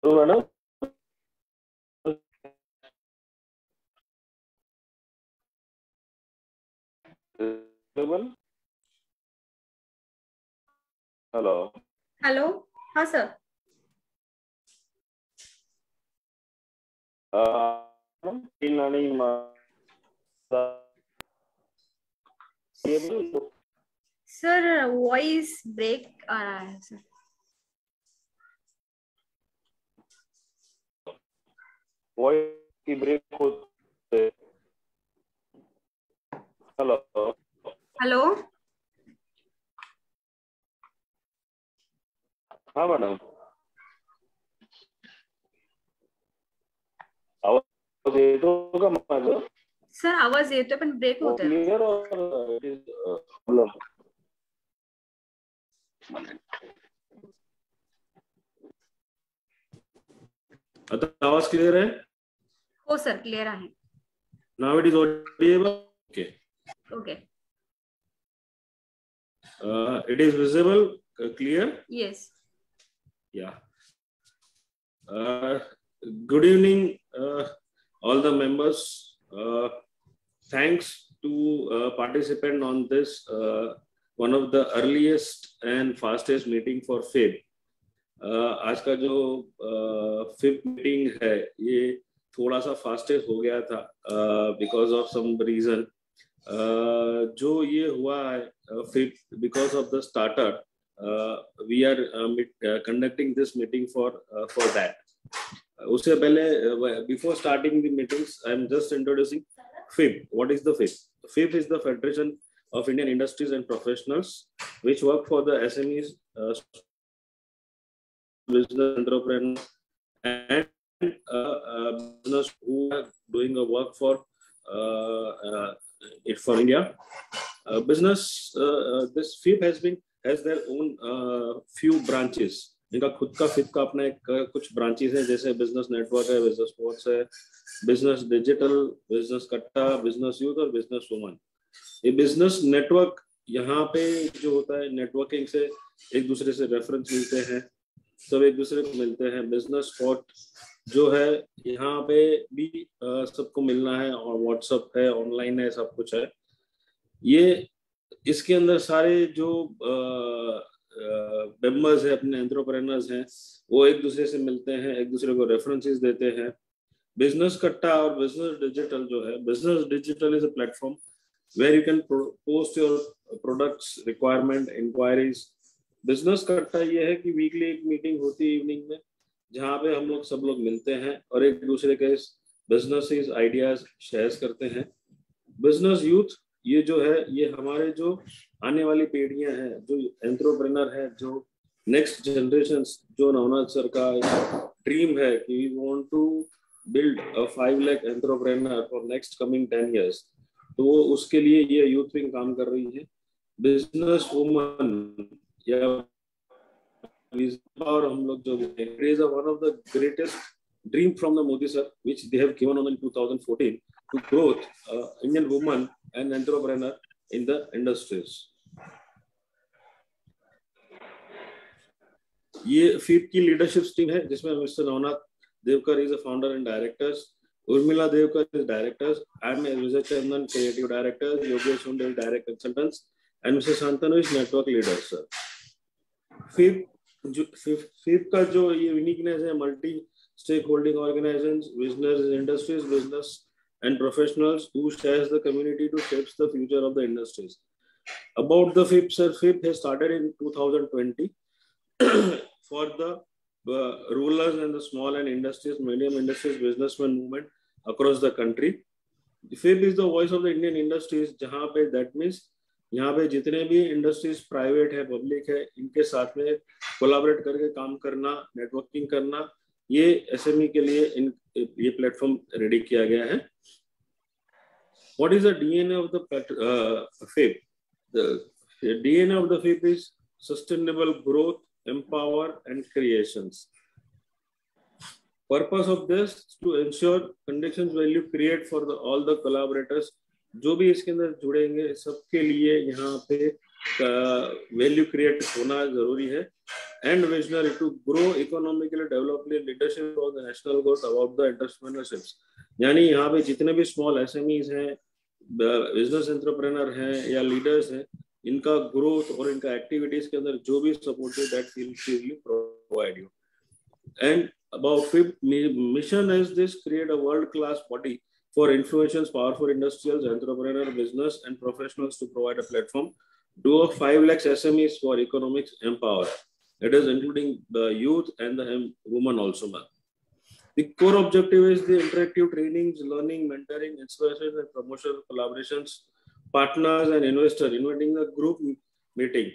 Madam hello hello. हाँ sir. Sir voice break आ रहा है सर। वॉइस की ब्रेक होते। Hello hello. हाँ मैडम, आवाज येतो का? सर आवाज येतोय पण ब्रेक वो होतोय. क्लियर और इट इज प्रॉब्लम? आता आवाज क्लियर है? हो सर क्लियर आहे. Now it is audible. Okay, okay. It is visible, clear? Yes. Yeah. Good evening, all the members. Thanks to participant on this one of the earliest and fastest meeting for FIB. आज का जो FIB meeting है ये थोड़ा सा fastest हो गया था बिकॉज ऑफ सम रीजन. जो ये हुआ है FIB because of the starter. We are conducting this meeting for that. उससे पहले before starting the meetings, I am just introducing FIB. What is the FIB? FIB is the Federation of Indian Industries and Professionals, which work for the SMEs, business entrepreneurs, and business who are doing a work for it for India. This FIB has their own few branches. इनका खुद का FIB का अपना एक कुछ branches है, जैसे business network है, बिजनेस स्पोर्ट्स है, business digital, business Katta, business youth और बिजनेस वुमन. ये बिजनेस नेटवर्क यहाँ पे जो होता है, नेटवर्किंग से एक दूसरे से रेफरेंस मिलते हैं, सब एक दूसरे को मिलते हैं. बिजनेस स्पॉट जो है यहाँ पे भी सबको मिलना है, और व्हाट्सएप है, ऑनलाइन है, सब कुछ है. ये इसके अंदर सारे जो मेंबर्स है, अपने एंटरप्रेन्योर्स हैं, वो एक दूसरे से मिलते हैं, एक दूसरे को रेफरेंसेस देते हैं. बिजनेस कट्टा और बिजनेस डिजिटल जो है, business digital is a platform where you can post your products, requirement, inquiries. Business Katta ये है कि वीकली एक मीटिंग होती है इवनिंग में, जहाँ पे हम लोग सब लोग मिलते हैं और एक दूसरे के बिजनेस आइडियाज शेयर करते हैं. बिजनेस यूथ ये जो है, ये हमारे जो आने वाली पीढ़ियां हैं, जो एंटरप्रेन्योर है, जो नेक्स्ट जनरेशन, जो नवनाथ सर का ड्रीम है कि we want to build a 5 lakh entrepreneur for next coming 10 years. तो वो उसके लिए ये यूथ विंग काम कर रही है. बिजनेस वुमन या और हम लोग जो is one of the greatest dream from the Modi sir, which they have given on in 2014 to growth Indian woman and entrepreneur in the industries. ये FIB की लीडरशिप टीम है, जिसमें mister Navnath Devkar is a founder and directors, Urmila Devkar is directors, I am Vijay Chandan creative director, Yogesh Sundal direct consultants, and mister Shantanu is network leader. Sir FIB का जो ये uniqueness है, multi stakeholding organizations, business industries, business and professionals who shares the community to shape the future of the industries. About the FIB, sir, FIB has started in 2020 for the rulers and the small and industries, medium industries, businessman movement across the country. FIB is the voice of the Indian industries, जहाँ पे that means यहाँ पे जितने भी industries private है, public है, इनके साथ में कोलैबोरेट करके काम करना, नेटवर्किंग करना, ये एसएमई के लिए ये प्लेटफॉर्म रेडी किया गया है. What is the DNA of the FIB? The DNA of the FIB is sustainable growth, empower and creations. Purpose of this to ensure conditions value create for the all the collaborators. जो भी इसके अंदर जुड़ेंगे सबके लिए यहाँ पे value create होना जरूरी है. and visionary to grow economically, development, leadership of the national goals about the entrepreneurships. यानी यहाँ पे जितने भी स्मॉल एसएमईज हैं, बिजनेस एंटरप्रेन्योर हैं या लीडर्स हैं, इनका ग्रोथ और इनका एक्टिविटीज के अंदर जो भी सपोर्ट है that will provide you. And about fifth mission is this: create a world-class body for influential, powerful industrials, entrepreneurs, business, and professionals to provide a platform to 5 lakh SMEs for economics empower. It is including the youth and the women also. The core objective is the interactive trainings, learning, mentoring, inspiration, and promotional collaborations, partners and investors, inviting the group meeting,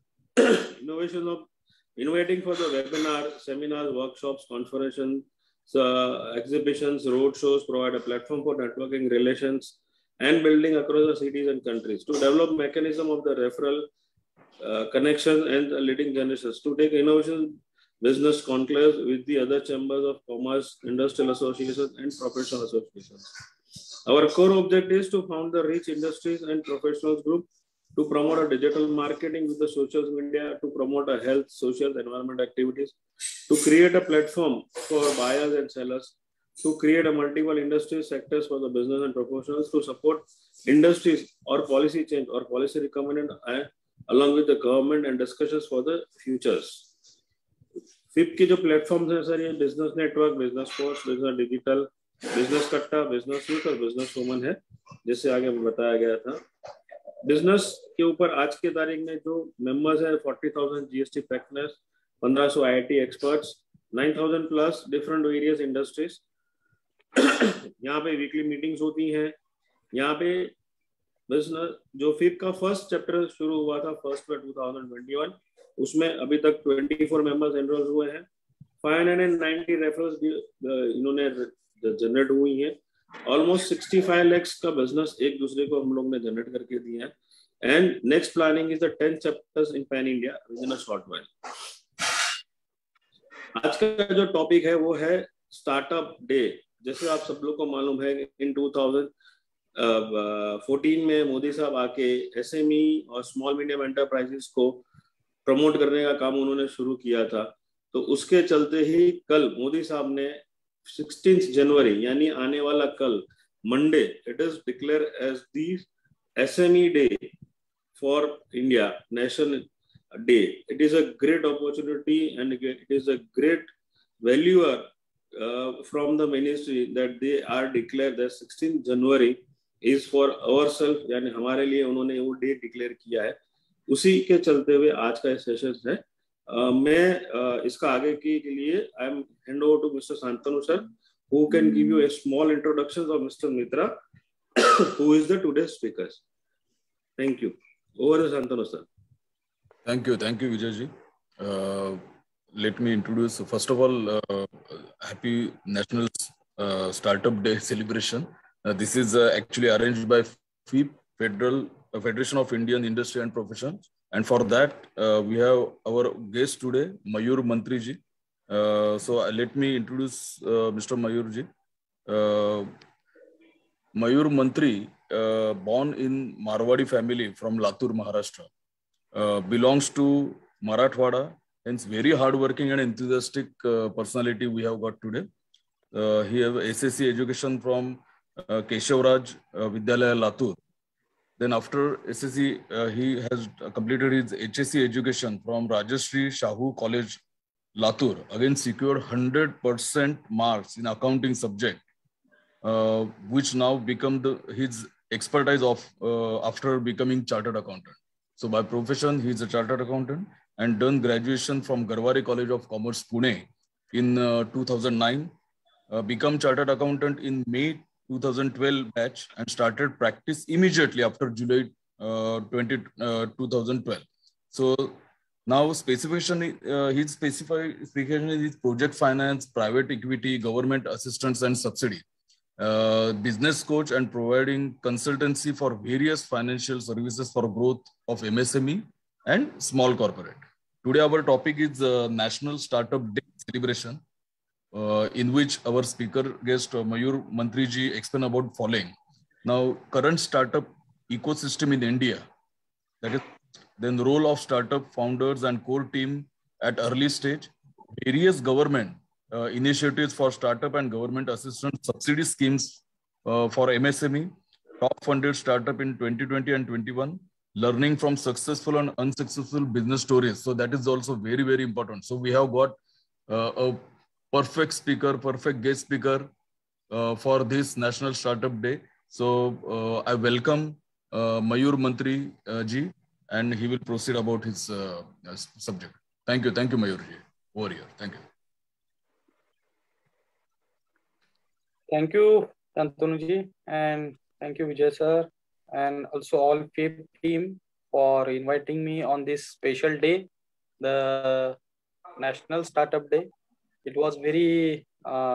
innovating for the webinar, seminars, workshops, conferences, exhibitions, road shows, provide a platform for networking, relations, and building across the cities and countries. To develop mechanism of the referral, connection, and the leading generations. To take innovation business conclaves with the other chambers of commerce, industrial associations, and professional associations. Our core objective is to found the rich industries and professionals group, to promote a digital marketing with the social media, to promote a health, social, environment activities, to create a platform for buyers and sellers, to create a multiple industry sectors for the business and professionals, to support industries or policy change or policy recommended along with the government and discussions for the futures. Fifth के जो platforms हैं sir, ये business network, business course, business digital, business Katta, business youth और business woman है, जैसे आगे बताया गया था. बिजनेस के ऊपर आज के तारीख में जो मेंबर्स हैं 40,000 GST practitioners, 1500 IIT experts, 9,000 plus different various industries. यहाँ पे वीकली मीटिंग्स होती हैं. यहाँ पे बिजनेस जो फिफ्थ का फर्स्ट चैप्टर शुरू हुआ था 1 में 2021, उसमें अभी तक 24 मेंबर्स एनरोल हुए हैं. 590 रेफरल्स इन्होंने जनरेट हुई हैं. ऑलमोस्ट 65 lakhs का बिजनेस एक दूसरे को हम लोग ने जनरेट करके दिए हैं. And next planning is the 10 chapters in pan India with in a short while. आज का जो टॉपिक है वो है स्टार्टअप डे. जैसे आप सब लोग को मालूम है, इन 2014 में मोदी साहब आके एसएमई और स्मॉल मीडियम एंटरप्राइजेस को प्रमोट करने का काम उन्होंने शुरू किया था. तो उसके चलते ही कल मोदी साहब ने 16 जनवरी यानी आने वाला कल Monday, it is declare as the SME day for India, national day. It is a great opportunity and it is a great valuer from the ministry that they are declare that 16 January is for ourselves, यानी हमारे लिए उन्होंने वो day declare किया है. उसी के चलते हुए आज का सेशन है. मैं इसका आगे के लिए I am hand over to mister Shantanu sir, who can give you a small introduction of mister Mitra, who is the today speakers. Thank you. Over to Shantanu sir. Thank you, Vijay ji. Let me introduce, first of all, happy National Startup Day celebration. This is actually arranged by FIP, Federation of Indian Industry and Professions, and for that we have our guest today, Mayur Mantri ji. So let me introduce Mr. Mayur ji. Mayur Mantri, born in Marwadi family from Latur, Maharashtra, belongs to Marathwada, hence very hardworking and enthusiastic personality we have got today. He have SSC education from Keshavraj Vidyalaya, Latur. Then after SSC, he has completed his HSC education from Rajashri Shahu College, Latur. Again secured 100% marks in accounting subject, which now become his expertise of after becoming chartered accountant. So by profession, he is a chartered accountant and done graduation from Garwari College of Commerce, Pune in 2009. Become chartered accountant in May 2012 batch and started practice immediately after July 2012. So now specification, his specification is project finance, private equity, government assistance and subsidy, business coach and providing consultancy for various financial services for growth of MSME and small corporate. Today our topic is National Startup Day celebration, in which our speaker guest Mayur Mantri ji explain about following. Now, current startup ecosystem in India, that is, then the role of startup founders and core team at early stage. Various government initiatives for startup and government assistance subsidy schemes for MSME, top funded startup in 2020 and 21, learning from successful and unsuccessful business stories. So that is also very, very important. So we have got a perfect speaker, perfect guest speaker for this National Startup Day. So I welcome Mayur Mantri ji, and he will proceed about his subject. Thank you, Mayur ji. Over here. Thank you. Thank you, Shantanu ji, and thank you, Vijay sir, and also all FIP team for inviting me on this special day, the National Startup Day. It was very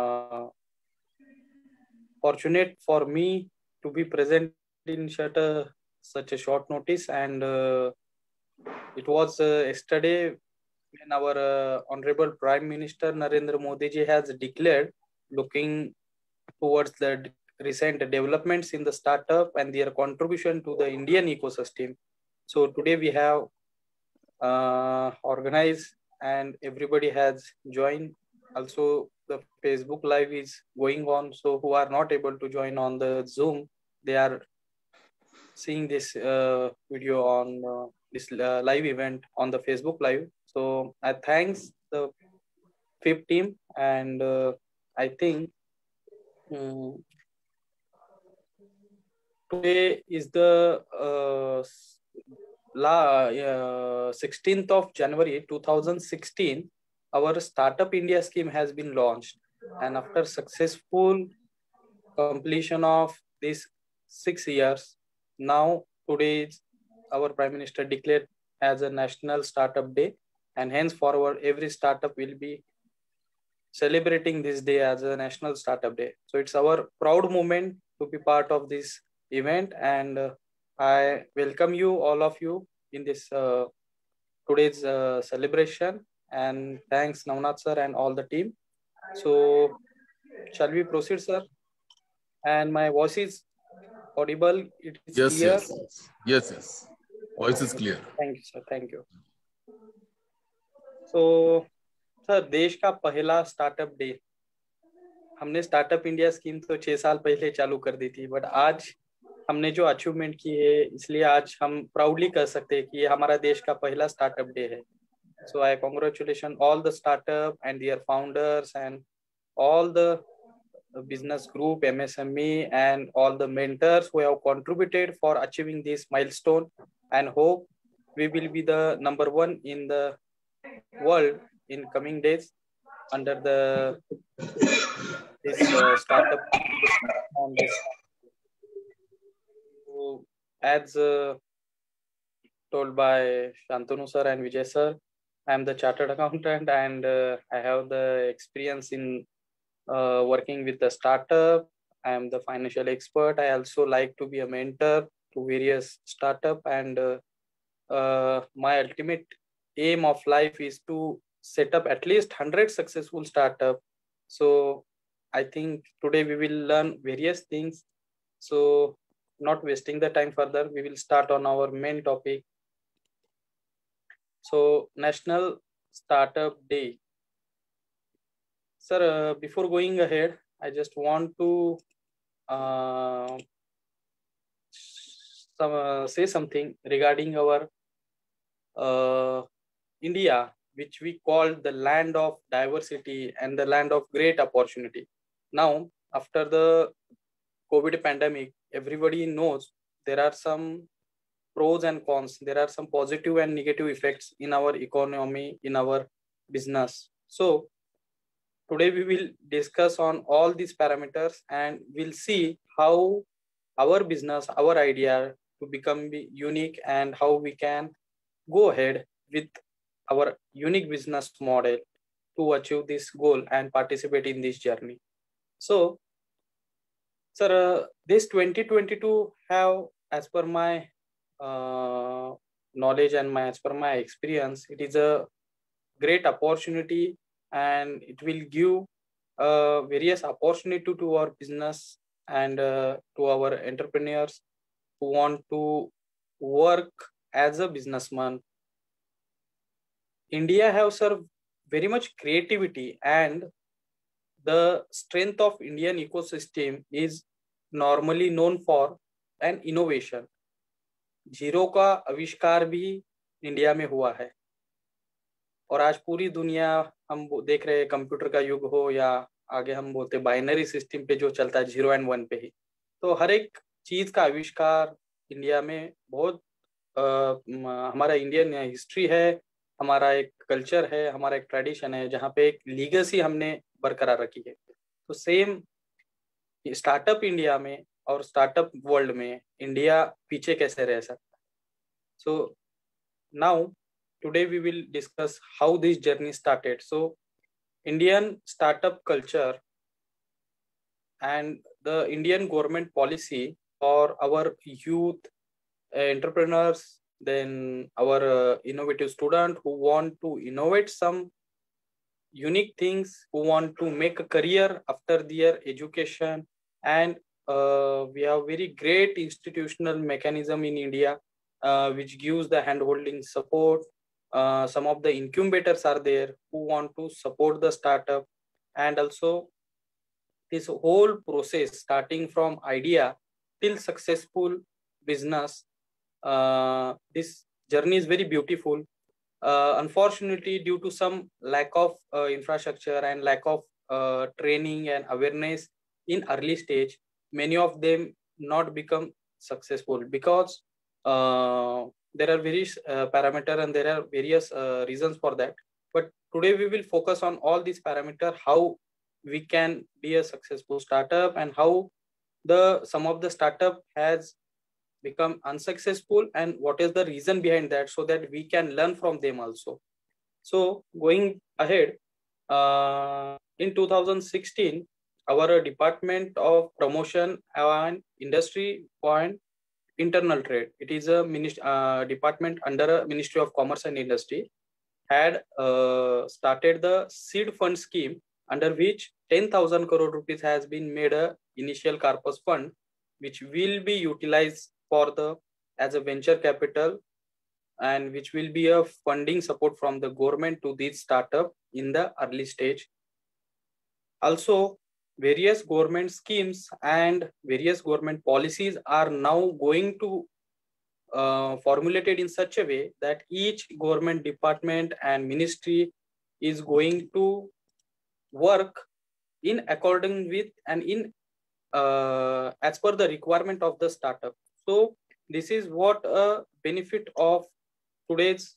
fortunate for me to be present in such a short notice, and it was yesterday when our Honorable Prime Minister Narendra Modi ji has declared, looking towards the recent developments in the startup and their contribution to the Indian ecosystem. So today we have organized and everybody has joined. Also, the Facebook Live is going on. So who are not able to join on the Zoom, they are seeing this video on this live event on the Facebook Live. So I thanks the FIP team, and I think today is the 16th of January 2016. Our Startup India scheme has been launched, and after successful completion of these 6 years, now today our Prime Minister declared as a National Startup Day, and henceforward every startup will be celebrating this day as a National Startup Day. So it's our proud moment to be part of this event, and I welcome you, all of you, in this today's celebration, and thanks Navnath sir and all the team. So shall we proceed, sir? And my voice is audible? It is clear? Yes. Voice is clear. Thank you, sir. Thank you. So, sir, देश का पहला startup day, हमने startup India scheme तो 6 साल पहले चालू कर दी थी, बट आज हमने जो अचीवमेंट की है, इसलिए आज हम प्राउडली कह सकते हैं कि ये हमारा देश का पहला स्टार्टअप डे है. So I congratulation all the startup and their founders and all the business group, MSME, and all the mentors who have contributed for achieving this milestone, and hope we will be the #1 in the world in coming days under this startup on this. So, as told by Shantanu sir and Vijay sir, I am the chartered accountant, and I have the experience in working with the startup. I am the financial expert. I also like to be a mentor to various startup, and my ultimate aim of life is to set up at least 100 successful startup. So I think today we will learn various things. So not wasting the time further, we will start on our main topic. So National Startup Day. Sir, before going ahead, I just want to say something regarding our India, which we call the land of diversity and the land of great opportunity. Now, after the COVID pandemic, everybody knows there are some pros and cons. There are some positive and negative effects in our economy, in our business. So today we will discuss on all these parameters, and we'll see how our business, our idea to become unique, and how we can go ahead with our unique business model to achieve this goal and participate in this journey. So, sir, this 2022 have, as per my knowledge and as per my experience, it is a great opportunity, and it will give various opportunity to our business and to our entrepreneurs who want to work as a businessman. India have served very much creativity, and the strength of Indian ecosystem is normally known for an innovation. Zero का आविष्कार भी India में हुआ है, और आज पूरी दुनिया हम देख रहे हैं, कंप्यूटर का युग हो या आगे हम बोलते बाइनरी सिस्टम पे जो चलता है 0 and 1 पे ही, तो हर एक चीज का आविष्कार इंडिया में बहुत हमारा इंडियन हिस्ट्री है, हमारा एक कल्चर है, हमारा एक ट्रेडिशन है, जहाँ पे एक लीगेसी हमने बरकरार रखी है। तो सेम स्टार्टअप इंडिया में और स्टार्टअप वर्ल्ड में इंडिया पीछे कैसे रह सकता है। So now today we will discuss how this journey started. So Indian startup culture and the Indian government policy for our youth entrepreneurs, then our innovative student who want to innovate some unique things, who want to make a career after their education, and we have very great institutional mechanism in India which gives the hand-holding support. Some of the incubators are there who want to support the startup, and also this whole process starting from idea till successful business, this journey is very beautiful. Unfortunately, due to some lack of infrastructure and lack of training and awareness in early stage, many of them not become successful because there are various parameters and there are various reasons for that. But today we will focus on all these parameters, how we can be a successful startup, and how some of the startup has become unsuccessful and what is the reason behind that, so that we can learn from them also. So going ahead, in 2016, our Department of Promotion and Industry and Internal Trade, it is a department under a Ministry of Commerce and Industry, had started the seed fund scheme, under which 10,000 crore rupees has been made a initial corpus fund, which will be utilized for as a venture capital, and which will be a funding support from the government to this startup in the early stage. Also, various government schemes and various government policies are now going to formulated in such a way that each government department and ministry is going to work in according with and in as per the requirement of the startup. So this is what a benefit of today's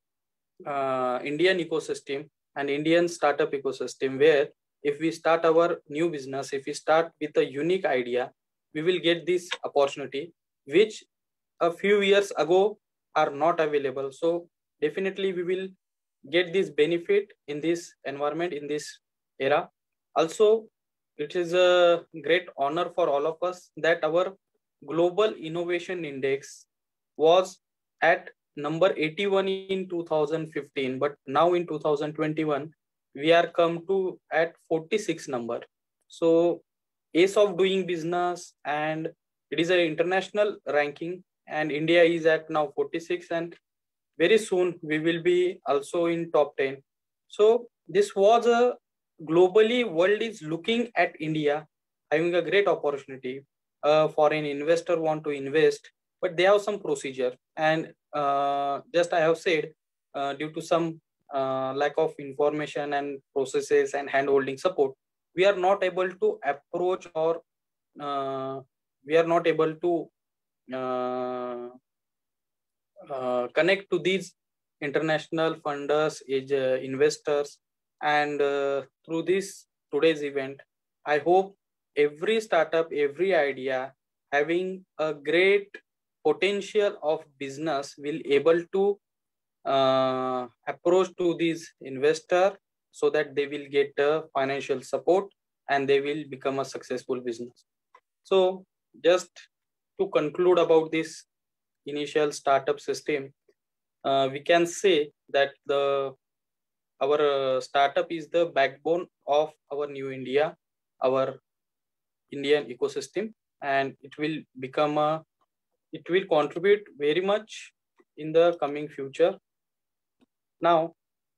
Indian ecosystem and Indian startup ecosystem, where if we start our new business, if we start with a unique idea, we will get this opportunity, which a few years ago are not available. So definitely we will get this benefit in this environment, in this era. Also, it is a great honor for all of us that our Global Innovation Index was at number 81 in 2015, but now in 2021, we are come to at 46 number. So Ace of Doing Business, and it is an international ranking, and India is at now 46, and very soon we will be also in top 10. So this was a globally world is looking at India having a great opportunity. Foreign investor want to invest, but they have some procedure, and just I have said, due to some lack of information and processes and hand-holding support, we are not able to approach, or we are not able to connect to these international funders, investors, and through this today's event, I hope every startup, every idea having a great potential of business will able to approach to these investor, so that they will get financial support and they will become a successful business. So just to conclude about this initial startup system, we can say that our startup is the backbone of our new India, our Indian ecosystem, and it will become it will contribute very much in the coming future. Now,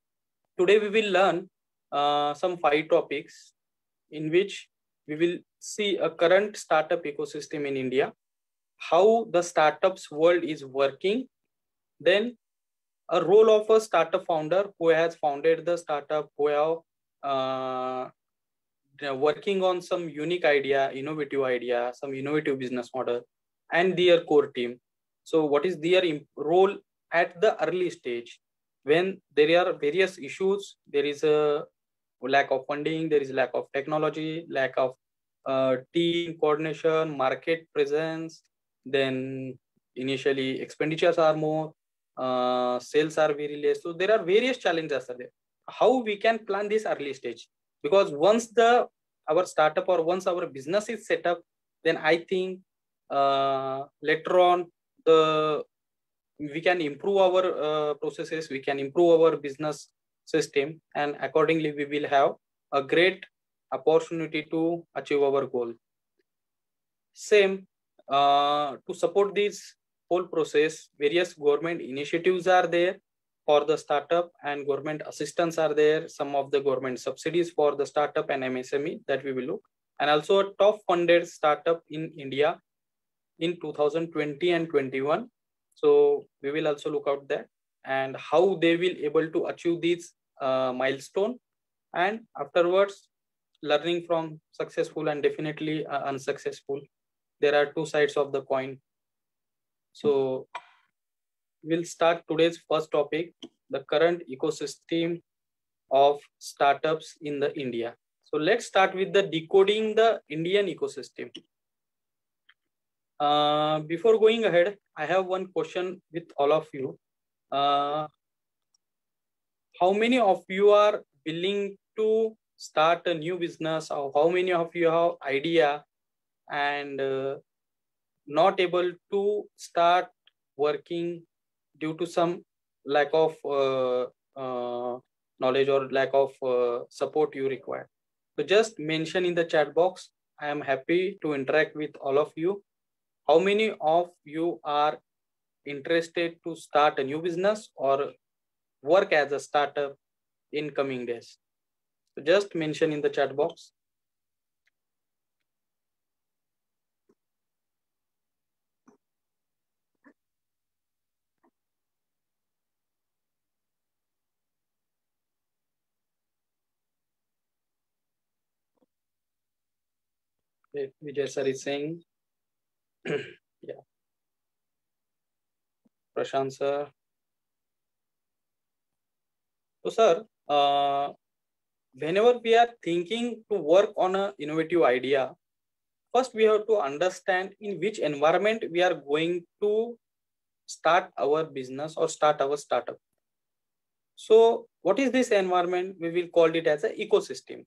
today we will learn some 5 topics in which we will see a current startup ecosystem in India, how the startups world is working, then a role of a startup founder who has founded the startup, who have working on some unique idea, innovative idea, some innovative business model, and their core team. So what is their role at the early stage when there are various issues? There is a lack of funding, there is lack of technology, lack of team coordination, market presence, then initially expenditures are more, sales are very less. So there are various challenges are there. How we can plan this early stage? Because once our startup or once our business is set up, then I think later on we can improve our processes, we can improve our business system, and accordingly we will have a great opportunity to achieve our goal. Same, to support this whole process, various government initiatives are there for the startup, and government assistance are there, some of the government subsidies for the startup and MSME that we will look, and also a top funded startup in India in 2020 and 21. So we will also look out that and how they will able to achieve this milestone, and afterwards learning from successful and definitely unsuccessful. There are 2 sides of the coin. So we'll start today's first topic, the current ecosystem of startups in the India. So let's start with the decoding the Indian ecosystem. Before going ahead, I have one question with all of you. How many of you are willing to start a new business, or how many of you have idea and not able to start working due to some lack of knowledge or lack of support you require? So just mention in the chat box. I am happy to interact with all of you. How many of you are interested to start a new business or work as a startup in coming days? So just mention in the chat box. Vijay sir is saying, yeah. Prashant sir. So sir, whenever we are thinking to work on an innovative idea, first we have to understand in which environment we are going to start our business or start our startup. So what is this environment? We will call it as an ecosystem.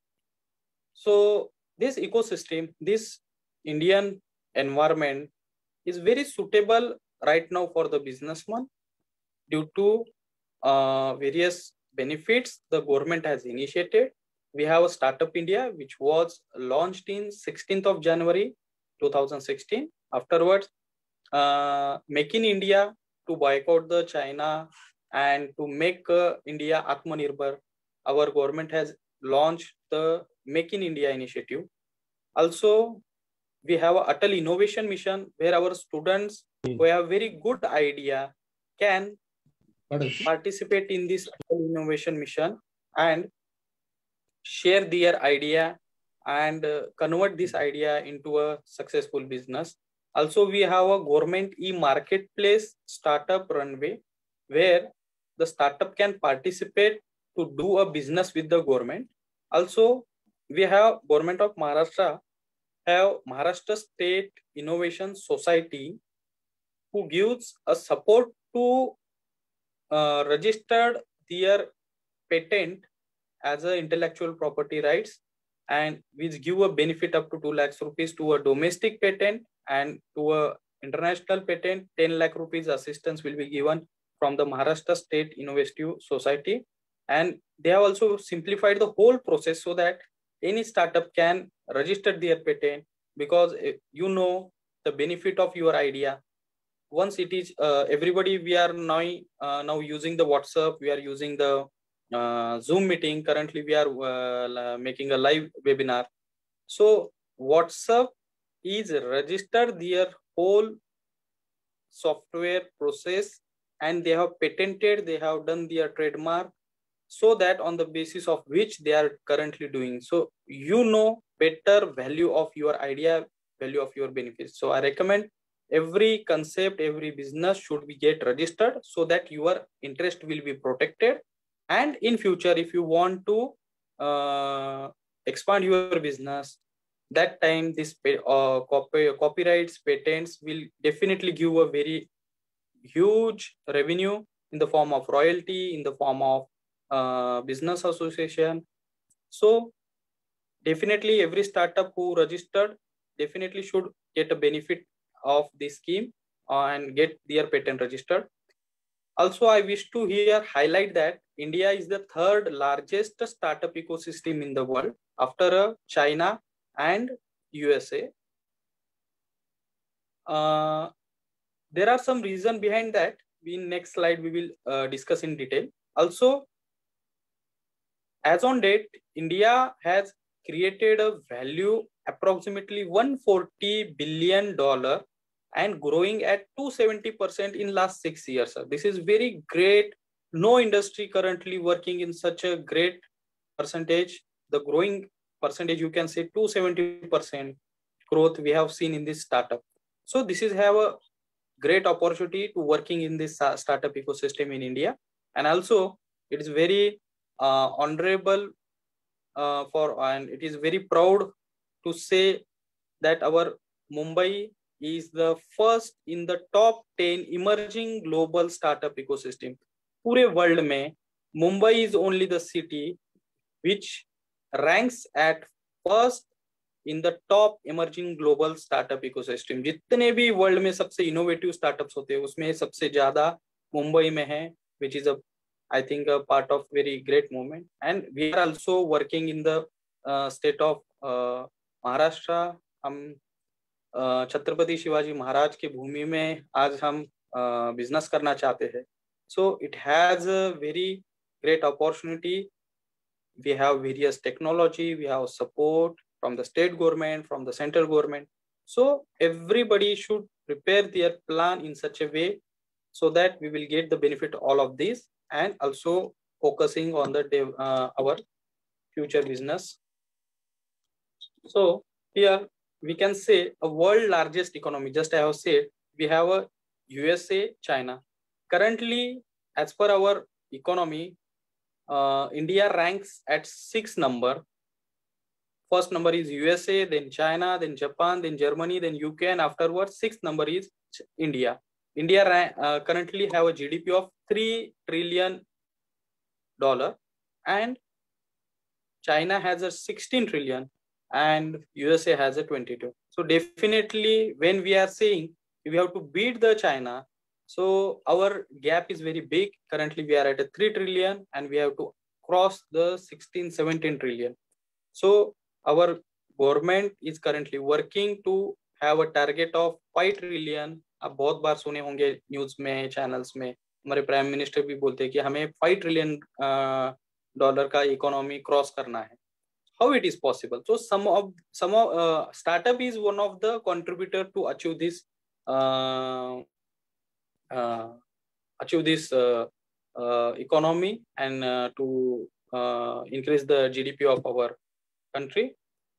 So this ecosystem, this Indian environment is very suitable right now for the businessman due to various benefits the government has initiated. We have a Startup India, which was launched in 16th of January 2016. Afterwards, Make in India to boycott the China and to make India Atmanirbhar. Our government has launched the Make in India initiative. Also, we have a Atal Innovation Mission where our students who have very good idea can participate in this Atal Innovation Mission and share their idea and convert this idea into a successful business. Also, we have a government e-marketplace startup runway where the startup can participate to do a business with the government. Also, we have Government of Maharashtra have Maharashtra State Innovation Society who gives a support to registered their patent as a intellectual property rights, and which give a benefit up to 2 lakhs rupees to a domestic patent, and to a international patent 10 lakh rupees assistance will be given from the Maharashtra State Innovative Society. And they have also simplified the whole process so that any startup can register their patent, because you know the benefit of your idea. Once it is everybody, we are now using the WhatsApp, we are using the Zoom meeting. Currently, we are making a live webinar. So WhatsApp is registered their whole software process, and they have patented, they have done their trademark, so that on the basis of which they are currently doing. So you know better value of your idea, value of your benefits. So I recommend every concept, every business should be get registered, so that your interest will be protected. And in future, if you want to expand your business, that time this copyrights, patents will definitely give a very huge revenue in the form of royalty, in the form of business association. So definitely every startup who registered definitely should get a benefit of this scheme and get their patent registered. Also, I wish to here highlight that India is the third largest startup ecosystem in the world after China and USA. There are some reasons behind that. In next slide, we will discuss in detail. Also, as on date, India has created a value approximately $140 billion and growing at 270% in last 6 years. This is very great. No industry currently working in such a great percentage. The growing percentage, you can say 270% growth we have seen in this startup. So this is have a great opportunity to working in this startup ecosystem in India. And also it is very honorable and it is very proud to say that our Mumbai is the first in the top 10 emerging global startup ecosystem. पूरे world में Mumbai is only the city which ranks at first in the top emerging global startup ecosystem. जितने भी world में सबसे innovative startups होते हैं उसमें सबसे ज़्यादा मुंबई में है, which is I think a part of very great movement. And we are also working in the state of Maharashtra. हम छत्रपति शिवाजी महाराज की भूमि में आज हम बिजनेस करना चाहते हैं. So it has a very great opportunity. We have various technology, we have support from the state government, from the central government. So everybody should prepare their plan in such a way so that we will get the benefit of all of this, and also focusing on the our future business. So here we can say a world largest economy. Just I have said we have a USA, China. Currently, as per our economy, India ranks at 6th number. First number is USA, then China, then Japan, then Germany, then UK, and afterwards 6th number is India. India currently have a GDP of $3 trillion, and China has a 16 trillion, and USA has a 22. So definitely, when we are saying we have to beat the China, so our gap is very big. Currently, we are at a 3 trillion, and we have to cross the 16-17 trillion. So our government is currently working to have a target of 5 trillion. आप बहुत बार सुने होंगे news में, channels में, हमारे prime minister भी बोलते हैं कि हमें 5 ट्रिलियन डॉलर का इकोनॉमी क्रॉस करना है. How it is possible? So some of startup is one of the contributor to achieve this economy and to increase the GDP of our country.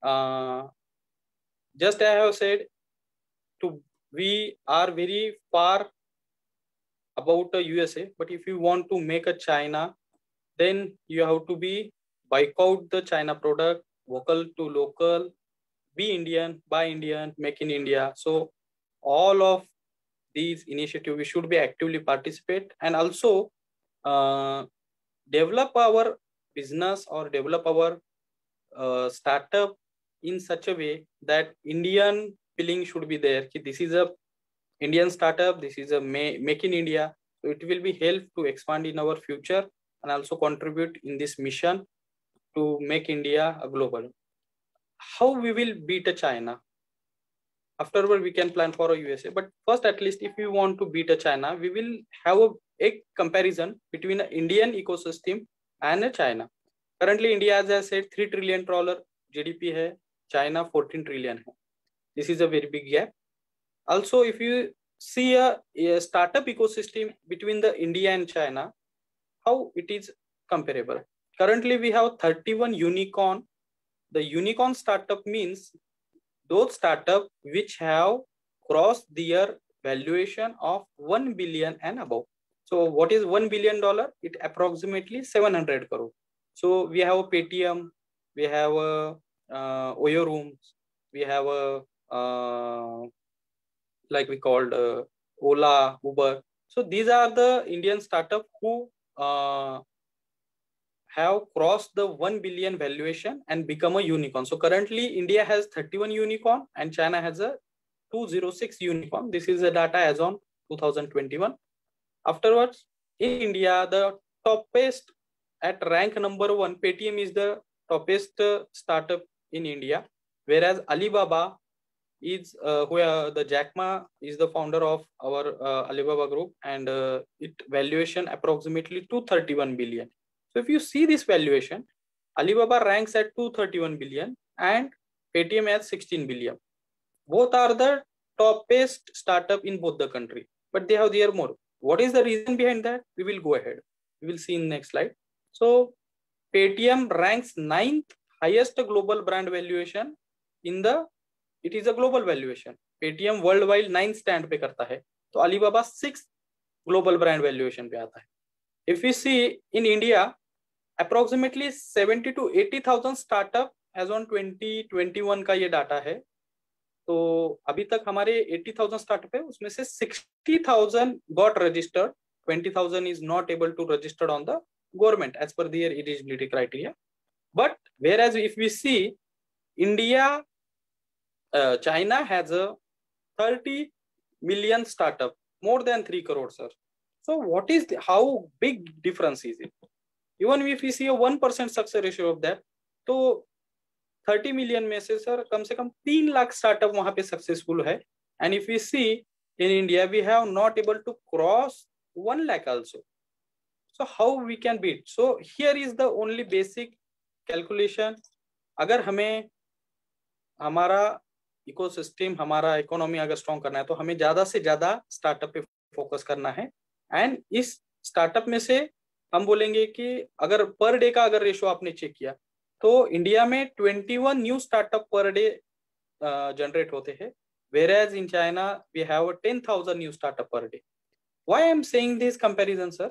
Just I have said, we are very far about the USA, but if you want to make a China, then you have to be boycott the China product, vocal to local, be Indian, buy Indian, make in India. So all of these initiatives we should be actively participate, and also develop our business or develop our startup in such a way that Indian feeling should be there. This is a Indian startup, this is a make in India. So it will be help to expand in our future and also contribute in this mission to make India a global. How we will beat a China? Afterward, we can plan for a USA. But first, at least, if we want to beat a China, we will have a comparison between an Indian ecosystem and China. Currently, India, as I said, $3 trillion GDP hai. China 14 trillion hai. This is a very big gap. Also, if you see a startup ecosystem between the India and China, how it is comparable. Currently, we have 31 unicorn. The unicorn startup means those startups which have crossed their valuation of 1 billion and above. So what is $1 billion? It approximately 700 crore. So we have a Paytm, we have a Oyo Rooms, we have a like we called Ola, Uber. So these are the Indian startups who have crossed the 1 billion valuation and become a unicorn. So currently India has 31 unicorn and China has a 206 unicorn. This is the data as on 2021. Afterwards, in India, the toppest at rank number 1, Paytm is the toppest startup in India, whereas Alibaba is where the Jack Ma is the founder of our Alibaba group, and it valuation approximately 231 billion. So if you see this valuation, Alibaba ranks at 231 billion and Paytm at 16 billion. Both are the toppest startup in both the country, but they have their more. What is the reason behind that? We will go ahead. We will see in next slide. So Paytm ranks 9th highest global brand valuation in the, it is a global valuation. Paytm worldwide 9th stand पे करता है, तो Alibaba 6th global brand valuation पे आता है. If we see in India, approximately 70 to 80,000 startup as on 2021 का ये data है. तो अभी तक हमारे 80,000 स्टार्टअप है, उसमें से 60,000 got registered, 20,000 is not able to register on the government as per their eligibility criteria. But whereas if we see India, China has a 30 million startup, more than 3 crore, sir. So what is how big difference is it? Even if we see a 1% success ratio of that, तो 30 million में से sir कम से कम 3 lakh startup वहां पे successful है. And if we see in India we have not able to cross 1 lakh also. So how we can beat? So here is the only basic calculation. अगर हमें हमारा इकोसिस्टम, हमारा इकोनॉमी अगर strong करना है तो हमें ज्यादा से ज्यादा स्टार्टअप पे फोकस करना है. एंड इस स्टार्टअप में से हम बोलेंगे कि अगर पर डे का अगर रेशो आपने चेक किया तो इंडिया में 21 new startup per day generate होते हैं, whereas in China we have 10,000 new startup per day. Why I am saying this comparison, sir?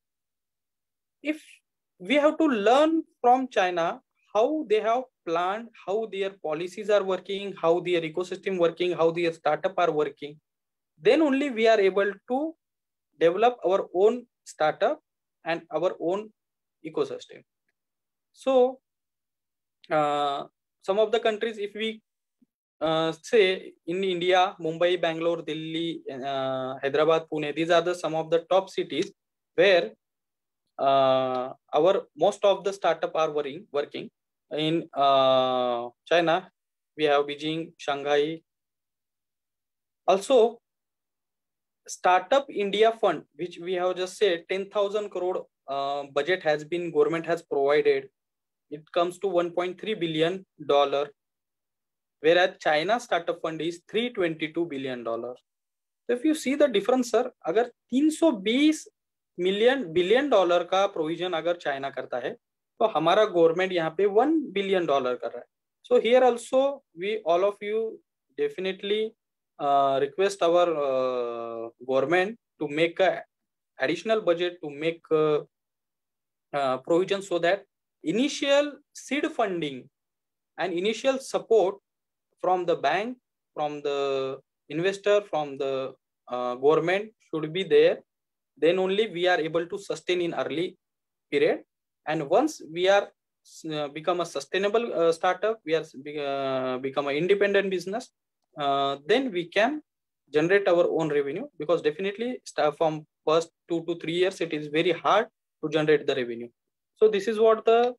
If we have to learn from China how they have planned, how their policies are working, how their ecosystem working, how their startup are working, then only we are able to develop our own startup and our own ecosystem. So some of the countries, if we say in India, Mumbai, Bangalore, Delhi, Hyderabad, Pune, these are the some of the top cities where our most of the startup are working. In China, we have Beijing, Shanghai. Also, Startup India Fund, which we have just said 10,000 crore budget has been, government has provided. It comes to $1.3 billion, whereas China Startup Fund is $322 billion. So if you see the difference, sir, अगर 320 billion dollar का provision अगर China करता है, तो हमारा government यहाँ पे $1 billion कर रहा है. So here also we all of you definitely request our government to make a additional budget, to make provision so that initial seed funding and initial support from the bank, from the investor, from the government should be there. Then only we are able to sustain in early period. And once we are become a sustainable startup, we are become an independent business, then we can generate our own revenue, because definitely from first 2 to 3 years, it is very hard to generate the revenue. So this is what the,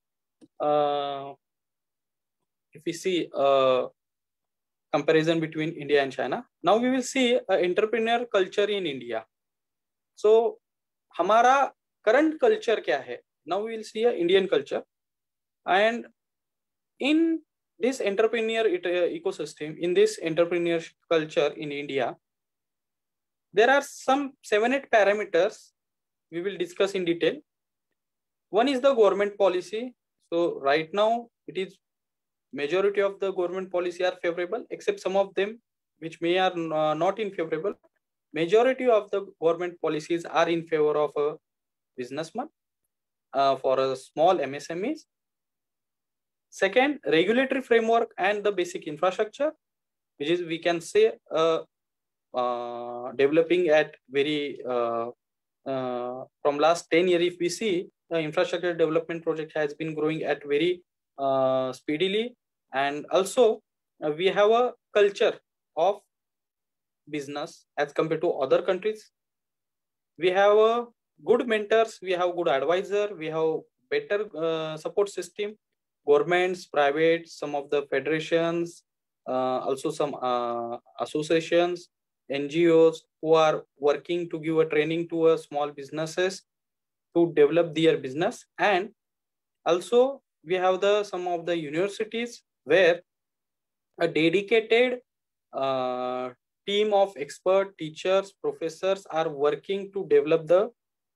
if we see comparison between India and China. Now we will see entrepreneur culture in India. So हमारा current culture क्या है? now we will see a Indian culture. And in this entrepreneur ecosystem, in this entrepreneurship culture in India, there are some 7-8 parameters we will discuss in detail. One is the government policy. So right now it is majority of the government policy are favorable, except some of them which may are not in favorable. Majority of the government policies are in favor of a businessman, for a small MSMEs. Second, regulatory framework and the basic infrastructure, which is, we can say, developing at very from last 10 years. If we see, the infrastructure development project has been growing at very speedily. And also we have a culture of business as compared to other countries. We have good mentors, we have good advisor, we have better support system, governments, private, some of the federations, also some associations, NGOs who are working to give a training to small businesses to develop their business. And also we have some of the universities where a dedicated team of expert teachers, professors are working to develop the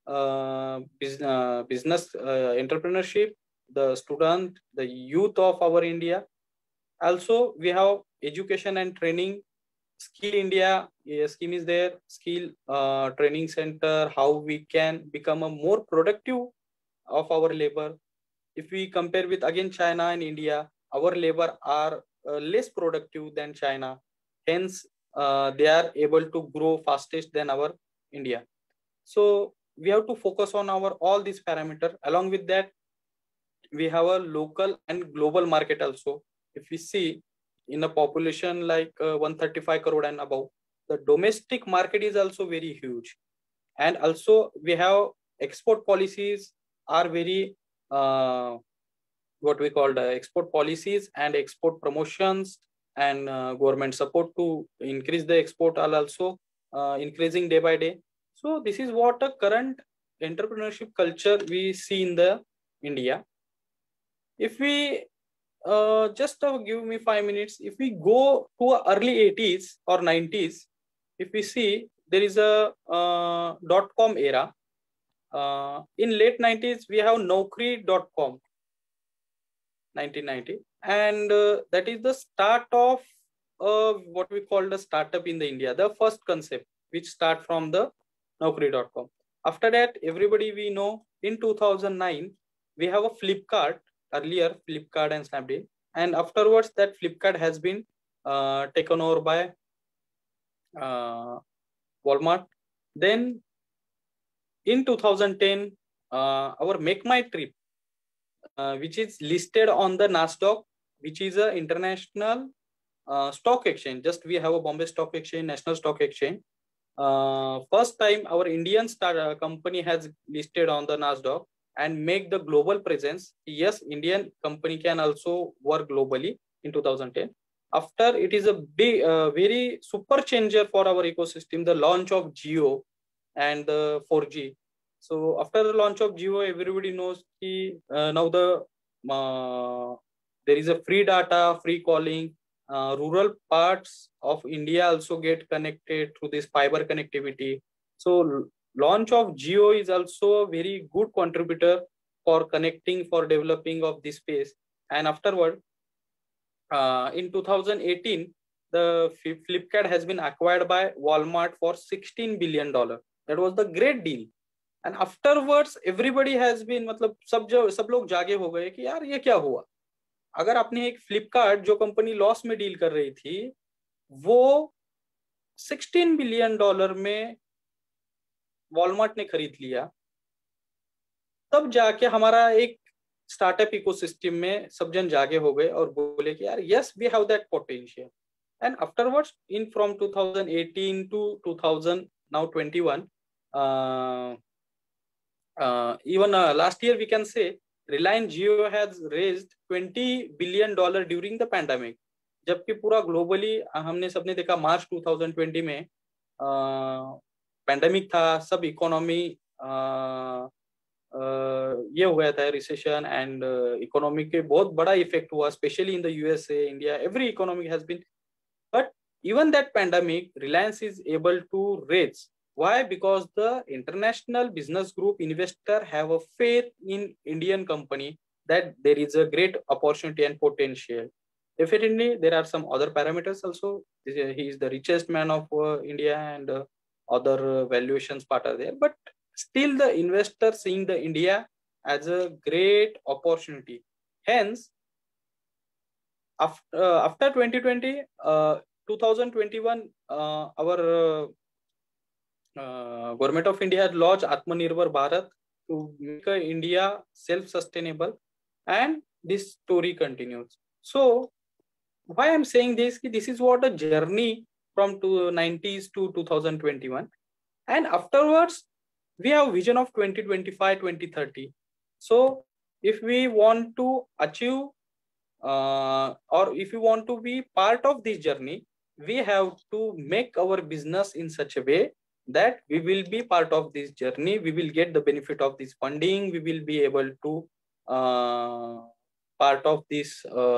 business entrepreneurship, the student, the youth of our India. Also, we have education and training. Skill India scheme is there, skill training center, how we can become a more productive of our labor. If we compare with again China and India, our labor are less productive than China. Hence, they are able to grow fastest than our India. So we have to focus on our all these parameters. Along with that, we have a local and global market also. If we see in a population like 135 crore and above, the domestic market is also very huge. And also we have export policies are very what we call the export policies and export promotions and government support to increase the export are also increasing day by day. So this is what a current entrepreneurship culture we see in the India. If we just give me 5 minutes, if we go to early 80s or 90s, if we see, there is a .com era. In late 90s, we have Naukri.com, 1990, and that is the start of what we call the startup in the India, the first concept which start from the Naukri.com. After that, everybody we know, in 2009, we have a Flipkart, earlier Flipkart and Snapdeal, and afterwards that Flipkart has been taken over by Walmart. Then in 2010, our Make My Trip, which is listed on the NASDAQ, which is an international stock exchange. Just we have a Bombay Stock Exchange, National Stock Exchange. First time our Indian company has listed on the NASDAQ and make the global presence. Yes, Indian company can also work globally in 2010. After, it is a big, very super changer for our ecosystem, the launch of Jio and the 4G. So after the launch of Jio, everybody knows now there is a free data, free calling. Rural parts of India also get connected through this fiber connectivity. So launch of Jio is also a very good contributor for connecting, for developing of this space. And afterward, in 2018, the Flipkart has been acquired by Walmart for $16 billion. That was the great deal. And afterwards, everybody has been, मतलब सब लोग जागे हो गए कि यार ये क्या हुआ? अगर आपने एक फ्लिपकार्ट जो कंपनी लॉस में डील कर रही थी, वो $16 बिलियन में वॉलमार्ट ने खरीद लिया, तब जाके हमारा एक स्टार्टअप इकोसिस्टम में सब जन जागे हो गए और बोले कि यार yes we have that potential. And afterwards in from 2018 to 2021, even last year we can say Reliance Jio has raised $20 billion during the pandemic. जबकि पूरा ग्लोबली हमने सबने देखा मार्च 2020 में पैंडेमिक था, सब इकोनॉमी ये हुआ था रिसेशन एंड इकोनॉमिक के बहुत बड़ा इफेक्ट हुआ, specially in the USA, India, every economic has been, but even that pandemic, Reliance is able to raise. Why? Because the international business group investor have a faith in Indian company that there is a great opportunity and potential. Definitely, there are some other parameters also. He is the richest man of India, and other valuations part are there. But still, the investor seeing the India as a great opportunity. Hence, after 2020. 2021, our government of India had launched Atmanirbhar Bharat to make India self-sustainable, and this story continues. So, why I'm saying this? This is what a journey from 90s to 2021, and afterwards we have vision of 2025, 2030. So, if we want to achieve or if you want to be part of this journey, we have to make our business in such a way that we will be part of this journey. We will get the benefit of this funding. We will be able to part of this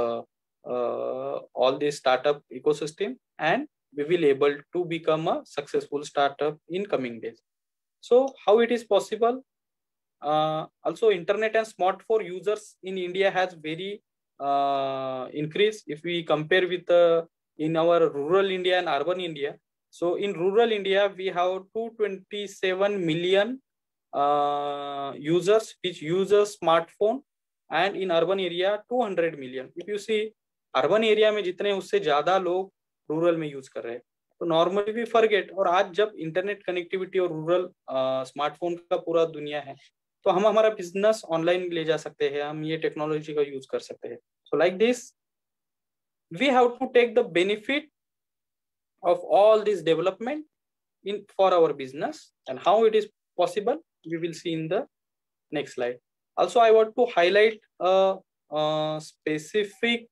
all this startup ecosystem, and we will able to become a successful startup in coming days. So how it is possible? Also, internet and smartphone users in India has very increase if we compare with in our rural India and urban India. So in rural India, we have 227 million users which use a smartphone, and in urban area 200 million. If you see, urban area में जितने उससे ज्यादा लोग rural में use कर रहे हैं, तो नॉर्मली भी फॉरगेट। और आज जब इंटरनेट कनेक्टिविटी और रूरल स्मार्टफोन का पूरा दुनिया है, तो हम हमारा बिजनेस ऑनलाइन ले जा सकते हैं, हम ये टेक्नोलॉजी का यूज कर सकते हैं। So like this we have to take the benefit of all this development in for our business, and how it is possible we will see in the next slide. Also, I want to highlight specific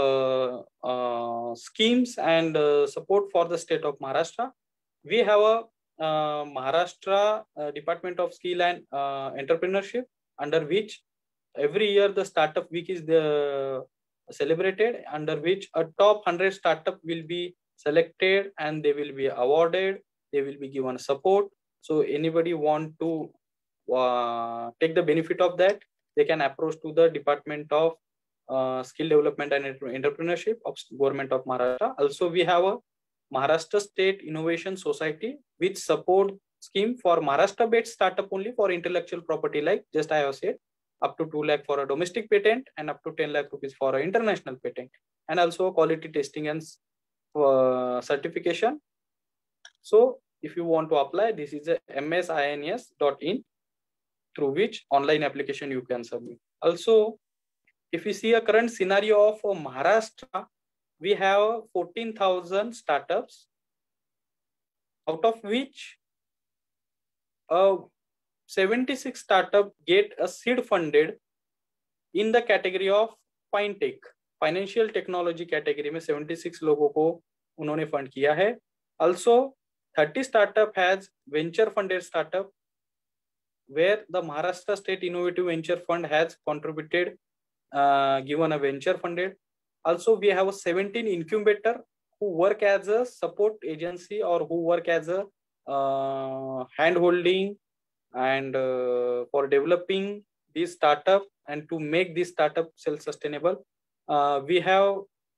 schemes and support for the state of Maharashtra. We have a Maharashtra Department of Skill and Entrepreneurship, under which every year the Startup Week is celebrated, under which a top 100 startup will be selected and they will be awarded, they will be given support. So anybody want to take the benefit of that, they can approach to the Department of Skill Development and Entrepreneurship of Government of Maharashtra. Also, we have a Maharashtra State Innovation Society, which support scheme for Maharashtra-based startup only for intellectual property, like just I have said, up to 2 lakh for a domestic patent and up to 10 lakh rupees for an international patent, and also quality testing and certification. So if you want to apply, this is a msins.in, through which online application you can submit. Also, if you see a current scenario of Maharashtra, we have 14,000 startups, out of which 76 startups get a seed funded in the category of FinTech, financial technology category में 76 लोगों को उन्होंने fund किया है. Also 30 startup has venture funded startup where the Maharashtra State Innovative Venture Fund has contributed, given a venture funded. Also we have a 17 incubator who work as a support agency or who work as a hand holding and for developing this startup and to make this startup self-sustainable. We have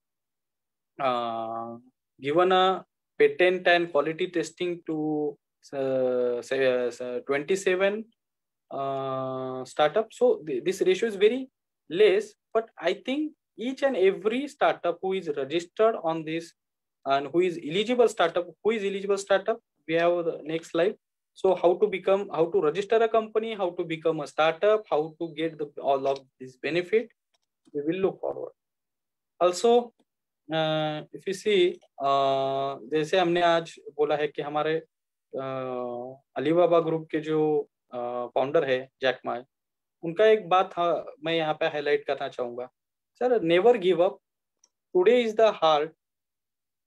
given a patent and quality testing to 27 startups. So this ratio is very less, but I think each and every startup who is registered on this and who is eligible startup, we have the next slide. So how to register a company, how to become a startup, how to get all of this benefit, we will look forward. Also, if you see, जैसे हमने आज बोला है कि हमारे Alibaba group के जो founder है जैक मा, उनका एक बात मैं यहाँ पे हाईलाइट करना चाहूंगा. Sir, never give up. Today is the hard,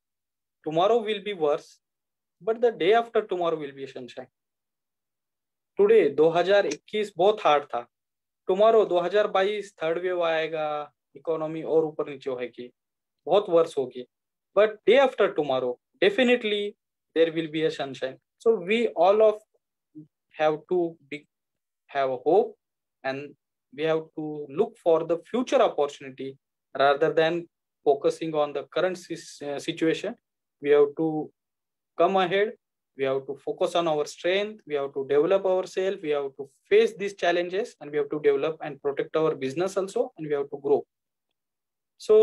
tomorrow will be worse, but the day after tomorrow will be sunshine. Today 2021 बहुत हार्ड था, टुमारो 2022 थर्ड वेव आएगा, इकोनॉमी और ऊपर नीचे होगी, बहुत वर्ष होगी, but day after tomorrow definitely there will be a sunshine. So we all of have to have a hope, and we have to look for the future opportunity rather than focusing on the current situation. We have to come ahead, we have to focus on our strength, we have to develop ourselves, we have to face these challenges, and we have to develop and protect our business also, and we have to grow. So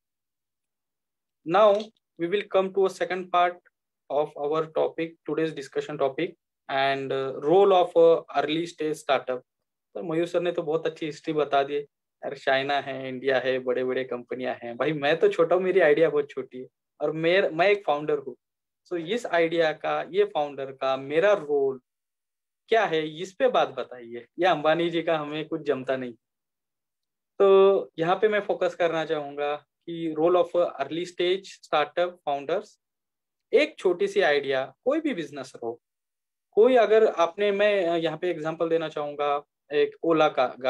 now we will come to a second part of our topic, today's discussion topic, and role of early stage startup. तो मयूर sir ने तो बहुत अच्छी history बता दी यार, China है, India है, बड़े बड़े कंपनियां हैं. भाई मैं तो छोटा हूँ, मेरी आइडिया बहुत छोटी है, और मैं एक फाउंडर हूँ. सो इस आइडिया का, ये फाउंडर का मेरा रोल क्या है, इस पे बात बताइए. ये अंबानी जी का हमें कुछ जमता नहीं. तो यहाँ पे मैं फोकस करना चाहूंगा कि role of early stage startup founders. एक छोटी सी आइडिया, कोई भी बिजनेस हो, कोई अगर आपने, मैं यहाँ पे एग्जांपल देना चाहूंगा एक ओला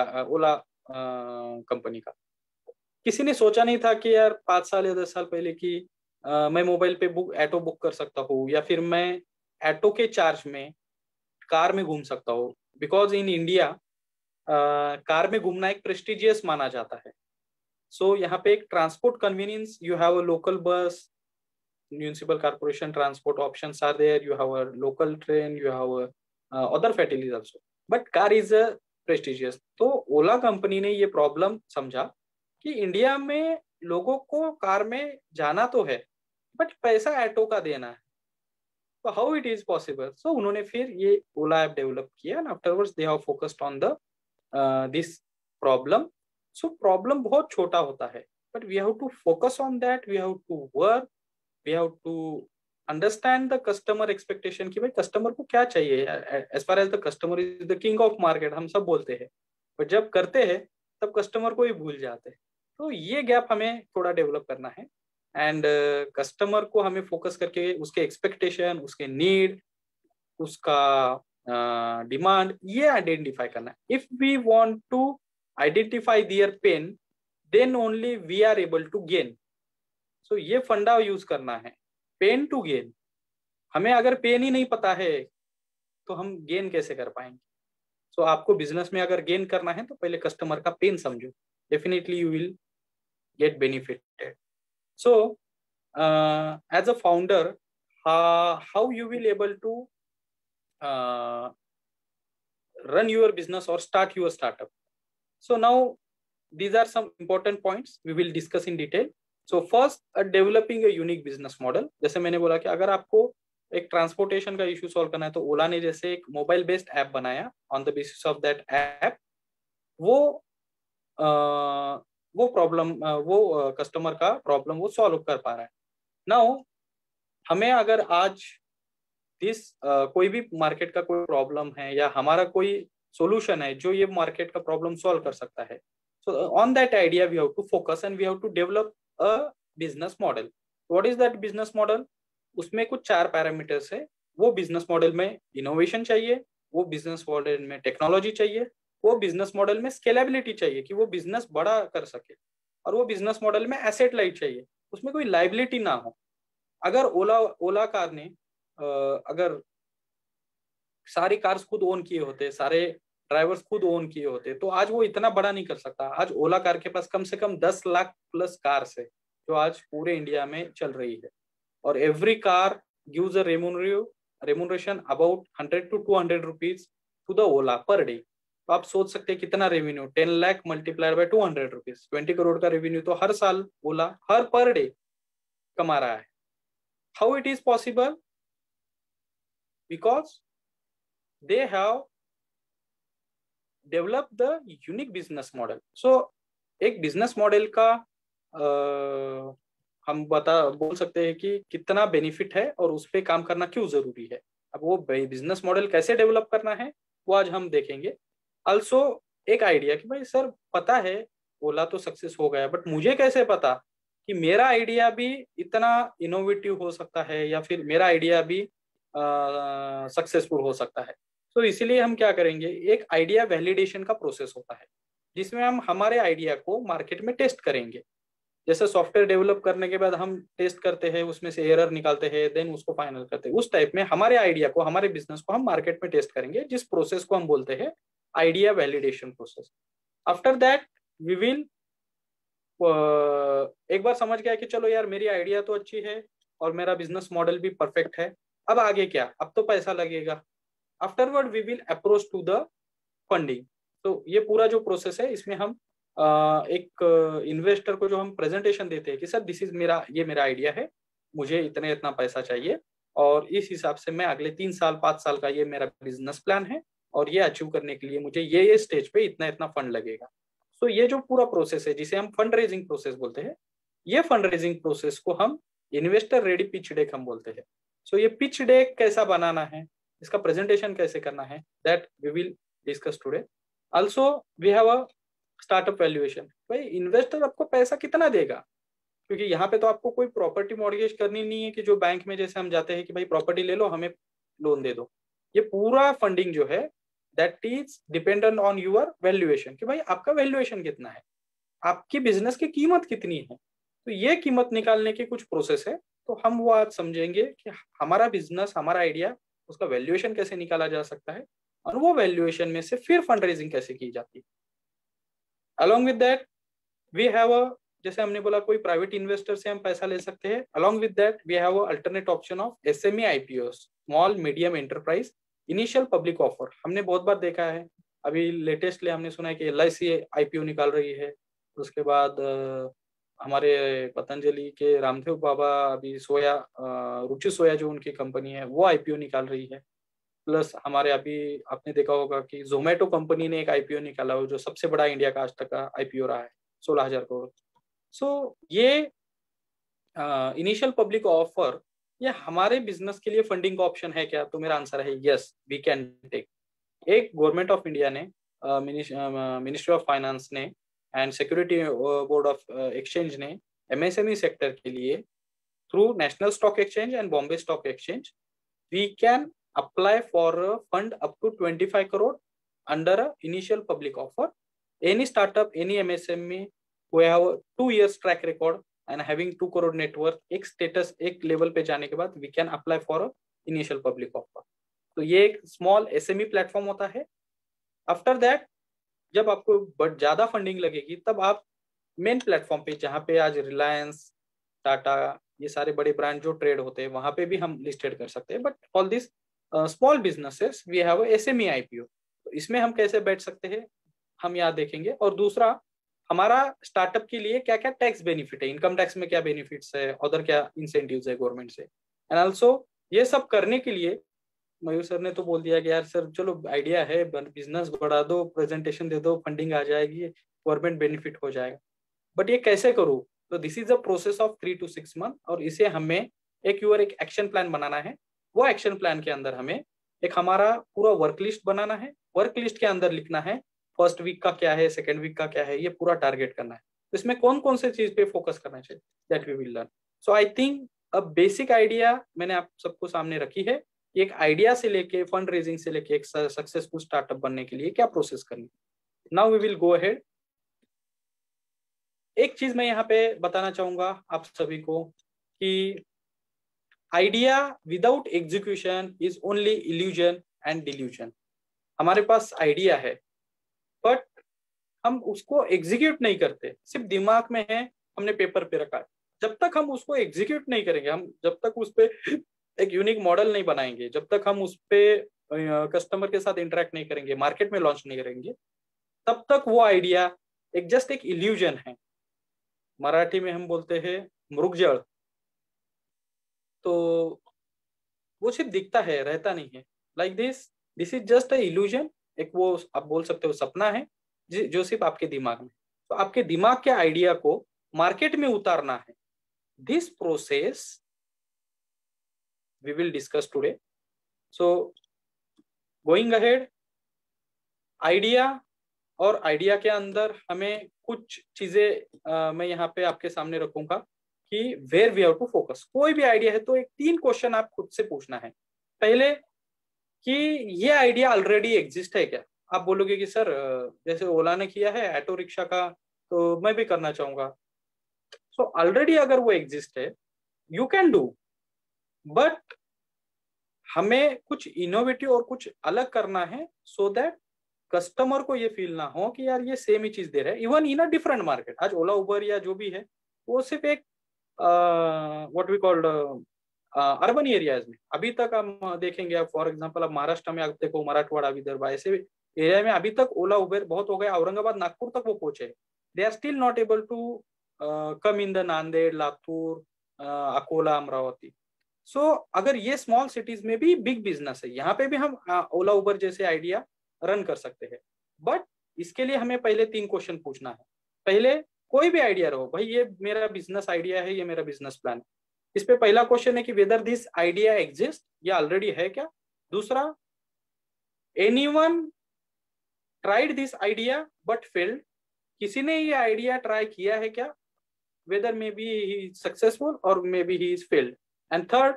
कंपनी का. किसी ने सोचा नहीं था कि यार 5 साल या 10 साल पहले कि मैं मोबाइल पे ऑटो बुक कर सकता हूँ, या फिर मैं ऑटो के चार्ज में कार में घूम सकता हूँ. बिकॉज इन इंडिया कार में घूमना एक प्रेस्टिजियस माना जाता है. सो यहाँ पे एक transport convenience, you have a local bus, municipal corporation transport options are there, you have a local train, you have other facilities also, but car is a prestigious. तो ओला कंपनी ने ये प्रॉब्लम समझा कि इंडिया में लोगों को car में जाना तो है, बट पैसा ऑटो का देना है. तो how it is possible? So उन्होंने फिर ये ओला ऐप डेवलप किया, and afterwards they have focused on the this problem. So problem बहुत छोटा होता है, but we have to focus on that, we have to work, we have to understand the customer expectation कि भाई customer को क्या चाहिए. as far as the customer is the king of market, हम सब बोलते हैं, पर जब करते हैं तब कस्टमर को ही भूल जाते हैं. तो ये गैप हमें थोड़ा डेवलप करना है, एंड कस्टमर को हमें फोकस करके उसके एक्सपेक्टेशन, उसके नीड, उसका डिमांड, ये आइडेंटिफाई करना है. If we want to identify their pain, then only we are able to gain. तो ये फंडा यूज करना है, पेन टू गेन. हमें अगर पेन ही नहीं पता है तो हम गेन कैसे कर पाएंगे? सो आपको बिजनेस में अगर गेन करना है तो पहले कस्टमर का पेन समझो, definitely you will get benefited. So as a founder, how you will able to run your business or start your startup. So now these are some important points we will discuss in detail. So first, developing a unique business model. जैसे मैंने बोला कि अगर आपको एक transportation का issue solve करना है, तो ओला ने जैसे एक मोबाइल बेस्ड ऐप बनाया. On the basis of that app वो प्रॉब्लम, वो कस्टमर का प्रॉब्लम वो सॉल्व कर पा रहा है. नाउ हमें अगर आज कोई भी मार्केट का कोई प्रॉब्लम है या हमारा कोई सॉल्यूशन है जो ये मार्केट का प्रॉब्लम सॉल्व कर सकता है, so on that idea we have to focus and we have to develop a business model. What is that business model? उसमें कुछ 4 पैरामीटर्स है. वो बिजनेस मॉडल में इनोवेशन चाहिए, वो बिजनेस मॉडल में टेक्नोलॉजी चाहिए, वो बिजनेस मॉडल में स्केलेबिलिटी चाहिए कि वो बिजनेस बड़ा कर सके, और वो बिजनेस मॉडल में एसेट लाइट चाहिए, उसमें कोई लाइबिलिटी ना हो. अगर ओला कार ने अगर सारी कार्स खुद ओन किए होते, सारे ड्राइवर्स खुद ओन किए होते, तो आज वो इतना बड़ा नहीं कर सकता. आज ओला कार के पास कम से कम 10 लाख प्लस कार्स है जो आज पूरे इंडिया में चल रही है, और every car gives a remuneration about 100 to 200 rupees to the Ola per day. तो आप सोच सकते हैं कितना revenue, 10 lakh multiplied by 200 rupees, 20 crore का रेवेन्यू तो हर साल ओला हर पर डे कमा रहा है. How it is possible? Because they have developed the unique business model. So एक बिजनेस मॉडल का हम बोल सकते हैं कि कितना बेनिफिट है और उस पे काम करना क्यों जरूरी है. अब वो बिजनेस मॉडल कैसे डेवलप करना है वो आज हम देखेंगे. ऑल्सो एक आइडिया कि भाई सर पता है ओला तो सक्सेस हो गया, बट मुझे कैसे पता कि मेरा आइडिया भी इतना इनोवेटिव हो सकता है या फिर मेरा आइडिया भी सक्सेसफुल हो सकता है. तो इसीलिए हम क्या करेंगे, एक आइडिया वैलिडेशन का प्रोसेस होता है जिसमें हम हमारे आइडिया को मार्केट में टेस्ट करेंगे। जैसे सॉफ्टवेयर डेवलप करने के बाद हम टेस्ट करते हैं, उसमें से एरर निकालते हैं, देन उसको फाइनल करते हैं। उस टाइप में हमारे आइडिया को, हमारे बिजनेस को हम मार्केट में टेस्ट करेंगे, जिस प्रोसेस को हम बोलते हैं idea validation process. After that we will, एक बार समझ गया कि चलो यार मेरी आइडिया तो अच्छी है और मेरा बिजनेस मॉडल भी परफेक्ट है, अब आगे क्या, अब तो पैसा लगेगा। Afterward we will approach to the funding. तो ये पूरा जो प्रोसेस है, इसमें हम एक इन्वेस्टर को जो हम प्रेजेंटेशन देते हैं कि सर दिस इज मेरा, ये मेरा आइडिया है, मुझे इतना पैसा चाहिए और इस हिसाब से मैं अगले 3 साल 5 साल का ये मेरा बिजनेस प्लान है और ये अचीव करने के लिए मुझे ये स्टेज पे इतना फंड लगेगा। तो ये जो पूरा प्रोसेस है जिसे हम फंड रेजिंग प्रोसेस बोलते हैं, ये फंड रेजिंग प्रोसेस को हम इन्वेस्टर रेडी पिच डेक हम बोलते हैं। सो ये पिच डेक कैसा बनाना है, इसका प्रेजेंटेशन कैसे करना है, that we will discuss today. Also we have a startup valuation. भाई इन्वेस्टर आपको पैसा कितना देगा, क्योंकि यहाँ पे तो आपको कोई प्रॉपर्टी मॉर्गेज करनी नहीं है कि जो बैंक में जैसे हम जाते हैं कि भाई प्रॉपर्टी ले लो हमें लोन दे दो। ये पूरा फंडिंग जो है that is dependent on your valuation, कि भाई आपका वैल्यूएशन कितना है, आपकी बिजनेस की कीमत कितनी है। तो ये कीमत निकालने की कुछ प्रोसेस है, तो हम वो आज समझेंगे कि हमारा बिजनेस, हमारा आइडिया, उसका वैल्यूएशन कैसे निकाला जा सकता है और वो वैल्यूएशन में से फिर फंड रेजिंग कैसे की जाती है। Along with that we have a, जैसे हमने बोला कोई प्राइवेट इन्वेस्टर से हम पैसा ले सकते हैं। Along with that we have a alternate option of SME IPO, small medium enterprise initial public offer. हमने बहुत बार देखा है, अभी लेटेस्टली हमने सुना है कि LIC आईपीओ निकाल रही है। उसके बाद हमारे पतंजलि के रामदेव बाबा अभी सोया, रुचि सोया जो उनकी कंपनी है, वो आईपीओ निकाल रही है। प्लस हमारे अभी आपने देखा होगा कि जोमेटो कंपनी ने एक आईपीओ निकाला हो जो सबसे बड़ा इंडिया का आज तक का आईपीओ रहा है, 16,000 करोड़। सो ये इनिशियल पब्लिक ऑफर, ये हमारे बिजनेस के लिए फंडिंग का ऑप्शन है क्या? तो मेरा आंसर है यस, वी कैन टेक। एक गवर्नमेंट ऑफ इंडिया ने, मिनिस्ट्री ऑफ फाइनेंस ने and security board of exchange ने MSME सेक्टर के लिए through national stock exchange and Bombay stock exchange we can apply for a fund up to 25 crore under a initial public offer. Any startup, any MSME who have a 2 years track record and having 2 crore net worth, एक status एक level पे जाने के बाद we can apply for a initial public offer. तो ये एक small SME platform होता है। आफ्टर दैट जब आपको बट ज्यादा फंडिंग लगेगी तब आप मेन प्लेटफॉर्म पे, जहाँ पे आज रिलायंस, टाटा, ये सारे बड़े ब्रांड जो ट्रेड होते हैं वहां पे भी हम लिस्टेड कर सकते हैं। But all this small businesses we have SME IPO। तो इसमें हम कैसे बैठ सकते हैं हम यहाँ देखेंगे। और दूसरा, हमारा स्टार्टअप के लिए क्या क्या टैक्स बेनिफिट है, इनकम टैक्स में क्या बेनिफिट्स है, अदर क्या इंसेंटिव्स है गवर्नमेंट से। एंड ऑल्सो ये सब करने के लिए मयूर सर ने तो बोल दिया कि यार सर चलो आइडिया है, बिजनेस बढ़ा दो, प्रेजेंटेशन दे दो, फंडिंग आ जाएगी, गवर्नमेंट बेनिफिट हो जाएगा। बट ये कैसे करूँ? तो this is a process of 3 to 6 month, और इसे हमें एक एक्शन प्लान बनाना है। वो एक्शन प्लान के अंदर हमें एक हमारा पूरा वर्क लिस्ट बनाना है। वर्क लिस्ट के अंदर लिखना है फर्स्ट वीक का क्या है, सेकेंड वीक का क्या है, ये पूरा टारगेट करना है। तो इसमें कौन कौन से चीज पे फोकस करना चाहिए, that we will learn. So I think a basic idea मैंने आप सबको सामने रखी है। एक आइडिया से लेके फंड रेजिंग से लेके एक सक्सेसफुल स्टार्टअप बनने के लिए क्या प्रोसेस करनी। Now we will go ahead. एक चीज मैं यहाँ पे बताना चाहूंगा आप सभी को कि idea without execution is only illusion and delusion. हमारे पास आइडिया है बट हम उसको एग्जीक्यूट नहीं करते, सिर्फ दिमाग में है, हमने पेपर पे रखा है। जब तक हम उसको एग्जीक्यूट नहीं करेंगे, हम जब तक उस पे एक यूनिक मॉडल नहीं बनाएंगे, जब तक हम उस पे कस्टमर के साथ इंटरेक्ट नहीं करेंगे, मार्केट में लॉन्च नहीं करेंगे, तब तक वो आइडिया एक जस्ट एक इल्यूजन है। मराठी में हम बोलते हैं मृगजल। तो वो सिर्फ दिखता है, रहता नहीं है। Like this is just a illusion. एक वो आप बोल सकते हो सपना है जो सिर्फ आपके दिमाग में। तो आपके दिमाग के आइडिया को मार्केट में उतारना है। This process we will discuss today. So going ahead, idea और आइडिया के अंदर हमें कुछ चीजें मैं यहाँ पे आपके सामने रखूंगा कि where we have to focus. कोई भी आइडिया है तो एक 3 क्वेश्चन आप खुद से पूछना है। पहले, कि ये आइडिया ऑलरेडी एग्जिस्ट है क्या। आप बोलोगे कि सर जैसे ओला ने किया है ऑटो रिक्शा का, तो मैं भी करना चाहूंगा। सो ऑलरेडी अगर वो एग्जिस्ट है, यू कैन डू, बट हमें कुछ इनोवेटिव और कुछ अलग करना है, सो दैट कस्टमर को ये फील ना हो कि यार ये सेम ही चीज दे रहे हैं, even in a different market. आज ओला उबर या जो भी है वो सिर्फ एक what we called urban areas में अभी तक हम देखेंगे। फॉर एग्जांपल अब महाराष्ट्र में आप देखो, मराठवाड़ा, विदर्भ, ऐसे एरिया में अभी तक ओला उबर बहुत हो गया, औरंगाबाद नागपुर तक वो पहुंचे। They are still not able to come in the Nanded, Latur, Akola, Amravati. So अगर ये स्मॉल सिटीज में भी बिग बिजनेस है, यहाँ पे भी हम ओला उबर जैसे आइडिया रन कर सकते हैं। बट इसके लिए हमें पहले 3 क्वेश्चन पूछना है। पहले कोई भी आइडिया रहो, भाई ये मेरा बिजनेस आइडिया है, ये मेरा बिजनेस प्लान है, इस पे पहला क्वेश्चन है कि वेदर दिस आइडिया एग्जिस्ट, या ऑलरेडी है क्या। दूसरा, anyone tried this idea but failed, किसी ने ये आइडिया ट्राई किया है क्या, whether may be he is successful और may be he is failed. And third,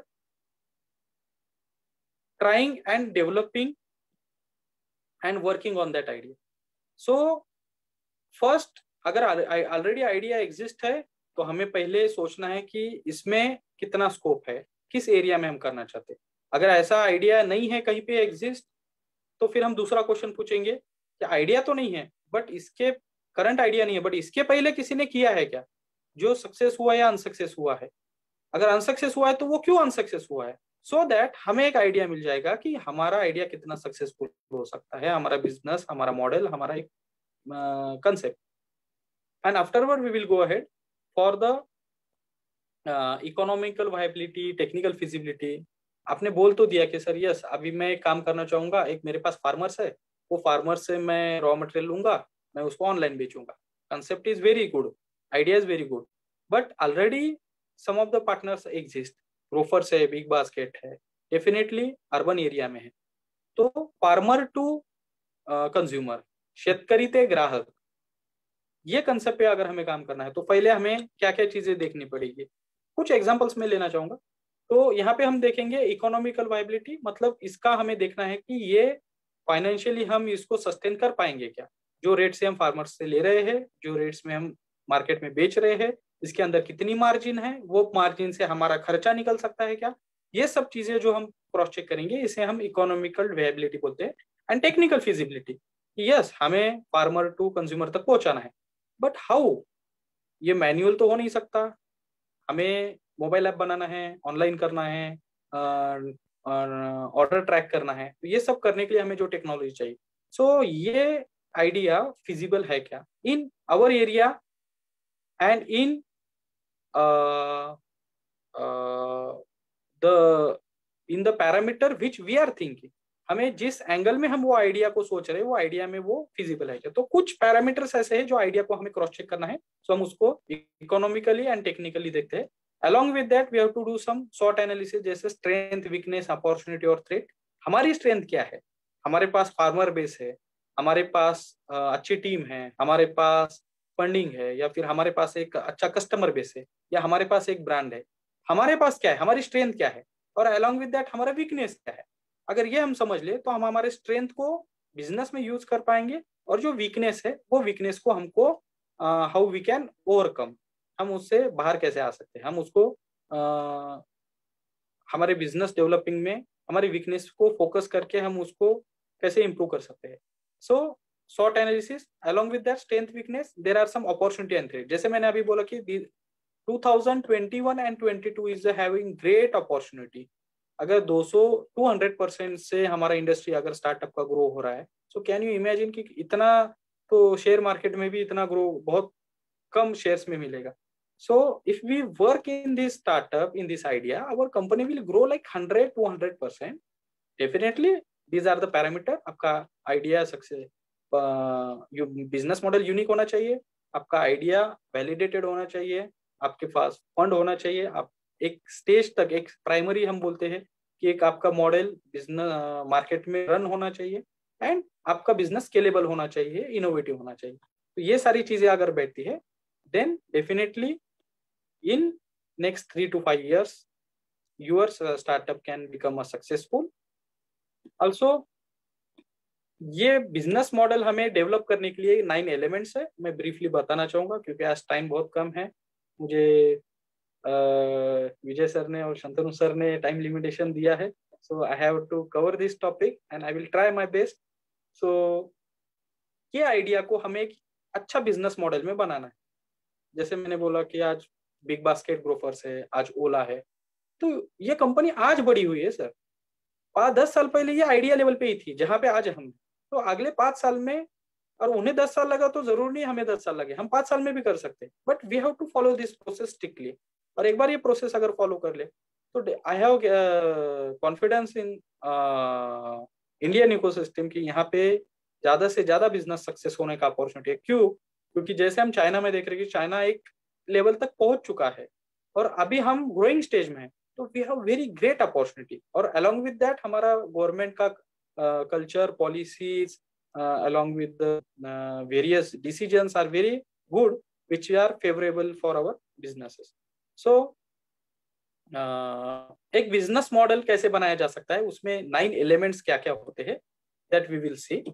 trying and developing and working on that idea. So first, अगर already idea exist है तो हमें पहले सोचना है कि इसमें कितना स्कोप है, किस एरिया में हम करना चाहते हैं। अगर ऐसा आइडिया नहीं है कहीं पे एग्जिस्ट, तो फिर हम दूसरा क्वेश्चन पूछेंगे कि आइडिया तो नहीं है, बट इसके करंट आइडिया नहीं है, बट इसके पहले किसी ने किया है क्या, जो सक्सेस हुआ या अनसक्सेस हुआ है। अगर अनसक्सेस हुआ है तो वो क्यों अनसक्सेस हुआ है, सो दैट हमें एक आइडिया मिल जाएगा कि हमारा आइडिया कितना सक्सेसफुल हो सकता है, हमारा बिजनेस, हमारा मॉडल, हमारा एक concept. And afterward we will go ahead for the economical viability, technical feasibility. आपने बोल तो दिया कि सर यस अभी मैं एक काम करना चाहूंगा, एक मेरे पास फार्मर्स है, वो फार्मर से मैं रॉ मटेरियल लूंगा, मैं उसको ऑनलाइन बेचूंगा। Concept is very good, idea is very good, but already some of the partners exist. Grofers है, बिग बास्केट है, डेफिनेटली अर्बन एरिया में है। तो फार्मर टू कंज्यूमर, शेतकरी ते ग्राहक, ये कंसेप्ट पे अगर हमें काम करना है तो पहले हमें क्या क्या चीजें देखनी पड़ेगी। कुछ एग्जांपल्स में लेना चाहूंगा। तो यहाँ पे हम देखेंगे इकोनॉमिकल वायबिलिटी, मतलब इसका हमें देखना है कि ये फाइनेंशियली हम इसको सस्टेन कर पाएंगे क्या। जो रेट से हम फार्मर्स से ले रहे हैं, जो रेट्स में हम मार्केट में बेच रहे हैं, इसके अंदर कितनी मार्जिन है, वो मार्जिन से हमारा खर्चा निकल सकता है क्या। ये सब चीजें जो हम क्रॉस चेक करेंगे, इसे हम इकोनॉमिकल वायबिलिटी बोलते हैं। एंड टेक्निकल फिजिबिलिटी, यस हमें फार्मर टू कंज्यूमर तक पहुंचाना है, बट हाउ, ये मैन्युअल तो हो नहीं सकता, हमें मोबाइल ऐप बनाना है, ऑनलाइन करना है, ऑर्डर ट्रैक करना है, तो ये सब करने के लिए हमें जो टेक्नोलॉजी चाहिए। सो ये आइडिया फिजिबल है क्या in our area and in the parameter which we are thinking. हमें जिस एंगल में हम वो आइडिया को सोच रहे हैं, वो आइडिया में वो फिजिबल है क्या। तो कुछ पैरामीटर्स ऐसे हैं जो आइडिया को हमें क्रॉस चेक करना है, तो हम उसको इकोनॉमिकली एंड टेक्निकली देखते हैं। Along with that, we have to do some SWOT analysis, जैसे स्ट्रेंथ, वीकनेस, अपॉर्चुनिटी और थ्रेट। हमारी स्ट्रेंथ क्या है, हमारे पास फार्मर बेस है, हमारे पास अच्छी टीम है, हमारे पास फंडिंग है, या फिर हमारे पास एक अच्छा कस्टमर बेस है, या हमारे पास एक ब्रांड है। हमारे पास क्या है, हमारी स्ट्रेंथ क्या है, और अलॉन्ग विद दैट हमारा वीकनेस क्या है। अगर ये हम समझ ले तो हम हमारे स्ट्रेंथ को बिजनेस में यूज कर पाएंगे, और जो वीकनेस है वो वीकनेस को हमको हाउ वी कैन ओवरकम, हम उससे बाहर कैसे आ सकते हैं, हम उसको हमारे बिजनेस डेवलपिंग में हमारी वीकनेस को फोकस करके हम उसको कैसे इंप्रूव कर सकते हैं। So SWOT analysis, along with that strength, weakness, there are some opportunity and threat. जैसे मैंने अभी बोला कि 2021 and 22 is having great opportunity. अगर 200-200% से हमारा इंडस्ट्री अगर स्टार्टअप का ग्रो हो रहा है, सो कैन यू इमेजिन कि इतना तो शेयर मार्केट में भी इतना ग्रो बहुत कम शेयर्स में मिलेगा। So if we work in this startup, in this idea, our company will grow like 100-200%. Definitely, these are the parameter. आपका idea success, business model unique होना चाहिए, आपका आइडिया वैलिडेटेड होना चाहिए, आपके पास फंड होना चाहिए, आप एक स्टेज तक, एक प्राइमरी हम बोलते हैं कि एक आपका मॉडल बिजनेस मार्केट में रन होना चाहिए, एंड आपका बिजनेस स्केलेबल होना चाहिए, इनोवेटिव होना चाहिए। तो ये सारी चीजें अगर बैठती है, then definitely in next 3 to 5 years your startup can become a successful also ये बिजनेस मॉडल हमें डेवलप करने के लिए 9 एलिमेंट्स है, मैं ब्रीफली बताना चाहूंगा क्योंकि आज टाइम बहुत कम है। मुझे विजय सर ने और शंतनु सर ने टाइम लिमिटेशन दिया है, so I have to cover this topic and I will try my best. So ये आइडिया को हमें एक अच्छा बिजनेस मॉडल में बनाना है। जैसे मैंने बोला कि आज बिग बास्केट ग्रोफर्स है, आज ओला है, तो ये कंपनी आज बड़ी हुई है सर। 5-10 साल पहले ये आइडिया लेवल पे ही थी जहां पे आज हम। तो अगले 5 साल में, और उन्हें 10 साल लगा तो जरूर नहीं हमें 10 साल लगे, हम 5 साल में भी कर सकते हैं, but we have to follow this process strictly. और एक बार ये प्रोसेस अगर फॉलो कर ले तो I have confidence in Indian ecosystem की यहाँ पे ज्यादा से ज्यादा बिजनेस सक्सेस होने का अपॉर्चुनिटी है। क्यों? क्योंकि जैसे हम चाइना में देख रहे हैं कि चाइना एक लेवल तक पहुंच चुका है और अभी हम ग्रोइंग स्टेज में है, तो we have very great opportunity. और अलोंग विद दैट हमारा गवर्नमेंट का culture policies along with the various decisions are very good which are favorable for our businesses. So एक बिजनेस मॉडल कैसे बनाया जा सकता है, उसमें 9 एलिमेंट्स क्या क्या होते हैं that we will see.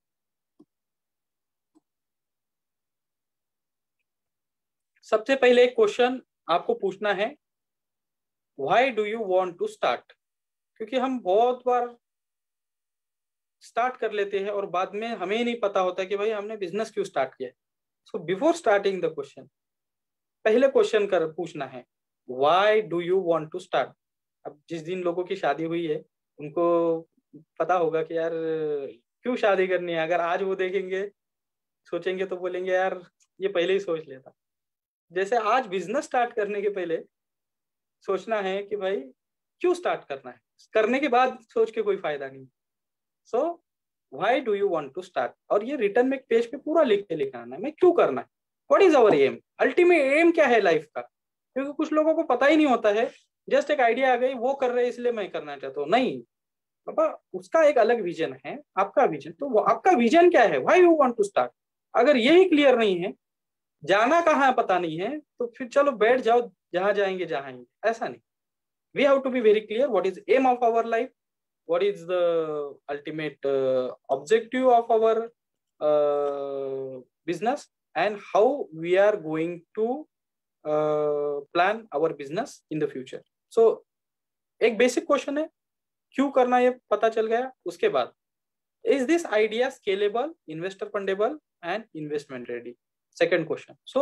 सबसे पहले एक क्वेश्चन आपको पूछना है, why do you want to start? क्योंकि हम बहुत बार स्टार्ट कर लेते हैं और बाद में हमें ही नहीं पता होता कि भाई हमने बिजनेस क्यों स्टार्ट किया। So before starting the question, पहले क्वेश्चन कर पूछना है why do you want to start. अब जिस दिन लोगों की शादी हुई है उनको पता होगा कि यार क्यों शादी करनी है। अगर आज वो देखेंगे सोचेंगे तो बोलेंगे यार ये पहले ही सोच लेता। जैसे आज बिजनेस स्टार्ट करने के पहले सोचना है कि भाई क्यों स्टार्ट करना है, करने के बाद सोच के कोई फायदा नहीं। So why do you want to start, और ये रिटर्न में पेज पे पूरा लिख के लिखाना है, मैं क्यों करना है, what is our aim, ultimate aim क्या है लाइफ का। क्योंकि कुछ लोगों को पता ही नहीं होता है, जस्ट एक आइडिया आ गई वो कर रहे हैं इसलिए मैं करना चाहता हूँ। नहीं पापा, उसका एक अलग विजन है, आपका विजन, तो वो आपका विजन क्या है, why you want to start. अगर यही क्लियर नहीं है, जाना कहाँ पता नहीं है, तो फिर चलो बैठ जाओ जहां जाएंगे जहां, ऐसा नहीं। We have to be very clear what is aim of our life, what is the ultimate objective of our business, and how we are going to plan our business in the future. So एक basic question है, क्यों करना ये पता चल गया। उसके बाद is this idea scalable, investor fundable and investment ready, second question. So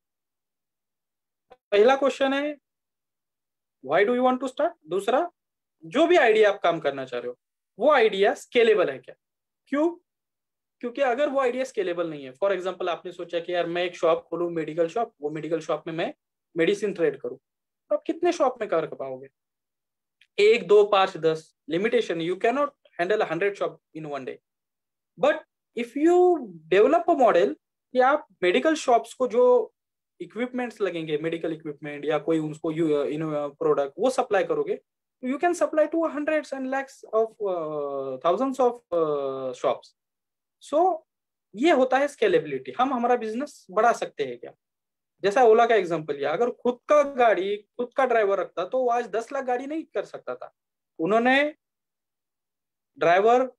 पहला क्वेश्चन है why do you want to start, दूसरा जो भी आइडिया आप काम करना चाह रहे हो वो आइडिया स्केलेबल है क्या। क्यों? क्योंकि अगर वो आइडिया स्केलेबल नहीं है, फॉर एग्जांपल आपने सोचा कि यार मैं एक शॉप खोलूं, मेडिकल शॉप, वो मेडिकल शॉप में मैं मेडिसिन ट्रेड करूं, तो आप कितने शॉप में कर पाओगे, 1, 2, 5, 10 limitation, you can not handle 100 shop in one day. But if you develop a model कि आप मेडिकल शॉप्स को जो इक्विपमेंट्स लगेंगे, मेडिकल इक्विपमेंट या कोई उसको प्रोडक्ट वो सप्लाई करोगे, you can supply to hundreds and lakhs of thousands of shops. So ये होता है स्केलेबिलिटी। हम हमारा बिजनेस बढ़ा सकते हैं क्या। जैसा ओला का एग्जांपल लिया, अगर खुद का गाड़ी खुद का ड्राइवर रखता तो वो आज 10 लाख गाड़ी नहीं कर सकता था। उन्होंने ड्राइवर,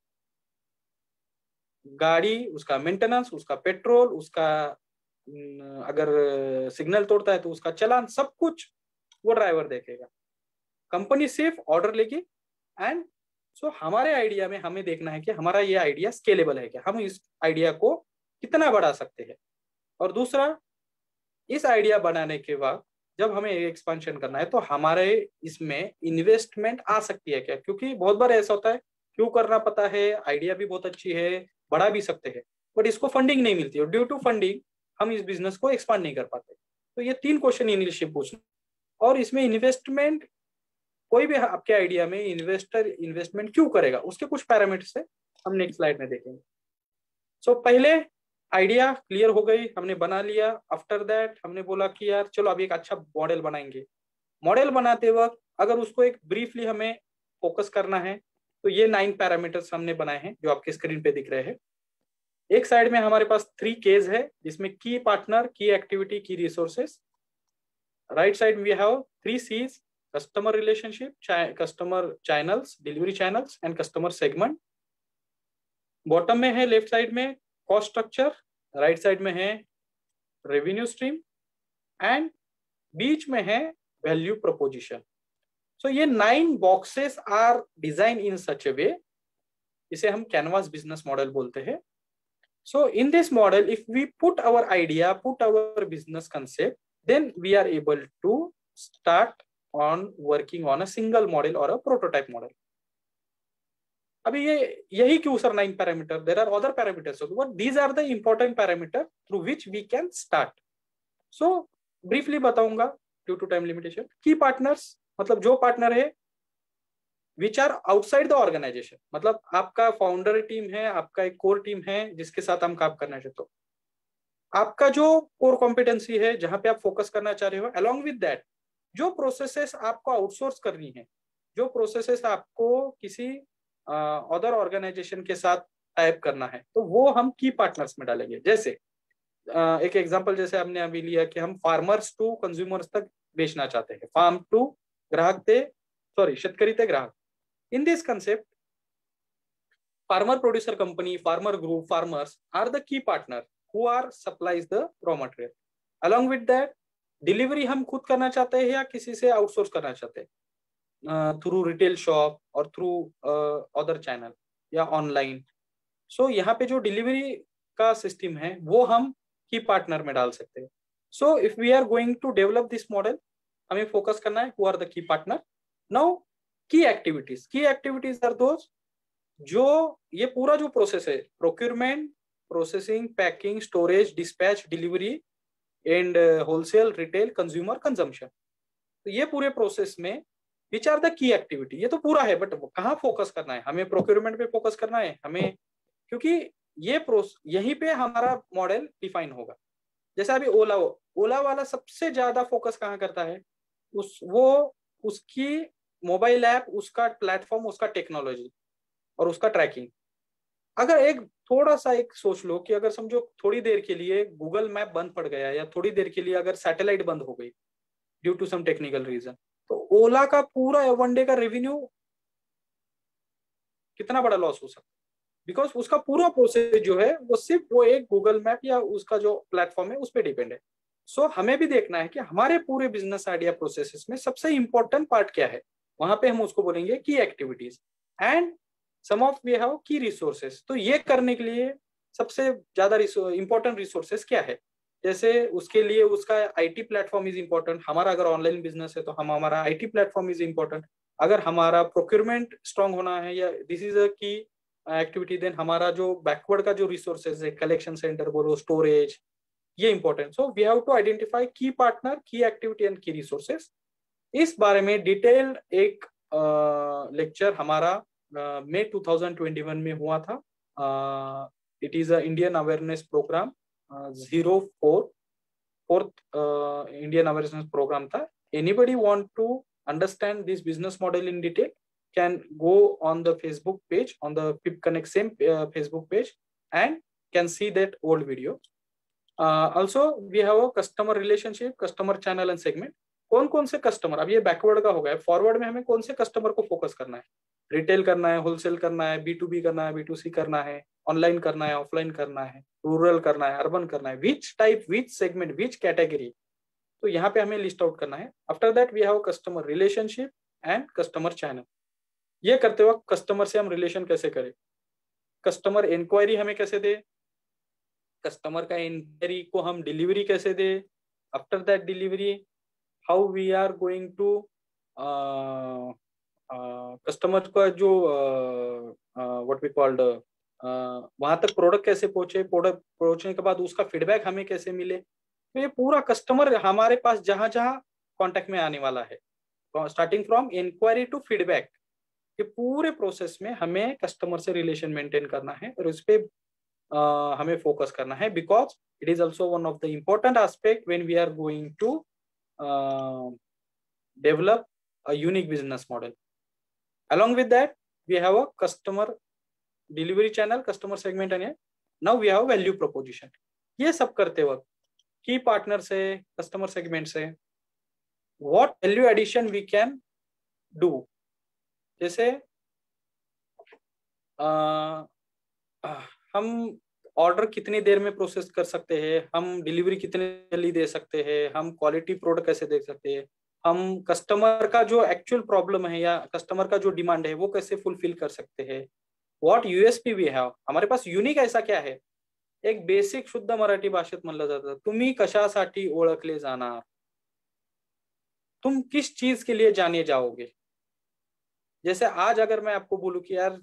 गाड़ी, उसका मेंटेनेंस, उसका पेट्रोल, उसका अगर सिग्नल तोड़ता है तो उसका चालान, सब कुछ वो ड्राइवर देखेगा। कंपनी सिर्फ ऑर्डर लेगी। एंड सो हमारे आइडिया में हमें देखना है कि हमारा ये आइडिया स्केलेबल है क्या, हम इस आइडिया को कितना बढ़ा सकते हैं। और दूसरा, इस आइडिया बनाने के बाद जब हमें एक्सपेंशन करना है तो हमारे इसमें इन्वेस्टमेंट आ सकती है क्या। क्योंकि बहुत बार ऐसा होता है क्यों करना पता है, आइडिया भी बहुत अच्छी है, बढ़ा भी सकते हैं, बट इसको फंडिंग नहीं मिलती और ड्यू टू फंडिंग हम इस बिजनेस को एक्सपांड नहीं कर पाते। तो ये 3 क्वेश्चन इंग्लिश पूछना। और इसमें इन्वेस्टमेंट, कोई भी आपके आइडिया में इन्वेस्टर इन्वेस्टमेंट क्यों करेगा, उसके कुछ पैरामीटर्स है, हम नेक्स्ट स्लाइड में देखेंगे। सो पहले आइडिया क्लियर हो गई, हमने बना लिया। आफ्टर दैट हमने बोला कि यार चलो अभी एक अच्छा मॉडल बनाएंगे। मॉडल बनाते वक्त अगर उसको एक ब्रीफली हमें फोकस करना है तो ये 9 पैरामीटर्स हमने बनाए हैं जो आपके स्क्रीन पे दिख रहे हैं। एक साइड में हमारे पास 3 केस है जिसमें की पार्टनर, की एक्टिविटी, की resources. Right side we have 3 C's, customer relationship, customer channels, delivery channels and customer segment. Bottom में है लेफ्ट साइड में कॉस्ट स्ट्रक्चर, राइट साइड में है रेवेन्यू स्ट्रीम एंड बीच में है वैल्यू प्रोपोजिशन. सो ये 9 boxes are design in such a way, इसे हम कैनवास बिजनेस मॉडल बोलते हैं. So in this model if we put our idea, put our business concept, then we are able to start on working on a single model or a prototype model. अभी यही क्यों sir 9 parameter? there are other parameters also, but these are the important parameter through which we can start. So briefly बताऊंगा due to time limitation. Key partners मतलब जो partner है which are outside the organization, मतलब आपका founder team है, आपका एक core team है जिसके साथ हम काम करना चाहते हो, आपका जो कोर कॉम्पिटेंसी है जहां पे आप फोकस करना चाह रहे हो, अलॉन्ग विद दैट जो प्रोसेसेस आपको आउटसोर्स करनी है, जो प्रोसेसेस आपको किसी अदर ऑर्गेनाइजेशन के साथ टाइप करना है, तो वो हम की पार्टनर्स में डालेंगे. जैसे एक एग्जांपल जैसे हमने अभी लिया कि हम फार्मर्स टू कंज्यूमर्स तक बेचना चाहते हैं, फार्म टू ग्राहक ते शेतकरी ते ग्राहक. In this concept farmer producer company, farmer group, farmers are the key partner who are supplies the raw material. Along with that, delivery हम खुद करना चाहते हैं या किसी से आउटसोर्स करना चाहते हैं थ्रू रिटेल शॉप और थ्रू अदर चैनल या ऑनलाइन. सो यहाँ पे जो डिलीवरी का सिस्टम है वो हम की पार्टनर में डाल सकते हैं. So if we are going to develop this model, हमें फोकस करना है who are the key partner. Now key activities are those जो ये पूरा जो प्रोसेस है, procurement, processing, packing, storage, dispatch, delivery and wholesale, retail, consumer, consumption. तो ये पूरे प्रोसेस में which are the key activity, ये तो पूरा है, बट कहाँ फोकस करना है? हमें प्रोक्यूरमेंट पे फोकस करना है हमें, क्योंकि ये यहीं पे हमारा मॉडल डिफाइन होगा. जैसे अभी ओला वाला सबसे ज्यादा फोकस कहाँ करता है? उसकी मोबाइल ऐप, उसका प्लेटफॉर्म, उसका टेक्नोलॉजी और उसका ट्रैकिंग. अगर एक थोड़ा सा एक सोच लो कि अगर समझो थोड़ी देर के लिए गूगल मैप बंद पड़ गया या थोड़ी देर के लिए अगर सैटेलाइट बंद हो गई due to some technical reason, तो ओला का पूरा 1 डे का रेवेन्यू कितना बड़ा लॉस हो सकता है, बिकॉज उसका पूरा प्रोसेस जो है वो सिर्फ वो एक गूगल मैप या उसका जो प्लेटफॉर्म है उस पर डिपेंड है. सो हमें भी देखना है कि हमारे पूरे बिजनेस आइडिया प्रोसेसेस में सबसे इंपॉर्टेंट पार्ट क्या है, वहां पे हम उसको बोलेंगे key activities and some of we have key resources. तो ये करने के लिए सबसे ज्यादा इंपॉर्टेंट रिसोर्सेस क्या है? जैसे उसके लिए उसका आईटी प्लेटफॉर्म इज इंपॉर्टेंट. हमारा अगर ऑनलाइन बिजनेस है तो हमारा आईटी प्लेटफॉर्म इज इंपॉर्टेंट. अगर हमारा प्रोक्यूरमेंट स्ट्रांग होना है या दिस इज अ की एक्टिविटी, देन हमारा जो बैकवर्ड का जो रिसोर्सेज है, कलेक्शन सेंटर बोलो, स्टोरेज, ये important. So we have to identify key partner, की एक्टिविटी एंड की रिसोर्सेज. इस बारे में डिटेल्ड एक लेक्चर हमारा मई 2021 में हुआ था. It is a Indian awareness programme, 04th Indian awareness programme था. Anybody want to understand this business model in detail can go on the Facebook page, on the PIP Connect same Facebook page, and can see that old video. Also we have a customer relationship, customer channel and segment. कौन से customer, अब ये backward का हो गया, forward में हमें कौन से कस्टमर को फोकस करना है? रिटेल करना है, होलसेल करना है, B2B करना है, B2C करना है, ऑनलाइन करना है, ऑफलाइन करना है, रूरल करना है, अर्बन करना है, which type, which segment, which category, तो यहाँ पे हमें लिस्ट आउट करना है. After that we have customer relationship and customer channel. ये करते वक्त कस्टमर से हम रिलेशन कैसे करें, कस्टमर इंक्वायरी हमें कैसे दे, कस्टमर का इंक्वायरी को हम डिलीवरी कैसे दे, after that delivery how we are going to customer का जो व्हाट वी कॉल्ड वहां तक प्रोडक्ट कैसे पहुंचे, प्रोडक्ट पहुंचने के बाद उसका फीडबैक हमें कैसे मिले. तो ये पूरा कस्टमर हमारे पास जहां जहां कॉन्टेक्ट में आने वाला है, starting from enquiry to feedback, ये पूरे प्रोसेस में हमें कस्टमर से रिलेशन मेंटेन करना है और उस पे हमें फोकस करना है, because it is also one of the important aspect when we are going to develop a unique business model. Along with that we have a customer delivery channel, customer segment and now we have value proposition. ये सब करते वक्त key partner से, customer segment से what value addition we can do. जैसे हम order कितनी देर में प्रोसेस कर सकते हैं, हम डिलीवरी कितने जल्दी दे सकते हैं, हम क्वालिटी प्रोडक्ट कैसे दे सकते हैं, हम कस्टमर का जो एक्चुअल प्रॉब्लम है या कस्टमर का जो डिमांड है वो कैसे फुलफिल कर सकते हैं. व्हाट यूएसपी वी हैव, हमारे पास युनिक ऐसा क्या है. एक बेसिक शुद्ध मराठी भाषेत म्हणलं जातं, तुम्ही कशासाठी ओळखले जाणार, तुम किस चीज के लिए जाने जाओगे. जैसे आज अगर मैं आपको बोलूं कि यार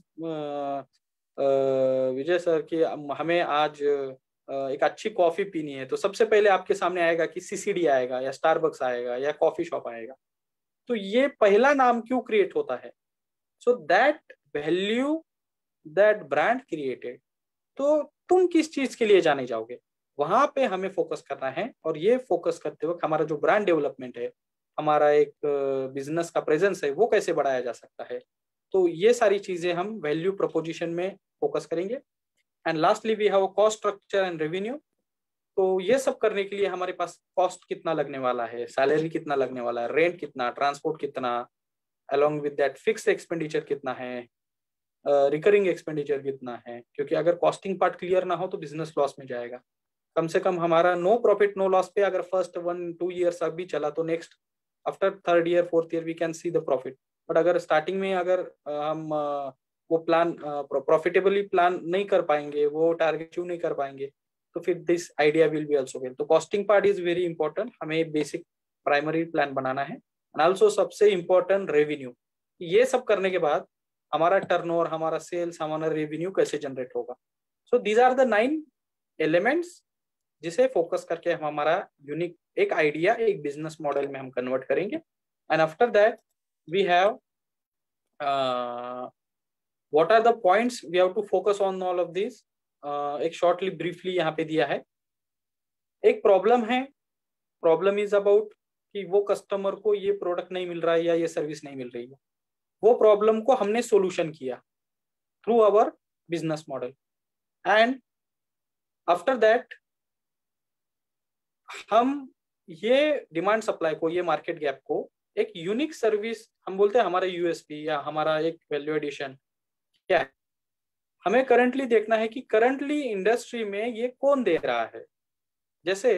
विजय सर कि हमें आज एक अच्छी कॉफी पीनी है, तो सबसे पहले आपके सामने आएगा कि सीसीडी आएगा या स्टारबक्स आएगा या कॉफी शॉप आएगा. तो ये पहला नाम क्यों क्रिएट होता है. So that value that brand created. तो तुम किस चीज के लिए जाने जाओगे, वहां पे हमें फोकस करना है. और ये फोकस करते वक्त हमारा जो ब्रांड डेवलपमेंट है, हमारा एक बिजनेस का प्रेजेंस है, वो कैसे बढ़ाया जा सकता है. तो ये सारी चीजें हम वैल्यू प्रोपोजिशन में फोकस करेंगे. And lastly we have cost structure and revenue. तो ये सब करने के लिए हमारे पास कॉस्ट कितना लगने वाला है, सैलरी कितना लगने वाला है, रेंट कितना, ट्रांसपोर्ट कितना, along with that fixed expenditure कितना है, रिकरिंग एक्सपेंडिचर कितना है. क्योंकि अगर कॉस्टिंग पार्ट क्लियर ना हो तो बिजनेस लॉस में जाएगा. कम से कम हमारा नो प्रॉफिट नो लॉस पे अगर फर्स्ट 1-2 ईयर्स अभी चला तो next after 3rd year 4th year we can see the profit. But अगर स्टार्टिंग में अगर हम वो प्लान प्रॉफिटेबली प्लान नहीं कर पाएंगे, वो टारगेट अचीव नहीं कर पाएंगे, तो फिर this idea will be also fail. तो costing part is very important. हमें बेसिक प्राइमरी प्लान बनाना है. एंड ऑल्सो सबसे इंपॉर्टेंट रेवेन्यू. ये सब करने के बाद हमारा टर्नओवर, हमारा सेल्स, हमारा रेवेन्यू कैसे जनरेट होगा. So these are the 9 elements जिसे फोकस करके हम हमारा यूनिक एक आइडिया एक बिजनेस मॉडल में हम कन्वर्ट करेंगे. And after that we have what are the points we have to focus on all of this. एक शॉर्टली ब्रीफली यहाँ पे दिया है. एक प्रॉब्लम है, प्रॉब्लम इज अबाउट कि वो कस्टमर को ये प्रोडक्ट नहीं मिल रहा है या ये सर्विस नहीं मिल रही है. वो प्रॉब्लम को हमने सोल्यूशन किया through our business model. And after that हम ये डिमांड सप्लाई को, ये मार्केट गैप को एक यूनिक सर्विस, हम बोलते हैं हमारा यूएसपी या हमारा एक वैल्यू एडिशन क्या है. हमें करंटली देखना है कि करंटली इंडस्ट्री में ये कौन दे रहा है. जैसे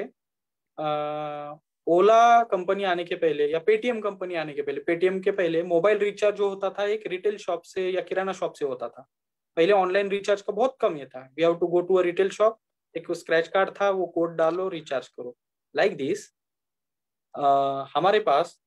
ओला कंपनी आने के पहले या पेटीएम कंपनी आने के पहले, पेटीएम के पहले मोबाइल रिचार्ज जो होता था एक रिटेल शॉप से या किराना शॉप से होता था. पहले ऑनलाइन रिचार्ज का बहुत कम ये था. We have to go to a retail shop, एक स्क्रैच कार्ड था, वो कोड डालो, रिचार्ज करो. लाइक दिस हमारे पास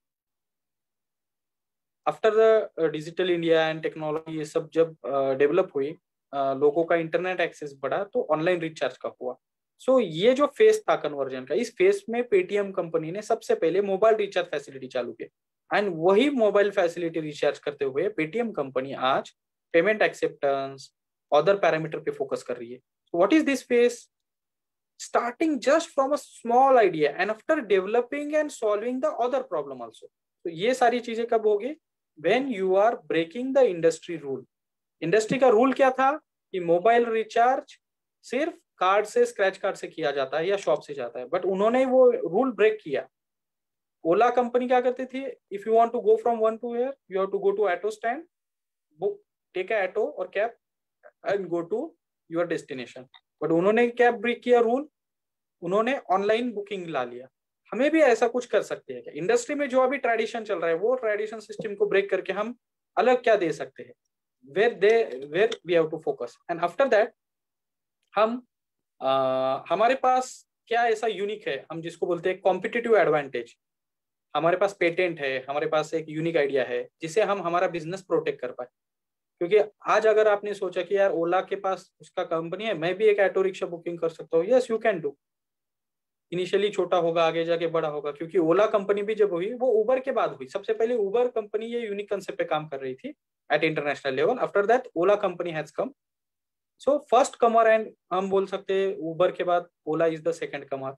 after the digital India and technology ये सब जब डेवलप हुई, लोगों का इंटरनेट एक्सेस बढ़ा, तो ऑनलाइन रिचार्ज का हुआ. सो ये जो फेस था कन्वर्जन का, इस फेस में पेटीएम कंपनी ने सबसे पहले मोबाइल रिचार्ज फैसिलिटी चालू की. एंड वही मोबाइल फैसिलिटी रिचार्ज करते हुए पेटीएम कंपनी आज पेमेंट एक्सेप्टेंस, अदर पैरामीटर पे फोकस कर रही है. What is this phase? starting just from a small idea and after developing and solving the other problem also. तो ये सारी चीजें कब होगी? when you are breaking the industry rule. Industry का रूल क्या था कि मोबाइल रिचार्ज सिर्फ कार्ड से, स्क्रैच कार्ड से किया जाता है या शॉप से जाता है. बट उन्होंने वो रूल ब्रेक किया. ओला कंपनी क्या करती थी? If you want to go from one to here, you have to go to auto stand, book, take a auto और cab and go to your destination. But उन्होंने क्या break किया rule? उन्होंने online booking ला लिया. हमें भी ऐसा कुछ कर सकते हैं क्या? इंडस्ट्री में जो अभी ट्रेडिशन चल रहा है वो ट्रेडिशन सिस्टम को ब्रेक करके हम अलग क्या दे सकते हैं? Where we have to focus. And after that हम हमारे पास क्या ऐसा यूनिक है, हम जिसको बोलते हैं कॉम्पिटिटिव एडवांटेज. हमारे पास पेटेंट है, हमारे पास एक यूनिक आइडिया है जिसे हम हमारा बिजनेस प्रोटेक्ट कर पाए. क्योंकि आज अगर आपने सोचा कि यार ओला के पास उसका कंपनी है, मैं भी एक ऑटो रिक्शा बुकिंग कर सकता हूँ, yes you can do. Initially छोटा होगा, आगे जाके बड़ा होगा. क्योंकि ओला कंपनी भी जब हुई वो उबर के बाद हुई. सबसे पहले उबर कंपनी ये यूनिक कंसेप्ट पे काम कर रही थी at international level. After that Ola company has come. So first comer, and हम बोल सकते हैं उबर के बाद Ola is the second comer.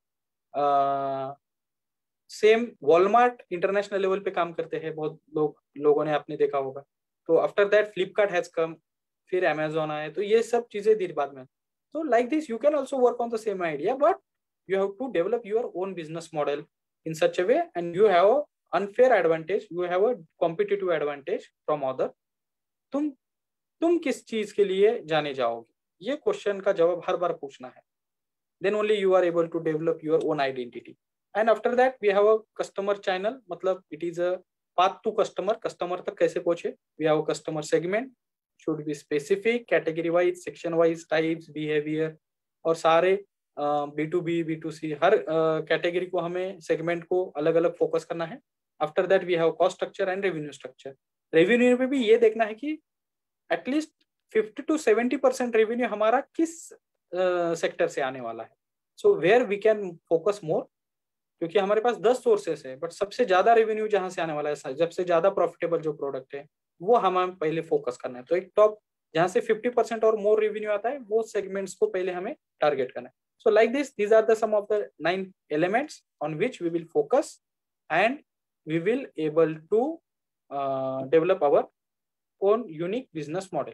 Same Walmart international level पे काम करते हैं, बहुत लोगों ने आपने देखा होगा. तो after that Flipkart has come, फिर अमेजोन आए. तो ये सब चीजें धीरे बाद में. तो like this you can also work on the same idea, but you have to develop your own business model in such a way, and you have unfair advantage, you have a competitive advantage from other. तुम किस चीज के लिए जाने जाओगे, ये question का जवाब हर बार पूछना है. Then only you are able to develop your own identity. And after that we have a customer channel, मतलब it is a path to customer. Customer तक कैसे पहुंचे? We have a customer segment, should be specific, category wise, section wise, types, behavior, और सारे B2B, B2C हर category को हमें segment को अलग अलग फोकस करना है. After that we have cost structure and revenue structure. Revenue पे भी ये देखना है कि एटलीस्ट 50 to 70% रेवेन्यू हमारा किस सेक्टर से आने वाला है. So where we can focus more, क्योंकि हमारे पास 10 सोर्सेस है, बट सबसे ज्यादा रेवेन्यू जहां से आने वाला है, सबसे ज्यादा प्रॉफिटेबल जो प्रोडक्ट है वो हमें पहले फोकस करना है. तो एक टॉप जहां से 50% और मोर रेवेन्यू आता है वो सेगमेंट्स को पहले हमें टारगेट करना है. So like this, these are the some of the 9 elements on which we will focus and we will able to develop our own unique business model.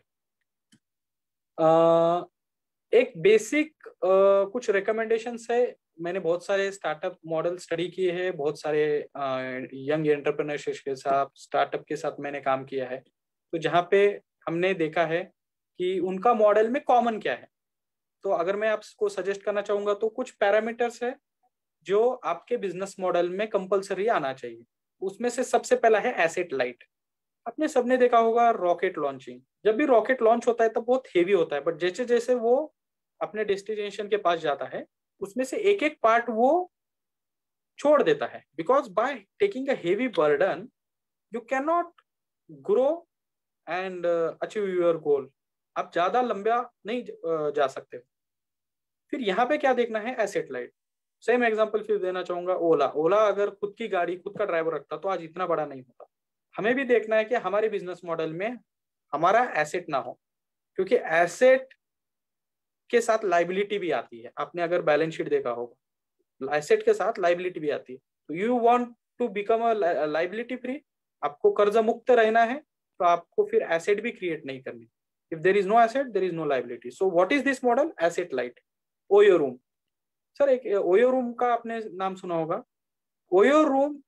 एक बेसिक कुछ recommendations है. मैंने बहुत सारे स्टार्टअप मॉडल स्टडी किए हैं, बहुत सारे यंग एंटरप्रेन्योरशिप के साथ, स्टार्टअप के साथ मैंने काम किया है. तो जहाँ पे हमने देखा है कि उनका मॉडल में कॉमन क्या है. तो अगर मैं आपको सजेस्ट करना चाहूंगा तो कुछ पैरामीटर्स है जो आपके बिजनेस मॉडल में कंपलसरी आना चाहिए. उसमें से सबसे पहला है एसेट लाइट. आपने सबने देखा होगा रॉकेट लॉन्चिंग. जब भी रॉकेट लॉन्च होता है तब बहुत हेवी होता है, बट जैसे जैसे वो अपने डेस्टिनेशन के पास जाता है उसमें से एक एक पार्ट वो छोड़ देता है. Because by taking a heavy burden you can not grow and achieve your goal. आप ज्यादा लंबा नहीं जा सकते. फिर यहाँ पे क्या देखना है, एसेट लाइट. सेम एग्जांपल फिर देना चाहूंगा ओला. ओला अगर खुद की गाड़ी खुद का ड्राइवर रखता तो आज इतना बड़ा नहीं होता. हमें भी देखना है कि हमारे बिजनेस मॉडल में हमारा एसेट ना हो, क्योंकि एसेट के साथ लाइबिलिटी भी आती है. आपने अगर बैलेंस शीट देखा होगा, एसेट के साथ लाइबिलिटी भी आती है. तो you want to become a liability free, आपको कर्ज मुक्त रहना है, तो आपको फिर एसेट भी क्रिएट नहीं करनी. If there is no asset, there is no liability. So what is this model? Asset light. OYO room. Sir एक ओयो रूम का आपने नाम सुना होगा. ओयो रूम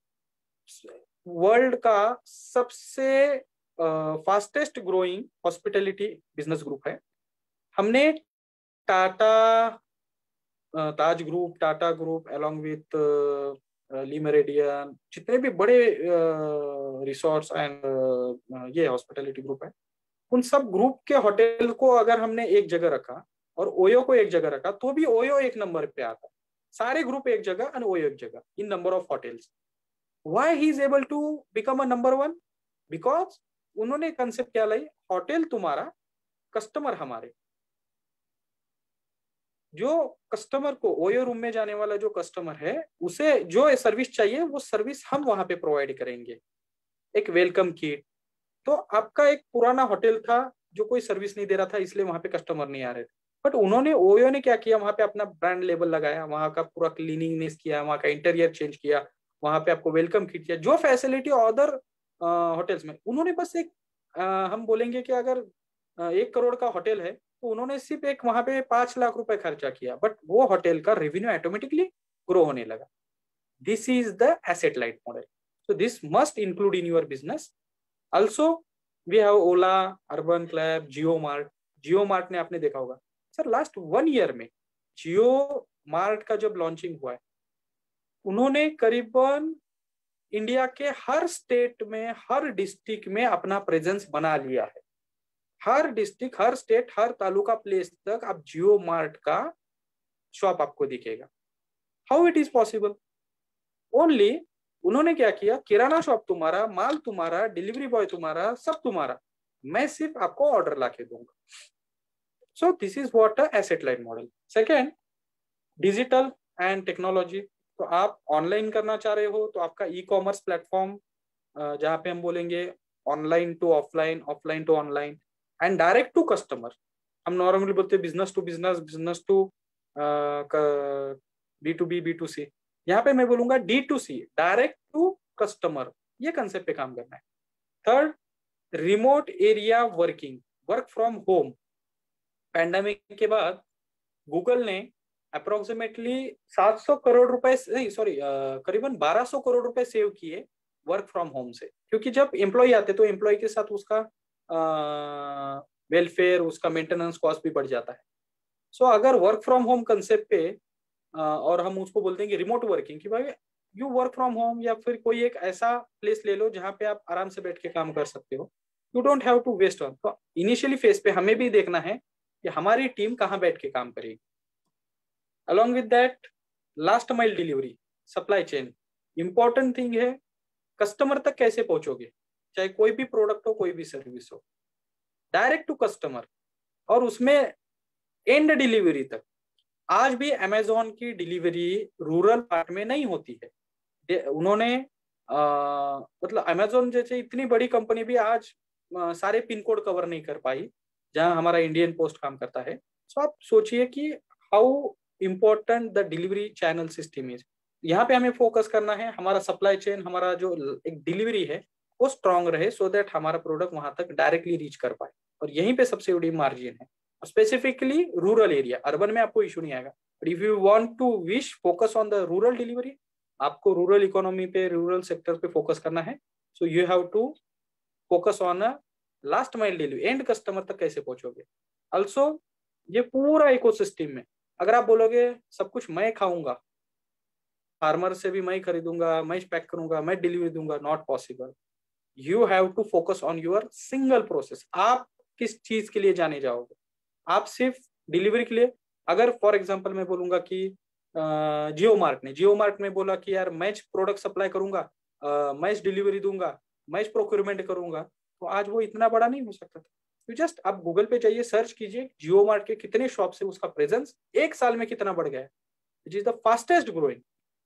वर्ल्ड का सबसे fastest growing hospitality business group है. हमने Tata, Taj group, Tata group along with Le Meridien, जितने भी बड़े रिसोर्ट्स एंड ये हॉस्पिटैलिटी ग्रुप है, उन सब ग्रुप के होटल को अगर हमने एक जगह रखा और ओयो को एक जगह रखा तो भी ओयो एक नंबर पे आता. सारे ग्रुप एक जगह और ओयो एक जगह in number of hotels. Why he is able to become a number 1? Because उन्होंने कंसेप्ट क्या लाई, होटल तुम्हारा, कस्टमर हमारे. जो कस्टमर को ओयो रूम में जाने वाला जो कस्टमर है उसे जो सर्विस चाहिए वो सर्विस हम वहां पे प्रोवाइड करेंगे. एक वेलकम किट. तो आपका एक पुराना होटल था जो कोई सर्विस नहीं दे रहा था, इसलिए वहां पे कस्टमर नहीं आ रहे थे. बट उन्होंने ओयो ने क्या किया, वहां पे अपना ब्रांड लेबल लगाया, वहां का पूरा क्लीनिंगनेस किया, वहां का इंटीरियर चेंज किया, वहां पे आपको वेलकम किट किया. जो फैसिलिटी अदर होटल्स में उन्होंने बस एक हम बोलेंगे कि अगर 1 करोड़ का होटल है तो उन्होंने सिर्फ एक वहां पे 5 लाख रुपए खर्चा किया, बट वो होटल का रेवेन्यू ऑटोमेटिकली ग्रो होने लगा. This is the asset light model. So this must include in your business. Also, we have Ola, Urban Club, Jio Mart. Jio Mart ने आपने देखा होगा. सर लास्ट 1 ईयर में Jio Mart का जब launching हुआ है, उन्होंने करीबन इंडिया के हर स्टेट में, हर डिस्ट्रिक्ट में अपना प्रेजेंस बना लिया है. हर डिस्ट्रिक्ट, हर स्टेट, हर तालुका प्लेस तक आप Jio Mart का शॉप आपको दिखेगा. How it is possible? Only उन्होंने क्या किया, किराना शॉप तुम्हारा, माल तुम्हारा, डिलीवरी बॉय तुम्हारा, सब तुम्हारा, मैं सिर्फ आपको ऑर्डर लाके दूंगा. So this is what a asset light model. Second, digital and technology. तो आप ऑनलाइन करना चाह रहे हो तो आपका ई कॉमर्स प्लेटफॉर्म, जहाँ पे हम बोलेंगे online to offline, offline to online and direct to customer. हम नॉर्मली बोलते हैं business to business, business to B2B, B2C. यहाँ पे मैं बोलूंगा D2C, डायरेक्ट टू कस्टमर. ये कंसेप्ट पे काम करना है. Third, remote area working, work from home. Pandemic के बाद गूगल ने अप्रोक्सीमेटली 700 करोड़ रुपए, नहीं सॉरी, करीबन 1200 करोड़ रुपए सेव किए वर्क फ्रॉम होम से, क्योंकि जब एम्प्लॉय आते तो एम्प्लॉय के साथ उसका वेलफेयर, उसका मेंटेनेंस कॉस्ट भी बढ़ जाता है। सो अगर वर्क फ्रॉम होम कंसेप्ट पे और हम उसको बोलते हैं कि रिमोट वर्किंग, कि भाई यू वर्क फ्रॉम होम, या फिर कोई एक ऐसा प्लेस ले लो जहाँ पे आप आराम से बैठ के काम कर सकते हो, you don't have to waste on. तो इनिशियली फेज पे हमें भी देखना है कि हमारी टीम कहाँ बैठ के काम करेगी। Along with that, last mile delivery, supply chain, important thing है। कस्टमर तक कैसे पहुंचोगे, चाहे कोई भी प्रोडक्ट हो, कोई भी सर्विस हो, डायरेक्ट टू कस्टमर, और उसमें एंड डिलीवरी तक। आज भी अमेजोन की डिलीवरी रूरल पार्ट में नहीं होती है। उन्होंने मतलब अमेजोन जैसे इतनी बड़ी कंपनी भी आज सारे पिन कोड कवर नहीं कर पाई जहां हमारा इंडियन पोस्ट काम करता है। सो आप सोचिए कि how important the delivery channel system is. यहाँ पे हमें फोकस करना है, हमारा सप्लाई चेन, हमारा जो एक डिलीवरी है वो स्ट्रांग रहे, सो दैट हमारा प्रोडक्ट वहां तक डायरेक्टली रीच कर पाए, और यहीं पे सबसे बड़ी मार्जिन है। स्पेसिफिकली रूरल एरिया, अर्बन में आपको इशू नहीं आएगा, but if you want to wish focus on the rural delivery, आपको रूरल इकोनॉमी पे, रूरल सेक्टर पे फोकस करना है। So you have to focus on a last mile delivery, and customer तक कैसे पहुंचोगे। ऑल्सो ये पूरा इकोसिस्टम में अगर आप बोलोगे सब कुछ मैं खाऊंगा, फार्मर से भी मैं खरीदूंगा, मैं पैक करूंगा, मैं डिलीवरी दूंगा, not possible. You have to focus on your single process. आप किस चीज के लिए जाने जाओगे, आप सिर्फ डिलीवरी के लिए। अगर फॉर एग्जांपल मैं बोलूंगा कि जियो मार्ट ने बोला कि यार मैं प्रोडक्ट सप्लाई करूंगा, मैं डिलीवरी दूंगा, मैं प्रोक्योरमेंट करूंगा, तो आज वो इतना बड़ा नहीं हो सकता था। तो जस्ट आप गूगल पे जाइए, सर्च कीजिए जियो मार्ट के कितने शॉप से उसका प्रेजेंस एक साल में कितना बढ़ गया है, which is the fastest growing.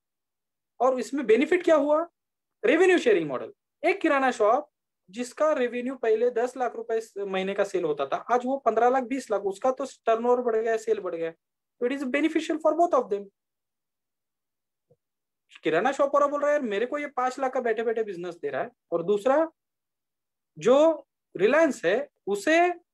और इसमें बेनिफिट क्या हुआ, रेवेन्यू शेयरिंग मॉडल। एक किराना शॉप जिसका रेवेन्यू पहले 10 लाख रुपए महीने का सेल होता था, आज वो 15 लाख 20 लाख, उसका तो टर्नओवर बढ़ गया, सेल बढ़ गया। तो it is beneficial for both of them. Kirana shop वाला बोल रहा है यार मेरे को ये 5 लाख का बैठे बैठे बिजनेस दे रहा है, और दूसरा जो रिलायंस है उसे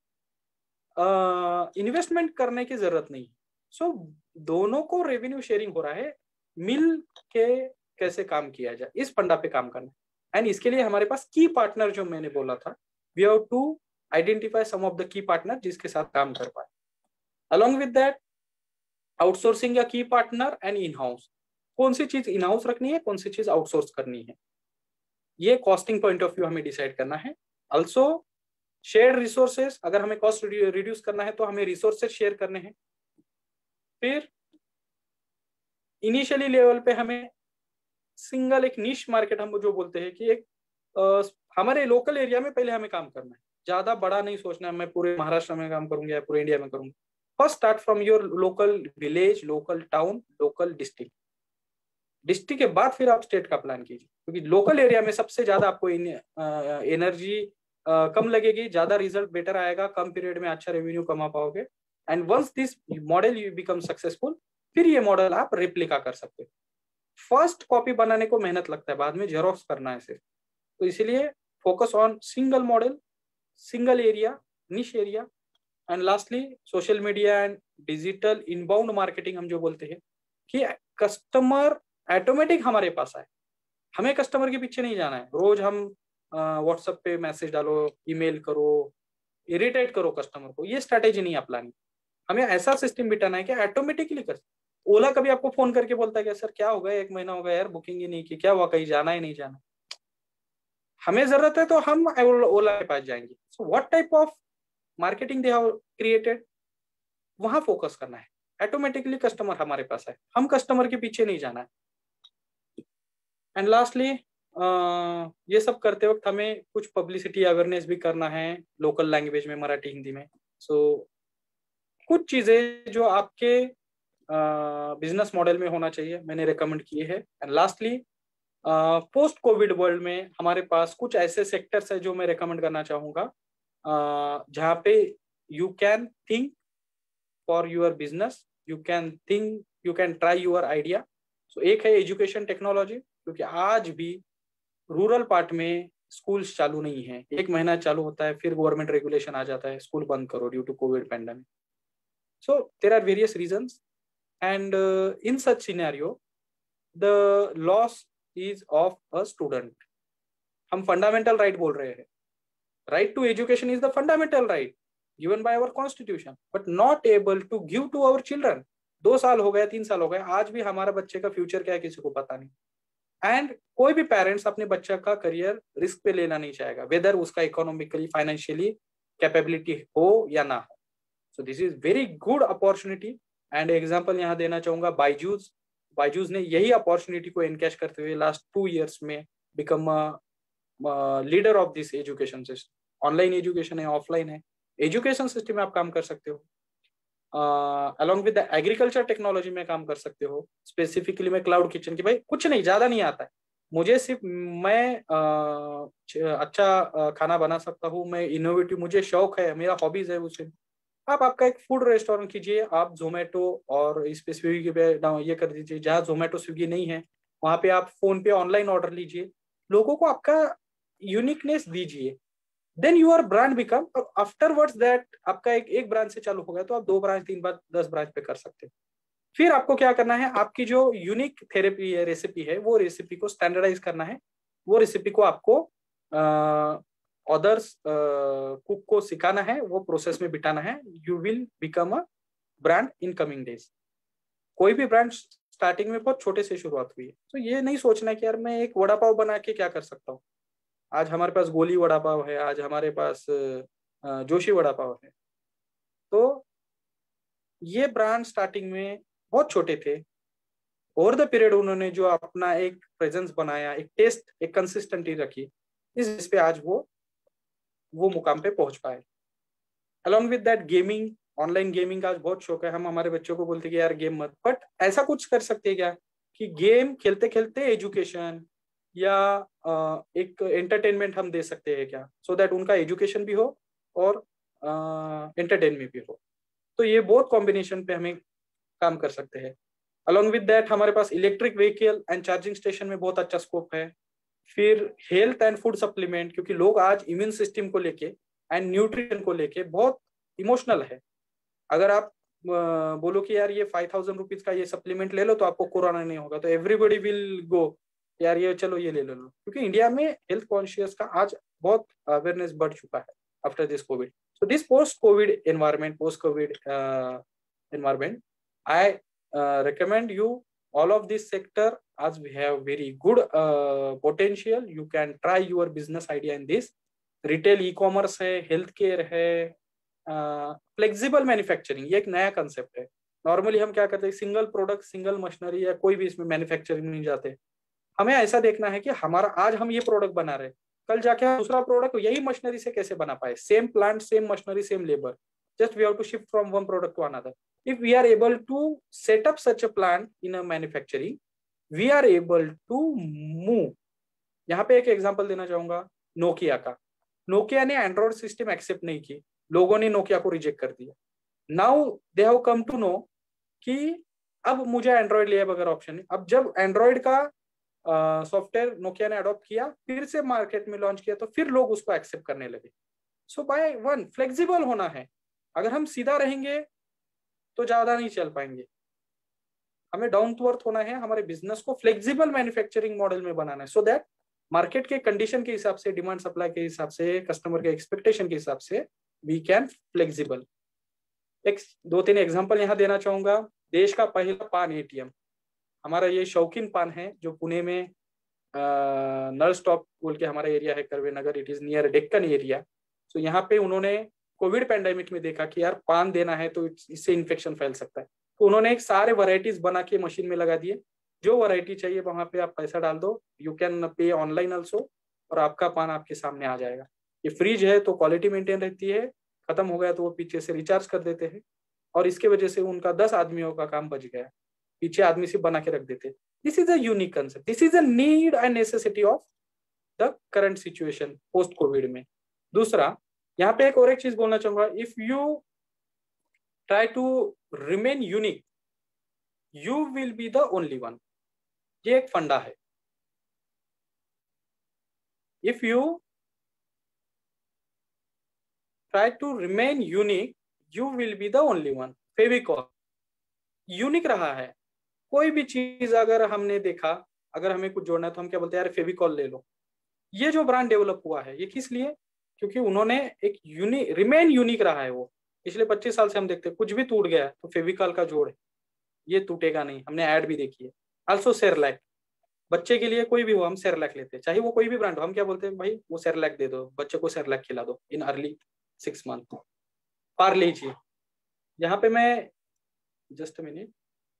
इन्वेस्टमेंट करने की जरूरत नहीं। सो दोनों को रेवेन्यू शेयरिंग हो रहा है, मिल के कैसे काम किया जाए, इस फंडा पे काम करना। एंड इसके लिए हमारे पास की पार्टनर जो मैंने बोला था, we have to identify some of the key partner जिसके साथ काम कर पाए। अलॉन्ग विद दैट, आउटसोर्सिंग या की पार्टनर एंड इन हाउस, कौन सी चीज इन हाउस रखनी है, कौन सी चीज आउटसोर्स करनी है, ये कॉस्टिंग पॉइंट ऑफ व्यू हमें डिसाइड करना है। ऑल्सो शेयर रिसोर्सेस, अगर हमें कॉस्ट रिड्यूस करना है तो हमें रिसोर्सेस शेयर करने हैं। फिर इनिशियली लेवल पे हमें सिंगल एक निश मार्केट हम जो बोलते हैं कि एक हमारे लोकल एरिया में पहले हमें काम करना है, ज्यादा बड़ा नहीं सोचना है मैं पूरे महाराष्ट्र में काम करूंगा या पूरे इंडिया में करूंगा। First start from your local village, local town, local district, district के बाद फिर आप स्टेट का प्लान कीजिए, क्योंकि लोकल एरिया में सबसे ज्यादा आपको एनर्जी कम लगेगी, ज्यादा रिजल्ट बेटर आएगा, कम पीरियड में अच्छा रेवेन्यू कमा पाओगे। And once this model you become successful, फिर ये मॉडल आप रेप्लिका कर सकते हो। फर्स्ट कॉपी बनाने को मेहनत लगता है, बाद में जेरोक्स करना है सिर्फ। तो इसीलिए focus on single model, single area, niche area. And lastly social media and digital inbound marketing हम जो बोलते हैं कि कस्टमर ऑटोमेटिक हमारे पास आए, हमें कस्टमर के पीछे नहीं जाना है। रोज हम व्हाट्सएप पे मैसेज डालो, ईमेल करो, इरिटेट करो कस्टमर को, ये स्ट्रैटेजी नहीं अपनानी। हमें ऐसा सिस्टम बिठाना है कि ऑटोमेटिकली कर। ओला कभी आपको फोन करके बोलता है कि सर क्या हो गया, 1 महीना हो गया यार बुकिंग ही नहीं की, क्या हुआ, कहीं जाना ही नहीं जाना। हमें जरूरत है तो हम ओला के पास जाएंगे। So what type of marketing they have created, वहां फोकस करना है। ऑटोमेटिकली कस्टमर हमारे पास है, हम कस्टमर के पीछे नहीं जाना है। एंड लास्टली ये सब करते वक्त हमें कुछ पब्लिसिटी अवेयरनेस भी करना है, लोकल लैंग्वेज में, मराठी, हिंदी में। सो कुछ चीजें जो आपके बिजनेस मॉडल में होना चाहिए मैंने रिकमेंड किए हैं। And lastly post Covid world में हमारे पास कुछ ऐसे सेक्टर्स है जो मैं रिकमेंड करना चाहूंगा जहाँ पे you can think for your business, you can try your idea. So एक है एजुकेशन टेक्नोलॉजी, क्योंकि आज भी रूरल पार्ट में स्कूल्स चालू नहीं है, 1 महीना चालू होता है फिर गवर्नमेंट रेगुलेशन आ जाता है स्कूल बंद करो due to Covid pandemic. So there are various reasons. and in such scenario the loss is of a student. हम fundamental right बोल रहे हैं. Right to education is the fundamental right given by our constitution, but not able to give to our children. 2 साल हो गए, 3 साल हो गए, आज भी हमारा बच्चे का फ्यूचर क्या है किसी को पता नहीं. एंड कोई भी पेरेंट्स अपने बच्चा का करियर रिस्क पे लेना नहीं चाहेगा, वेदर उसका इकोनॉमिकली फाइनेंशियली कैपेबिलिटी हो या ना हो. So this is very good opportunity. And example यहाँ देना चाहूंगा बायजूस ने यही अपॉर्चुनिटी को एनकैश करते हुए लास्ट 2 years में become leader of this education system. Online education है, ऑफलाइन है, एजुकेशन सिस्टम में आप काम कर सकते हो. Along with the agriculture technology में काम कर सकते हो. स्पेसिफिकली मैं क्लाउड किचन की, भाई कुछ नहीं, ज्यादा नहीं आता है मुझे, सिर्फ मैं अच्छा खाना बना सकता हूँ, मैं इनोवेटिव, मुझे शौक है, मेरा हॉबीज है उसे. आप आपका एक फूड रेस्टोरेंट कीजिए, आप जोमेटो और इस पे स्विगी पे ये कर दीजिए. जहाँ जोमेटो स्विगी नहीं है वहां पे आप फोन पे ऑनलाइन ऑर्डर लीजिए, लोगों को आपका यूनिकनेस दीजिए. Then your brand become. Afterwards that आपका एक ब्रांच से चालू हो गया तो आप 2 ब्रांच, 3 ब्रांच, 10 ब्रांच पे कर सकते हैं. फिर आपको क्या करना है, आपकी जो यूनिक थेरेपी है, रेसिपी है, वो रेसिपी को स्टैंडर्डाइज करना है. वो रेसिपी को आपको अदर्स कुक को सिखाना है, वो प्रोसेस में बिठाना है. You will become a brand in coming days. कोई भी ब्रांड स्टार्टिंग में बहुत छोटे से शुरुआत हुई है. तो ये नहीं सोचना है कि यार मैं एक वड़ा पाव बना के क्या कर सकता हूँ. आज हमारे पास गोली वड़ा पाव है, आज हमारे पास जोशी वड़ा पाव है. तो ये ब्रांड स्टार्टिंग में बहुत छोटे थे. ओवर द पीरियड उन्होंने जो अपना एक प्रेजेंस बनाया, एक टेस्ट, एक कंसिस्टेंसी रखी, इस पे आज वो मुकाम पे पहुंच पाए. Along with that gaming, online gaming का आज बहुत शौक है. हम हमारे बच्चों को बोलते कि यार गेम मत, बट ऐसा कुछ कर सकते हैं क्या कि गेम खेलते खेलते एजुकेशन या एक एंटरटेनमेंट हम दे सकते हैं क्या, सो दैट उनका एजुकेशन भी हो और एंटरटेनमेंट भी हो. तो ये बहुत कॉम्बिनेशन पे हमें काम कर सकते हैं. अलॉन्ग विद दैट हमारे पास electric vehicle and charging station में बहुत अच्छा स्कोप है. फिर हेल्थ एंड फूड सप्लीमेंट, क्योंकि लोग आज इम्यून सिस्टम को लेके एंड न्यूट्रिशन को लेके बहुत इमोशनल है. अगर आप बोलो कि यार ये 5000 रुपीज का ये सप्लीमेंट ले लो तो आपको कोरोना नहीं होगा, तो एवरीबॉडी विल गो यार ये चलो ये ले लो, क्योंकि इंडिया में हेल्थ कॉन्शियस का आज बहुत अवेयरनेस बढ़ चुका है after this Covid. So this post Covid environment, I recommend you all of this sector, as we have very good potential. You can try your business idea in this. Retail, e commerce है, health care है, flexible manufacturing, ये एक नया concept है. Normally हम क्या करते हैं, सिंगल प्रोडक्ट, सिंगल मशीनरी या कोई भी इसमें मैन्युफैक्चरिंग नहीं जाते. हमें ऐसा देखना है कि हमारा आज हम ये प्रोडक्ट बना रहे, कल जाके हम दूसरा प्रोडक्ट यही मशीनरी से कैसे बना पाए. Same plant, same machinery, same labour, just we have to shift from one product to another. If we are able to set up such a plant in a manufacturing, we are able to move. यहाँ पे एक example देना चाहूंगा Nokia का. Nokia ने Android system accept नहीं की, लोगों ने नोकिया को रिजेक्ट कर दिया. Now they have come to know कि अब मुझे एंड्रॉइड लिया बगैर ऑप्शन नहीं. अब जब एंड्रॉइड का सॉफ्टवेयर नोकिया ने अडॉप्ट किया, फिर से मार्केट में लॉन्च किया, तो फिर लोग उसको एक्सेप्ट करने लगे. सो बाय वन, फ्लेक्सिबल होना है. अगर हम सीधा रहेंगे तो ज्यादा नहीं चल पाएंगे. हमें डाउन टू अर्थ होना है, हमारे बिजनेस को फ्लेक्सिबल मैन्युफैक्चरिंग मॉडल में बनाना है, सो दैट मार्केट के कंडीशन के हिसाब से, डिमांड सप्लाई के हिसाब से, कस्टमर के एक्सपेक्टेशन के हिसाब से वी कैन फ्लेक्सिबल. एक 2-3 एग्जांपल यहाँ देना चाहूंगा. देश का पहला पान एटीएम, हमारा ये शौकीन पान है जो पुणे में नल स्टॉप बोल के हमारा एरिया है, Karve Nagar, it is near Deccan area. So यहाँ पे उन्होंने कोविड पैंडेमिक में देखा कि यार पान देना है तो इससे इन्फेक्शन फैल सकता है, तो उन्होंने एक सारे वैरायटीज बना के मशीन में लगा दिए. जो वैरायटी चाहिए वहां पे आप पैसा डाल दो, you can pay online also, और आपका पान आपके सामने आ जाएगा. ये फ्रीज है तो क्वालिटी मेंटेन रहती है, खत्म हो गया तो वो पीछे से रिचार्ज कर देते हैं, और इसके वजह से उनका 10 आदमियों का काम बच गया. पीछे आदमी सिर्फ बना के रख देते. This is a unique concept, this is a need and necessity of the current situation post covid में. दूसरा, यहाँ पे एक और एक चीज बोलना चाहूंगा. If you try to remain unique, you will be the only one. ये एक फंडा है. If you try to remain unique, you will be the only one. Fevicol. Unique रहा है। कोई भी चीज अगर हमने देखा, अगर हमें कुछ जोड़ना है तो हम क्या बोलते हैं, यार फेविकॉल ले लो। ये जो ब्रांड डेवलप हुआ है ये किस लिए, क्योंकि उन्होंने एक रिमेन यूनिक रहा है। वो पिछले 25 साल से हम देखते हैं कुछ भी टूट गया तो फेविकॉल का जोड़ है, ये टूटेगा नहीं। हमने ऐड भी देखी है। आल्सो सेरेलैक, बच्चे के लिए कोई भी हो हम सेरेलैक लेते हैं, चाहे वो कोई भी ब्रांड हो। हम क्या बोलते हैं, भाई वो सेरेलैक दे दो, बच्चे को सेरेलैक खिला दो in early 6 month. Parle G, यहाँ पे मैं just minute,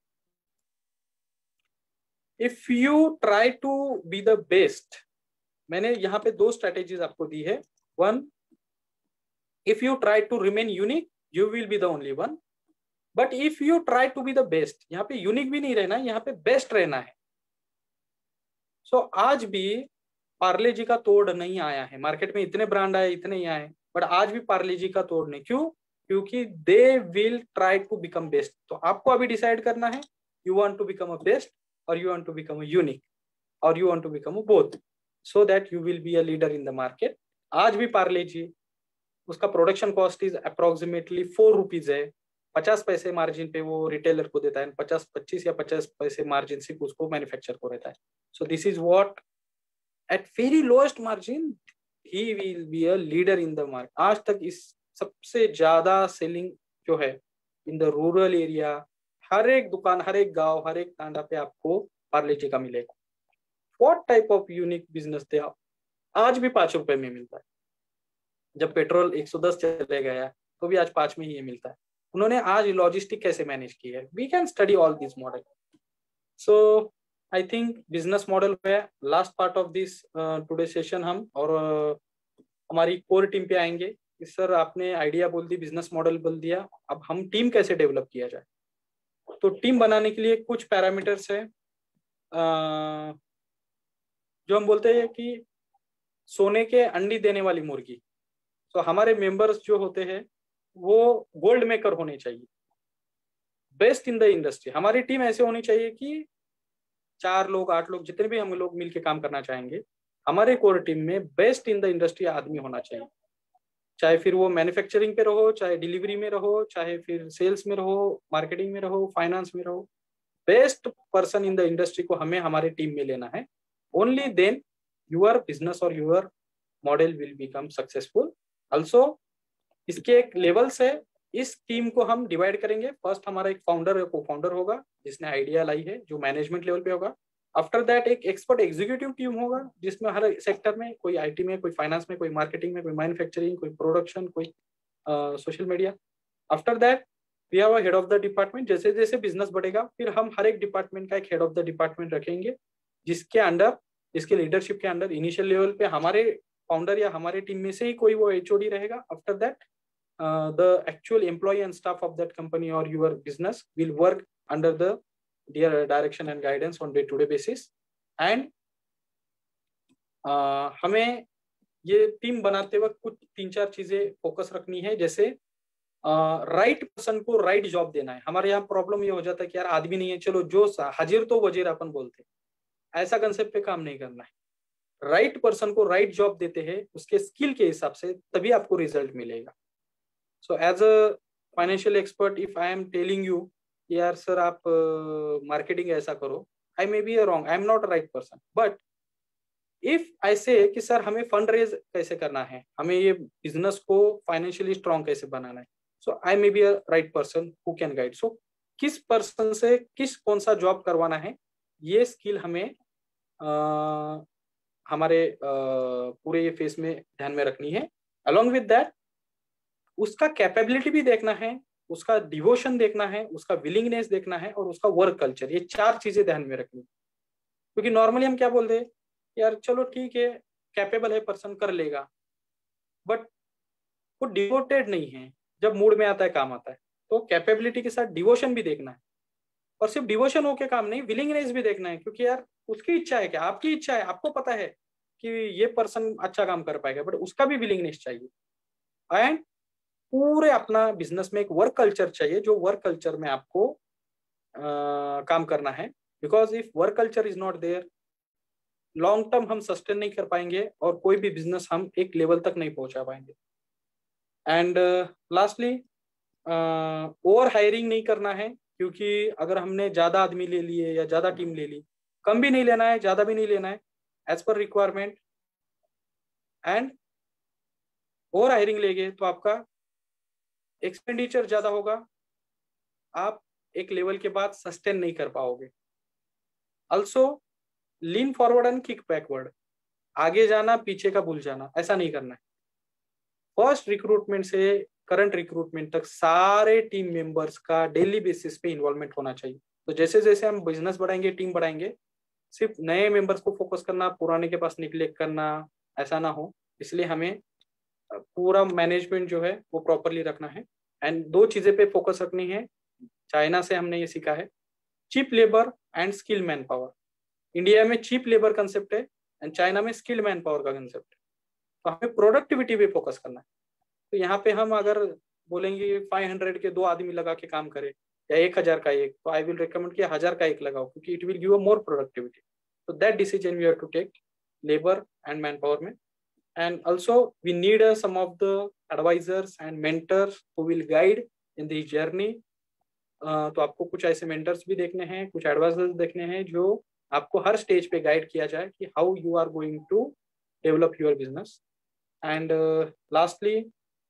if you try to be the best, मैंने यहाँ पे 2 स्ट्रेटेजीज आपको दी है। 1, if you try to remain unique you will be the only one, but if you try to be the best, यहाँ पे यूनिक भी नहीं रहना, यहाँ पे बेस्ट रहना है। सो आज भी पार्ले जी का तोड़ नहीं आया है। मार्केट में इतने ब्रांड आए, इतने ही आए, बट आज भी पार्ले जी का तोड़ नहीं। क्यों? क्योंकि they will try to become best. तो आपको अभी डिसाइड करना है, you want to become a best और you want to become a unique और you want to become a both, so that you will be a leader in the market. आज भी Parle G, उसका production cost is approximately 4 rupees है। 50 पैसे margin पे वो retailer को देता है, 25 या 50 पैसे मार्जिन सिर्फ उसको मैन्युफैक्चर को रहता है। So this is what at very lowest margin he will be a leader in the market. आज तक इस सबसे ज्यादा सेलिंग जो है इन द रूरल एरिया, हर एक दुकान, हर एक गांव, हर एक तांडा पे आपको पार्ले जी का मिलेगा। What type of unique business थे। आज भी 5 रुपए में मिलता है। जब पेट्रोल 110 चले गया तो भी आज 5 में ही मिलता है। उन्होंने आज लॉजिस्टिक कैसे मैनेज की है। We can study all this model. So I think business model है last part of this today session. हम और हमारी कोर टीम पे आएंगे। सर आपने आइडिया बोल दी, बिजनेस मॉडल बोल दिया, अब हम टीम कैसे डेवलप किया जाए। तो टीम बनाने के लिए कुछ पैरामीटर्स है जो हम बोलते हैं कि सोने के अंडी देने वाली मुर्गी। तो हमारे मेंबर्स जो होते हैं वो गोल्ड मेकर होने चाहिए, बेस्ट इन द इंडस्ट्री। हमारी टीम ऐसे होनी चाहिए कि 4 लोग 8 लोग जितने भी हम लोग मिलके काम करना चाहेंगे, हमारे कोर टीम में बेस्ट इन द इंडस्ट्री आदमी होना चाहिए। चाहे फिर वो मैन्युफैक्चरिंग पे रहो, चाहे डिलीवरी में रहो, चाहे फिर सेल्स में रहो, मार्केटिंग में रहो, फाइनेंस में रहो, best person in the industry को हमें हमारे टीम में लेना है। ओनली देन योर बिजनेस और your model will become successful. Also इसके एक लेवल्स है। इस टीम को हम डिवाइड करेंगे। फर्स्ट हमारा एक फाउंडर को फाउंडर होगा जिसने आइडिया लाई है, जो मैनेजमेंट लेवल पे होगा। आफ्टर दैट एक एक्सपर्ट एग्जीक्यूटिव टीम होगा जिसमें हर सेक्टर में, कोई आईटी में, कोई फाइनेंस में, कोई मार्केटिंग में, कोई मैन्युफैक्चरिंग, कोई प्रोडक्शन, कोई social media. After that we have a head of the department. जैसे जैसे बिजनेस बढ़ेगा फिर हम हर एक डिपार्टमेंट का एक हेड ऑफ द डिपार्टमेंट रखेंगे, जिसके अंडर, जिसके लीडरशिप के अंडर इनिशियल लेवल पे हमारे फाउंडर या हमारे टीम में से ही कोई वो एचओडी रहेगा। After that the actual employee and staff of that company or your business will work under the direction and guidance on day-to-day basis. And हमें ये टीम बनाते वक्त कुछ 3-4 चीजें फोकस रखनी है। जैसे राइट पर्सन को राइट जॉब देना है। हमारे यहाँ प्रॉब्लम ये हो जाता है कि यार आदमी नहीं है, चलो जो हाजिर तो वजीर अपन बोलते हैं, ऐसा कंसेप्ट पे काम नहीं करना है। राइट पर्सन को राइट जॉब देते हैं उसके स्किल के हिसाब से, तभी आपको रिजल्ट मिलेगा। So as a financial expert, if I am telling you, यार सर आप मार्केटिंग ऐसा करो, I may be wrong, I am not a right person. But if I say कि सर हमें फंड रेज कैसे करना है, हमें ये बिजनेस को फाइनेंशियली स्ट्रॉन्ग कैसे बनाना है, so I may be a right person who can guide. So किस पर्सन से कौन सा जॉब करवाना है, ये स्किल हमें हमारे पूरे ये फेस में ध्यान में रखनी है। Along with that उसका कैपेबिलिटी भी देखना है, उसका डिवोशन देखना है, उसका विलिंगनेस देखना है और उसका वर्क कल्चर। ये 4 चीजें ध्यान में रखनी। क्योंकि नॉर्मली हम क्या बोलते हैं, यार चलो ठीक है कैपेबल है पर्सन, कर लेगा, बट वो डिवोटेड नहीं है। जब मूड में आता है काम आता है। तो कैपेबिलिटी के साथ डिवोशन भी देखना है, और सिर्फ डिवोशन होके काम नहीं, विलिंगनेस भी देखना है। क्योंकि यार उसकी इच्छा है क्या, आपकी इच्छा है, आपको पता है कि ये पर्सन अच्छा काम कर पाएगा, बट उसका भी विलिंगनेस चाहिए। एंड पूरे अपना बिजनेस में एक वर्क कल्चर चाहिए, जो वर्क कल्चर में आपको काम करना है। Because if work culture is not there, long term हम सस्टेन नहीं कर पाएंगे और कोई भी बिजनेस हम एक लेवल तक नहीं पहुंचा पाएंगे। एंड लास्टली ओवर हायरिंग नहीं करना है। क्योंकि अगर हमने ज्यादा आदमी ले लिए या ज्यादा टीम ले ली, कम भी नहीं लेना है, ज्यादा भी नहीं लेना है, as per requirement, and over hiring लेंगे तो आपका एक्सपेंडिचर ज्यादा होगा, आप एक लेवल के बाद सस्टेन नहीं कर पाओगे। Also lean forward and kick backward, आगे जाना पीछे का भूल जाना, ऐसा नहीं करना है। फर्स्ट रिक्रूटमेंट से करंट रिक्रूटमेंट तक सारे टीम मेंबर्स का डेली बेसिस पे इन्वॉल्वमेंट होना चाहिए। तो जैसे जैसे हम बिजनेस बढ़ाएंगे, टीम बढ़ाएंगे, सिर्फ नए मेंबर्स को फोकस करना, पुराने के पास निग्लेक्ट करना, ऐसा ना हो। इसलिए हमें पूरा मैनेजमेंट जो है वो प्रॉपरली रखना है। एंड दो चीजें पे फोकस रखनी है, चाइना से हमने ये सीखा है, cheap labour and skill man power. India में चीप लेबर कंसेप्ट है एंड चाइना में स्किल मैन पावर का कंसेप्ट है। तो हमें प्रोडक्टिविटी पे फोकस करना है। तो यहाँ पे हम अगर बोलेंगे 500 के 2 आदमी लगा के काम करें या 1000 का एक, तो आई विल रिकमेंड कि 1000 का एक लगाओ, क्योंकि it will give a more productivity. तो that decision we have to take labour and man power में। And also we need some of the advisors and mentors who will guide in this journey. तो आपको कुछ ऐसे mentors भी देखने हैं, कुछ एडवाइजर्स देखने हैं जो आपको हर स्टेज पे गाइड किया जाए कि how you are going to develop your business. And lastly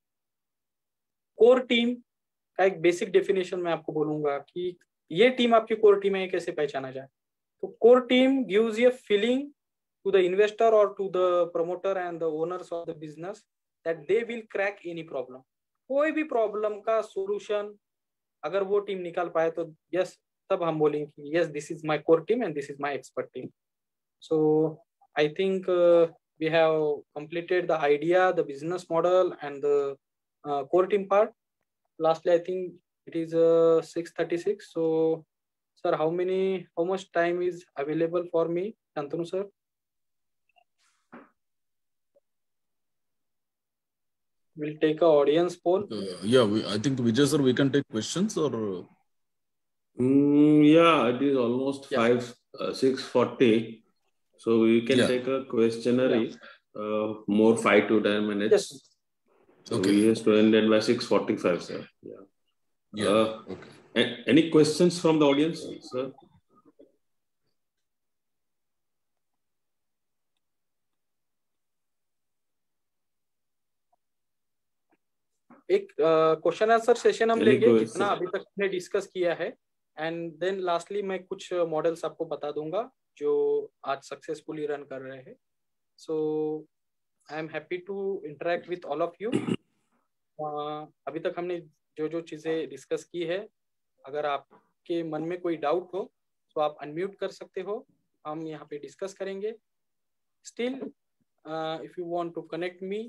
core team का एक बेसिक डेफिनेशन मैं आपको बोलूंगा कि ये टीम आपकी कोर टीम है, ये कैसे पहचाना जाए। तो core team gives you feeling to the investor or to the promoter and the owners of the business that they will crack any problem। कोई भी प्रॉब्लम का सॉल्यूशन अगर वो टीम निकाल पाए तो यस, तब हम बोलेंगे कि yes this is my core team and this is my expert team. So I think we have completed the idea, the business model and the core team part. Lastly, I think it is 6:36. So sir, how much time is available for me, Shantanu sir? We'll take a audience poll. I think Vijay sir, we can take questions or. Yeah, it is almost 6:40, so we can take a questionnaire. More 5 to 10 minutes. Yes. Okay. We have to end by 6:45, sir. Okay. Any questions from the audience, sir? एक question answer session हम लेंगे जितना अभी तक हमने discuss किया है, and then lastly मैं कुछ मॉडल्स आपको बता दूंगा जो आज सक्सेसफुली रन कर रहे हैं। So I am happy to interact with all of you. अभी तक हमने जो जो चीजें डिस्कस की है, अगर आपके मन में कोई डाउट हो तो आप अनम्यूट कर सकते हो, हम यहाँ पे डिस्कस करेंगे। Still if you want to connect me,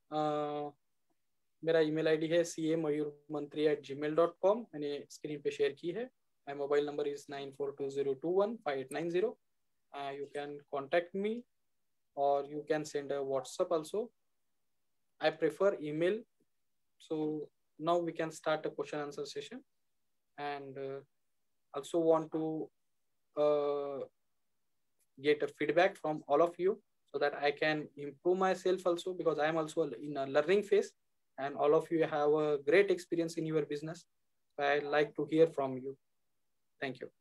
मेरा ईमेल आईडी है camayurmantri@gmail.com, मैंने स्क्रीन पे शेयर की है। My mobile number is 9420215890। You can contact me और you can send a WhatsApp also. I prefer email. So now we can start a question answer session and also want to get a feedback from all of you so that I can improve myself also, because I am also in a learning phase and all of you have a great experience in your business. I like to hear from you. Thank you.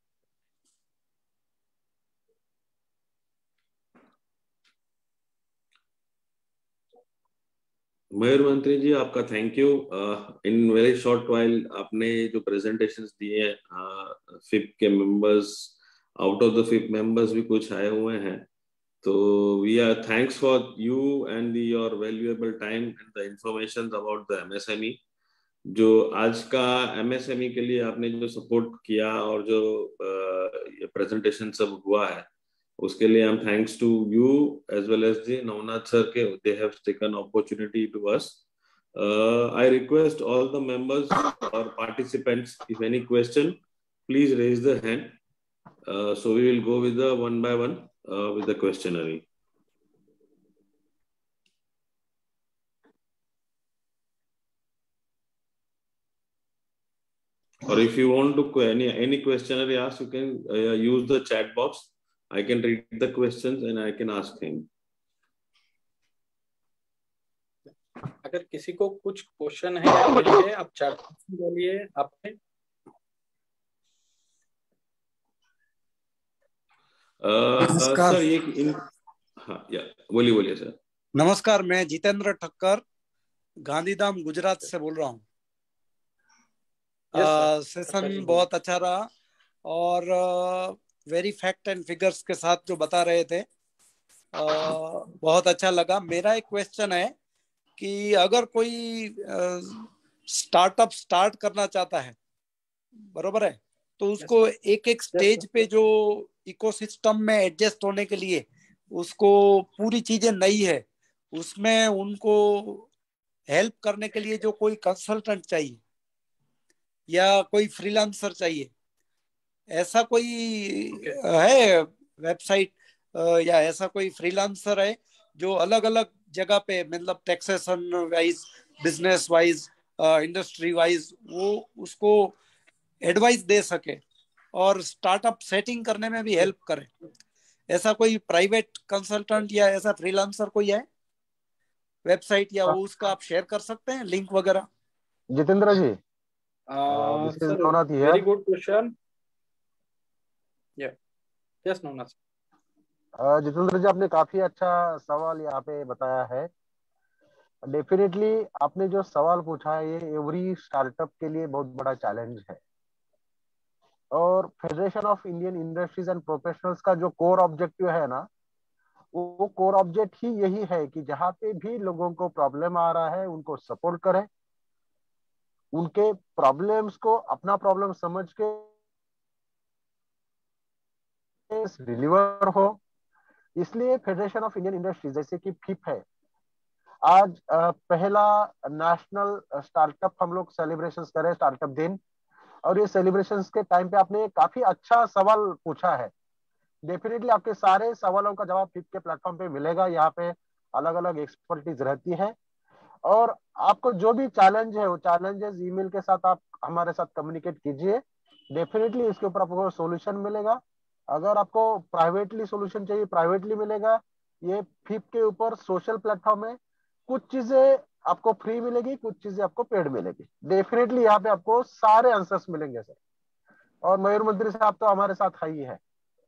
Mayur Mantri ji, आपका thank you. In very short while आपने जो presentations दिए हैं, FIIP के members, out of the FIIP members भी कुछ आए हुए हैं, तो we are thanks for you and your valuable time and the information about the MSME. जो आज का एमएसएमई के लिए आपने जो सपोर्ट किया और जो प्रेजेंटेशन सब हुआ है, उसके लिए I'm thanks to you as well as the Navnath sir ke they have taken opportunity to us. I request all the members or participants, if any question, please raise the hand. So we will go with the one by one with the questionnaire. Or if you want to any questionnaire ask, you can use the chat box. I can read the questions and I can ask him. अगर किसी को कुछ question है आप chat box में डालिए। आपने नमस्कार सर हाँ या बोलिए बोलिए सर। नमस्कार, मैं जितेंद्र ठक्कर गांधीधाम गुजरात से बोल रहा हूँ। सेशन बहुत अच्छा रहा और वेरी फैक्ट एंड फिगर्स के साथ जो बता रहे थे बहुत अच्छा लगा। मेरा एक क्वेश्चन है कि अगर कोई स्टार्टअप स्टार्ट करना चाहता है, बरोबर है, तो उसको एक एक स्टेज पे जो इकोसिस्टम में एडजस्ट होने के लिए उसको पूरी चीजें नई है, उसमें उनको हेल्प करने के लिए जो कोई कंसल्टेंट चाहिए या कोई फ्रीलांसर चाहिए, ऐसा कोई है वेबसाइट या ऐसा कोई फ्रीलांसर है जो अलग अलग जगह पे, मतलब taxation wise, business wise, industry wise, वो उसको एडवाइस दे सके और स्टार्टअप सेटिंग करने में भी हेल्प करे? ऐसा कोई प्राइवेट कंसल्टेंट या ऐसा फ्रीलांसर कोई है वेबसाइट, या वो उसका आप शेयर कर सकते हैं लिंक वगैरह? Jitendra ji, this is Navnath here. Very good question. Yes Navnath. Jitendra ji, आपने काफी अच्छा सवाल यहाँ पे बताया है। डेफिनेटली आपने जो सवाल पूछा है, ये एवरी स्टार्टअप के लिए बहुत बड़ा चैलेंज है। और federation of Indian industries and professionals का जो कोर ऑब्जेक्टिव है ना, वो कोर ऑब्जेक्ट ही यही है कि जहाँ पे भी लोगों को प्रॉब्लम आ रहा है उनको सपोर्ट करें, उनके प्रॉब्लम्स को अपना प्रॉब्लम समझ के डिलीवर हो। इसलिए फेडरेशन ऑफ इंडियन इंडस्ट्रीज, जैसे कि फिप है, आज पहला नेशनल स्टार्टअप हम लोग सेलिब्रेशंस करें, स्टार्टअप दिन। और ये सेलिब्रेशंस के टाइम पे आपने काफी अच्छा सवाल पूछा है। डेफिनेटली आपके सारे सवालों का जवाब फिप के प्लेटफॉर्म पे मिलेगा। यहाँ पे अलग अलग एक्सपर्टीज रहती है और आपको जो भी चैलेंज है वो चैलेंजेस ईमेल के साथ आप हमारे साथ कम्युनिकेट कीजिए। डेफिनेटली इसके ऊपर आपको सोल्यूशन मिलेगा। अगर आपको प्राइवेटली सोल्यूशन चाहिए, प्राइवेटली मिलेगा। ये फिप के ऊपर सोशल प्लेटफॉर्म है। कुछ चीजें आपको फ्री मिलेगी, कुछ चीजें आपको पेड मिलेगी। डेफिनेटली यहाँ पे आपको सारे आंसर्स मिलेंगे सर। और मयूर मंत्री साहब तो हमारे साथ ही है।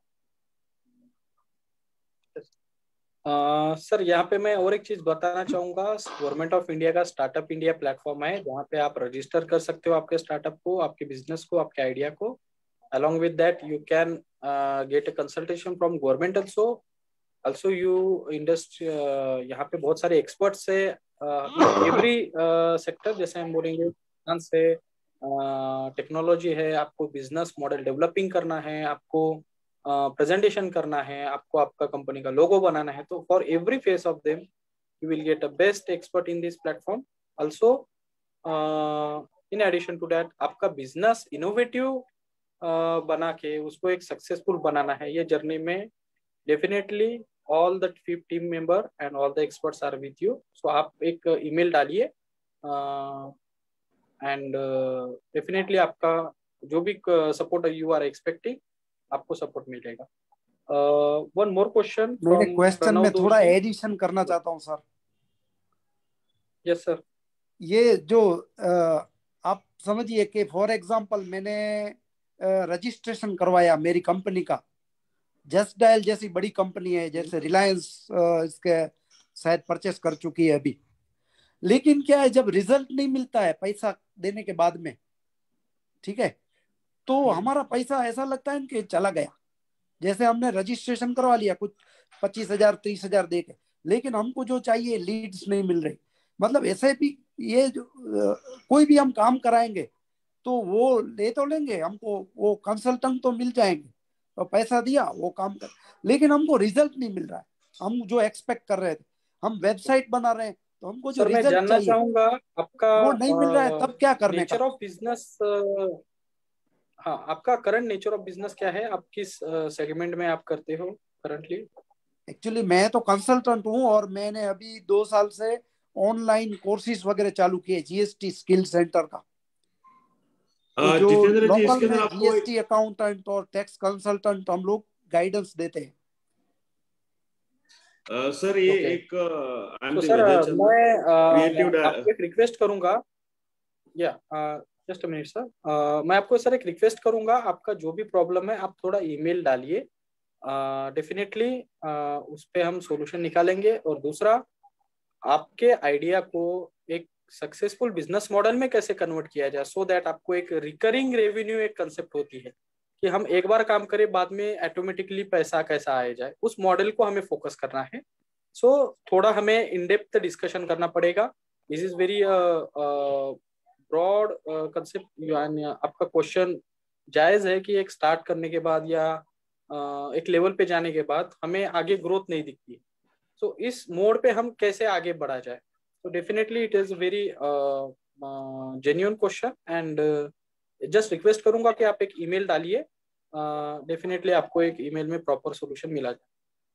सर यहाँ पे मैं और एक चीज बताना चाहूंगा। गवर्नमेंट ऑफ इंडिया का स्टार्टअप इंडिया प्लेटफॉर्म है, जहाँ पे आप रजिस्टर कर सकते हो आपके स्टार्टअप को, आपके बिजनेस को, आपके आइडिया को। along with that you can get a consultation from government also you industry यहाँ पे बहुत सारे experts है every sector, जैसे हम बोलेंगे finance है, टेक्नोलॉजी है, आपको बिजनेस मॉडल डेवलपिंग करना है, आपको प्रेजेंटेशन करना है, आपको आपका कंपनी का लोगो बनाना है, तो for every phase of them you will get a best expert in this platform also. In addition to that, आपका बिजनेस इनोवेटिव बना के उसको एक सक्सेसफुल बनाना है, ये जर्नी में definitely all the team member and all the experts are with you. So आप एक ईमेल डालिए एंड डेफिनेटली आपका जो भी सपोर्ट यू आर एक्सपेक्टिंग, आपको सपोर्ट मिलेगा। One more question. मेरे क्वेश्चन में थोड़ा एडिशन करना चाहता हूँ सर। Yes sir. ये जो आप समझिए कि फॉर एग्जांपल मैंने रजिस्ट्रेशन करवाया मेरी कंपनी का, जस्ट डायल जैसी बड़ी कंपनी है, जैसे रिलायंस इसके शायद परचेस कर चुकी है अभी। लेकिन क्या है, जब रिजल्ट नहीं मिलता है पैसा देने के बाद में, ठीक है, तो हमारा पैसा ऐसा लगता है कि चला गया। जैसे हमने रजिस्ट्रेशन करवा लिया कुछ 25,000 30,000 दे के, लेकिन हमको जो चाहिए लीड्स नहीं मिल रही। मतलब ऐसे भी ये जो कोई भी हम काम कराएंगे तो वो ले तो लेंगे, हमको वो कंसल्टेंट तो मिल जाएंगे और पैसा दिया वो काम कर, लेकिन हमको रिजल्ट नहीं मिल रहा है हम जो एक्सपेक्ट कर रहे थे। हम वेबसाइट बना रहे हैं तो हमको जो रिजल्ट चाहिए, मैं जानना चाहूंगा आपका वो नहीं मिल रहा है, तब क्या करने नेचर ऑफ बिजनेस। हाँ, आपका करंट नेचर ऑफ बिजनेस क्या है? आप किस सेगमेंट में आप करते हो करंटली? एक्चुअली मैं तो कंसल्टेंट हूँ और मैंने अभी 2 साल से ऑनलाइन कोर्सेज वगैरह चालू किए जीएसटी स्किल सेंटर का। तो जो लोकल में जीएसटी अकाउंटेंट और टैक्स कंसल्टेंट हम लोग गाइडेंस देते हैं। सर ये एक तो सर मैं आपको एक रिक्वेस्ट करूंगा, या जस्ट अ मिनट सर, मैं आपको सर एक रिक्वेस्ट करूंगा, आपका जो भी प्रॉब्लम है आप थोड़ा ईमेल डालिए डेफिनेटली उस पे हम सॉल्यूशन निकालेंगे। और दूसरा, आपके आइडिया को एक सक्सेसफुल बिजनेस मॉडल में कैसे कन्वर्ट किया जाए, सो दैट आपको एक रिकरिंग रेवेन्यू एक कंसेप्ट होती है कि हम एक बार काम करें, बाद में ऑटोमेटिकली पैसा कैसा आ जाए, उस मॉडल को हमें फोकस करना है। सो थोड़ा हमें इन डेप्थ डिस्कशन करना पड़ेगा। This is very broad concept. यानी आपका क्वेश्चन जायज है कि एक स्टार्ट करने के बाद या एक लेवल पे जाने के बाद हमें आगे ग्रोथ नहीं दिखती, तो इस मोड पे हम कैसे आगे बढ़ा जाए। तो definitely it is very genuine question, and just request करूंगा कि आप एक ईमेल डालिए, डेफिनेटली आपको एक ईमेल में प्रॉपर सॉल्यूशन मिला जाए।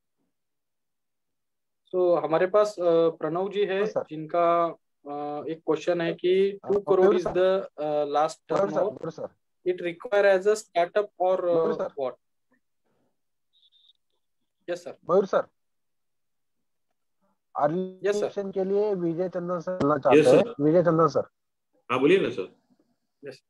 तो हमारे पास प्रणव जी है, सर। जिनका एक क्वेश्चन है कि 2 crore is the last turnover, sir it require as a startup और what? Yes sir. Mayur sir, Yes, sir. Early के लिए विजय चंदन सर बोलना Yes, चाहते sir. हैं। विजय चंदन सर, हाँ बोलिए ना सर। Yes.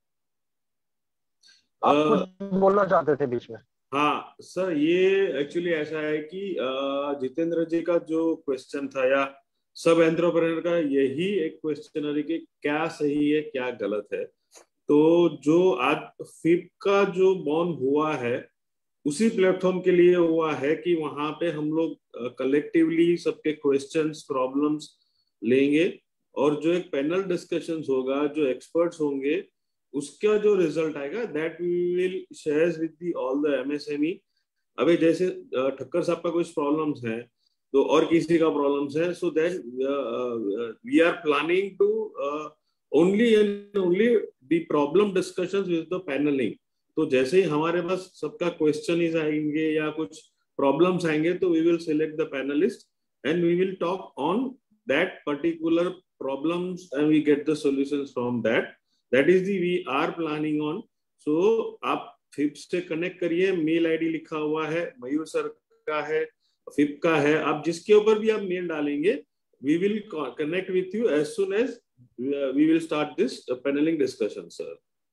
आप कुछ बोलना चाहते थे बीच में। हाँ सर, ये एक्चुअली ऐसा है कि जितेंद्र जी का जो क्वेश्चन था, या सब एंटरप्रेन्योर का यही एक क्वेश्चन है कि क्या सही है क्या गलत है। तो जो आज फिप का जो बॉन्ड हुआ है उसी प्लेटफॉर्म के लिए हुआ है कि वहां पे हम लोग कलेक्टिवली सबके क्वेश्चंस प्रॉब्लम्स लेंगे, और जो एक पैनल डिस्कशंस होगा, जो एक्सपर्ट्स होंगे, उसका जो रिजल्ट आएगा that we will share with the all the MSME. अभी जैसे ठक्कर साहब का कुछ प्रॉब्लम्स है तो और किसी का प्रॉब्लम्स है, so then we are planning to only and only the problem discussions with the panelling. तो जैसे ही हमारे पास सबका क्वेश्चन आएंगे या कुछ प्रॉब्लम्स आएंगे, तो we will select the panellist and we will talk on that particular problems and we get the solutions from that. That is the we are planning on. So आप फिप से connect करिए, mail ID लिखा हुआ है, मयूर sir का है, फिप का है, आप जिसके ऊपर भी आप मेल डालेंगे, we will connect with you as soon as we will start this panelling discussion sir.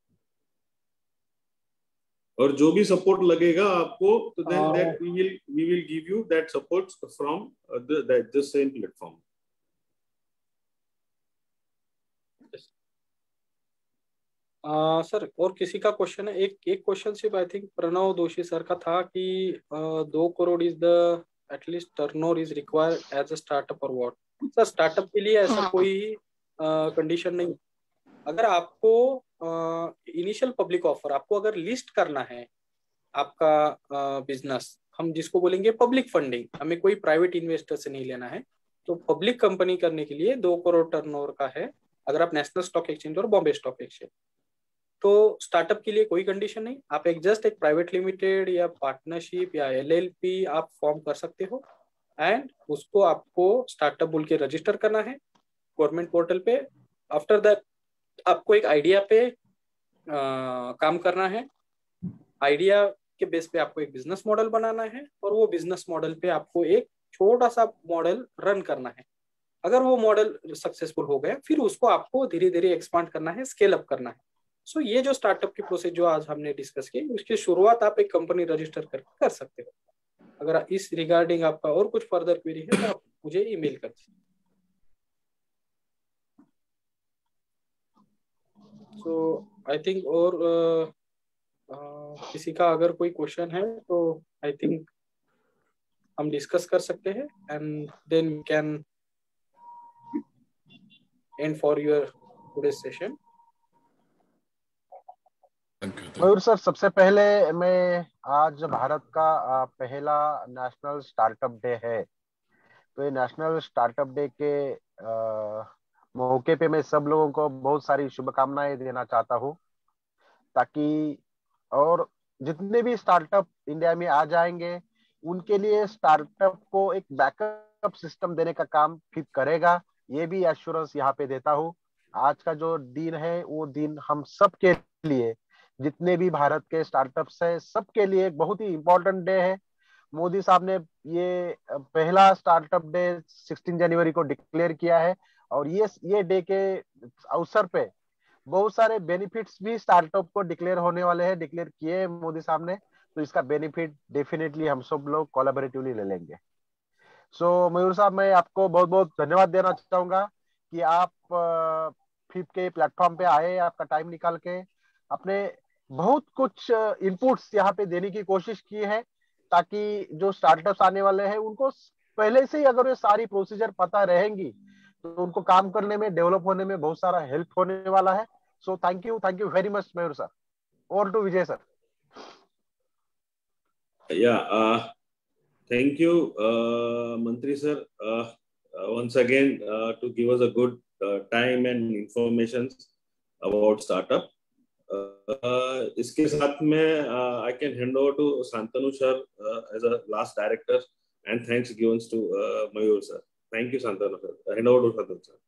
और जो भी सपोर्ट लगेगा आपको, तो then that we will give you that support from the same platform. Sir और किसी का क्वेश्चन है? एक क्वेश्चन सिर्फ आई थिंक प्रणव दोषी सर का था कि 2 crore is the at least turnover is required as a startup और व्हाट? सर स्टार्टअप के लिए ऐसा कोई कंडीशन नहीं। अगर आपको इनिशियल पब्लिक ऑफर, आपको अगर लिस्ट करना है आपका बिजनेस, हम जिसको बोलेंगे पब्लिक फंडिंग, हमें कोई प्राइवेट इन्वेस्टर से नहीं लेना है, तो पब्लिक कंपनी करने के लिए 2 करोड़ टर्नओवर का है, अगर आप नेशनल स्टॉक एक्सचेंज और बॉम्बे स्टॉक एक्सचेंज। तो स्टार्टअप के लिए कोई कंडीशन नहीं, आप एक प्राइवेट लिमिटेड या पार्टनरशिप या एलएलपी आप फॉर्म कर सकते हो, एंड उसको आपको स्टार्टअप बोल के रजिस्टर करना है गवर्नमेंट पोर्टल पे। आफ्टर दैट आपको एक आइडिया पे काम करना है, आइडिया के बेस पे आपको एक बिजनेस मॉडल बनाना है, और वो बिजनेस मॉडल पे आपको एक छोटा सा मॉडल रन करना है। अगर वो मॉडल सक्सेसफुल हो गया, फिर उसको आपको धीरे धीरे एक्सपांड करना है, स्केल अप करना है। सो ये जो स्टार्टअप की प्रोसेस जो आज हमने डिस्कस की, उसकी शुरुआत आप एक कंपनी रजिस्टर करके कर सकते हो। अगर इस रिगार्डिंग आपका और कुछ फर्दर क्वेरी है तो आप मुझे ईमेल कर दीजिए। सो आई थिंक और किसी का अगर कोई क्वेश्चन है तो आई थिंक हम डिस्कस कर सकते हैं, and then we can end for your today session. Mayur sir, सबसे पहले मैं, आज भारत का पहला नेशनल स्टार्टअप डे है, तो ये नेशनल स्टार्टअप डे के मौके पे मैं सब लोगों को बहुत सारी शुभकामनाएं देना चाहता हूँ, ताकि और जितने भी स्टार्टअप इंडिया में आ जाएंगे उनके लिए स्टार्टअप को एक बैकअप सिस्टम देने का काम फिर करेगा, ये भी एश्योरेंस यहाँ पे देता हूँ। आज का जो दिन है वो दिन हम सब के लिए, जितने भी भारत के स्टार्टअप्स है, सबके लिए एक बहुत ही इम्पोर्टेंट डे है। मोदी साहब ने ये पहला स्टार्टअप डे 16 जनवरी को डिक्लेयर किया है, और ये डे के अवसर पे बहुत सारे बेनिफिट्स भी स्टार्टअप को डिक्लेयर होने वाले हैं, डिक्लेयर किए मोदी साहब ने। तो इसका बेनिफिट डेफिनेटली हम सब लोग कोलैबोरेटिवली ले लेंगे। सो मयूर साहब, मैं आपको बहुत बहुत धन्यवाद देना चाहूंगा कि आप फिप के प्लेटफॉर्म पे आए, आपका टाइम निकाल के आपने बहुत कुछ इनपुट्स यहाँ पे देने की कोशिश की है, ताकि जो स्टार्टअप्स आने वाले हैं उनको पहले से ही अगर ये सारी प्रोसीजर पता रहेंगी तो उनको काम करने में, डेवलप होने में बहुत सारा हेल्प होने वाला है। So thank you very much Mayur sir. Over to Vijay sir. Thank you, Mantri sir, once again to give us a good time and information about startup. इसके साथ में I can hand over to Santanu sir as a last director, and thanks given to Mayur sir. Thank you, Santanu sir. Hand over to Santanu sir.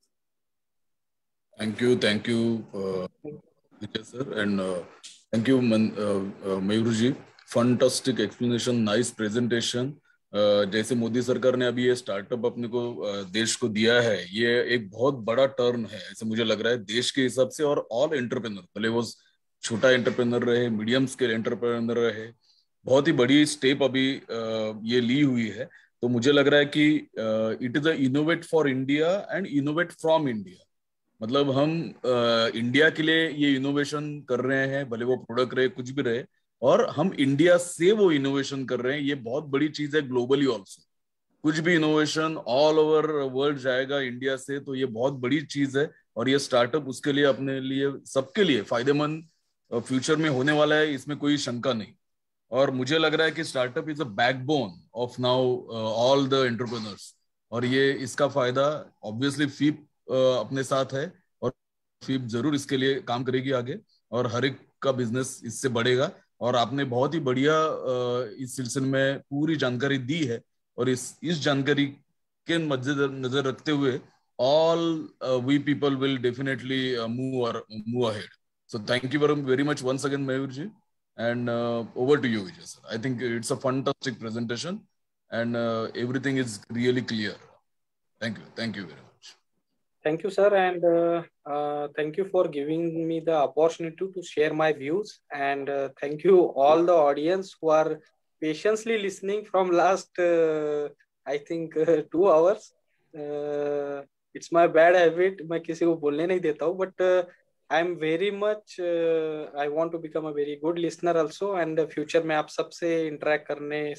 Thank you, Vijay sir, and thank you, Mayur ji. Fantastic explanation, nice presentation. जैसे मोदी सरकार ने अभी ये startup अपने को देश को दिया है, ये एक बहुत बड़ा टर्न है ऐसे मुझे लग रहा है देश के हिसाब से, और ऑल एंटरप्रेन्योर, भले वो छोटा एंटरप्रेन्योर रहे, मीडियम स्केल एंटरप्रेन्योर रहे, बहुत ही बड़ी स्टेप अभी ये ली हुई है। तो मुझे लग रहा है कि it is a innovate for India and innovate from India. मतलब हम इंडिया के लिए ये इनोवेशन कर रहे हैं, भले वो प्रोडक्ट रहे, कुछ भी रहे, और हम इंडिया से वो इनोवेशन कर रहे हैं। ये बहुत बड़ी चीज है ग्लोबली ऑल्सो। कुछ भी इनोवेशन ऑल ओवर वर्ल्ड जाएगा इंडिया से, तो ये बहुत बड़ी चीज है। और ये स्टार्टअप उसके लिए, अपने लिए, सबके लिए फायदेमंद फ्यूचर में होने वाला है, इसमें कोई शंका नहीं। और मुझे लग रहा है कि startup is a backbone of now all the entrepreneurs, और ये इसका फायदा ऑब्वियसली फीप अपने साथ है, और फीप जरूर इसके लिए काम करेगी आगे, और हर एक का बिजनेस इससे बढ़ेगा। और आपने बहुत ही बढ़िया इस सिलसिले में पूरी जानकारी दी है, और इस जानकारी के मद्देनजर रखते हुए all we people will definitely move ahead. So thank you very much once again, Mayur ji, and over to you, Vijay sir. I think it's a fantastic presentation, and everything is really clear. Thank you very much. Thank you, sir, and thank you for giving me the opportunity to share my views, and thank you all the audience who are patiently listening from last I think 2 hours. It's my bad habit, मैं किसी को बोलने नहीं देता हूँ, but I'm very much I want to become a very good listener also, and future में आप सबसे interact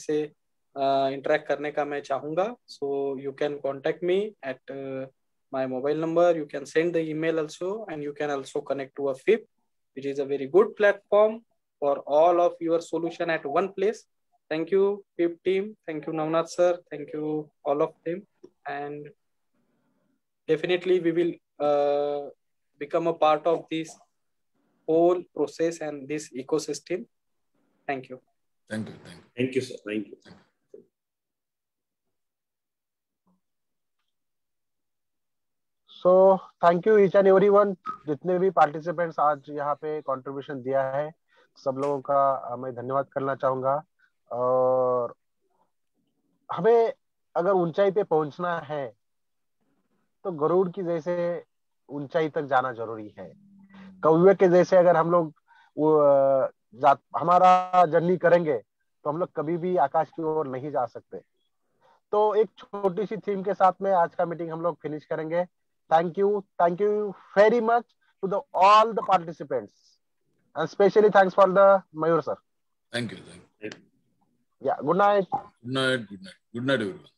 करने का मैं चाहूँगा. So you can contact me at my mobile number. You can send the email also, and you can also connect to a FIP, which is a very good platform for all of your solution at one place. Thank you, FIP team. Thank you, Navnath sir. Thank you, all of them. And definitely we will become a part of this whole process and this ecosystem. Thank you. Thank you. Thank you, sir. Thank you. So thank you each and everyone, जितने भी participants आज यहाँ पे contribution दिया है, सब लोगों का मैं धन्यवाद करना चाहूंगा। और हमें अगर ऊंचाई पे पहुंचना है तो गरुड़ की जैसे ऊंचाई तक जाना जरूरी है। कौवे के जैसे अगर हम लोग हमारा जर्नी करेंगे तो हम लोग कभी भी आकाश की ओर नहीं जा सकते। तो एक छोटी सी थीम के साथ में आज का मीटिंग हम लोग फिनिश करेंगे। Thank you very much to all the participants, and especially thanks for the Mayur sir. Thank you. Yeah, good night. Good night, everyone.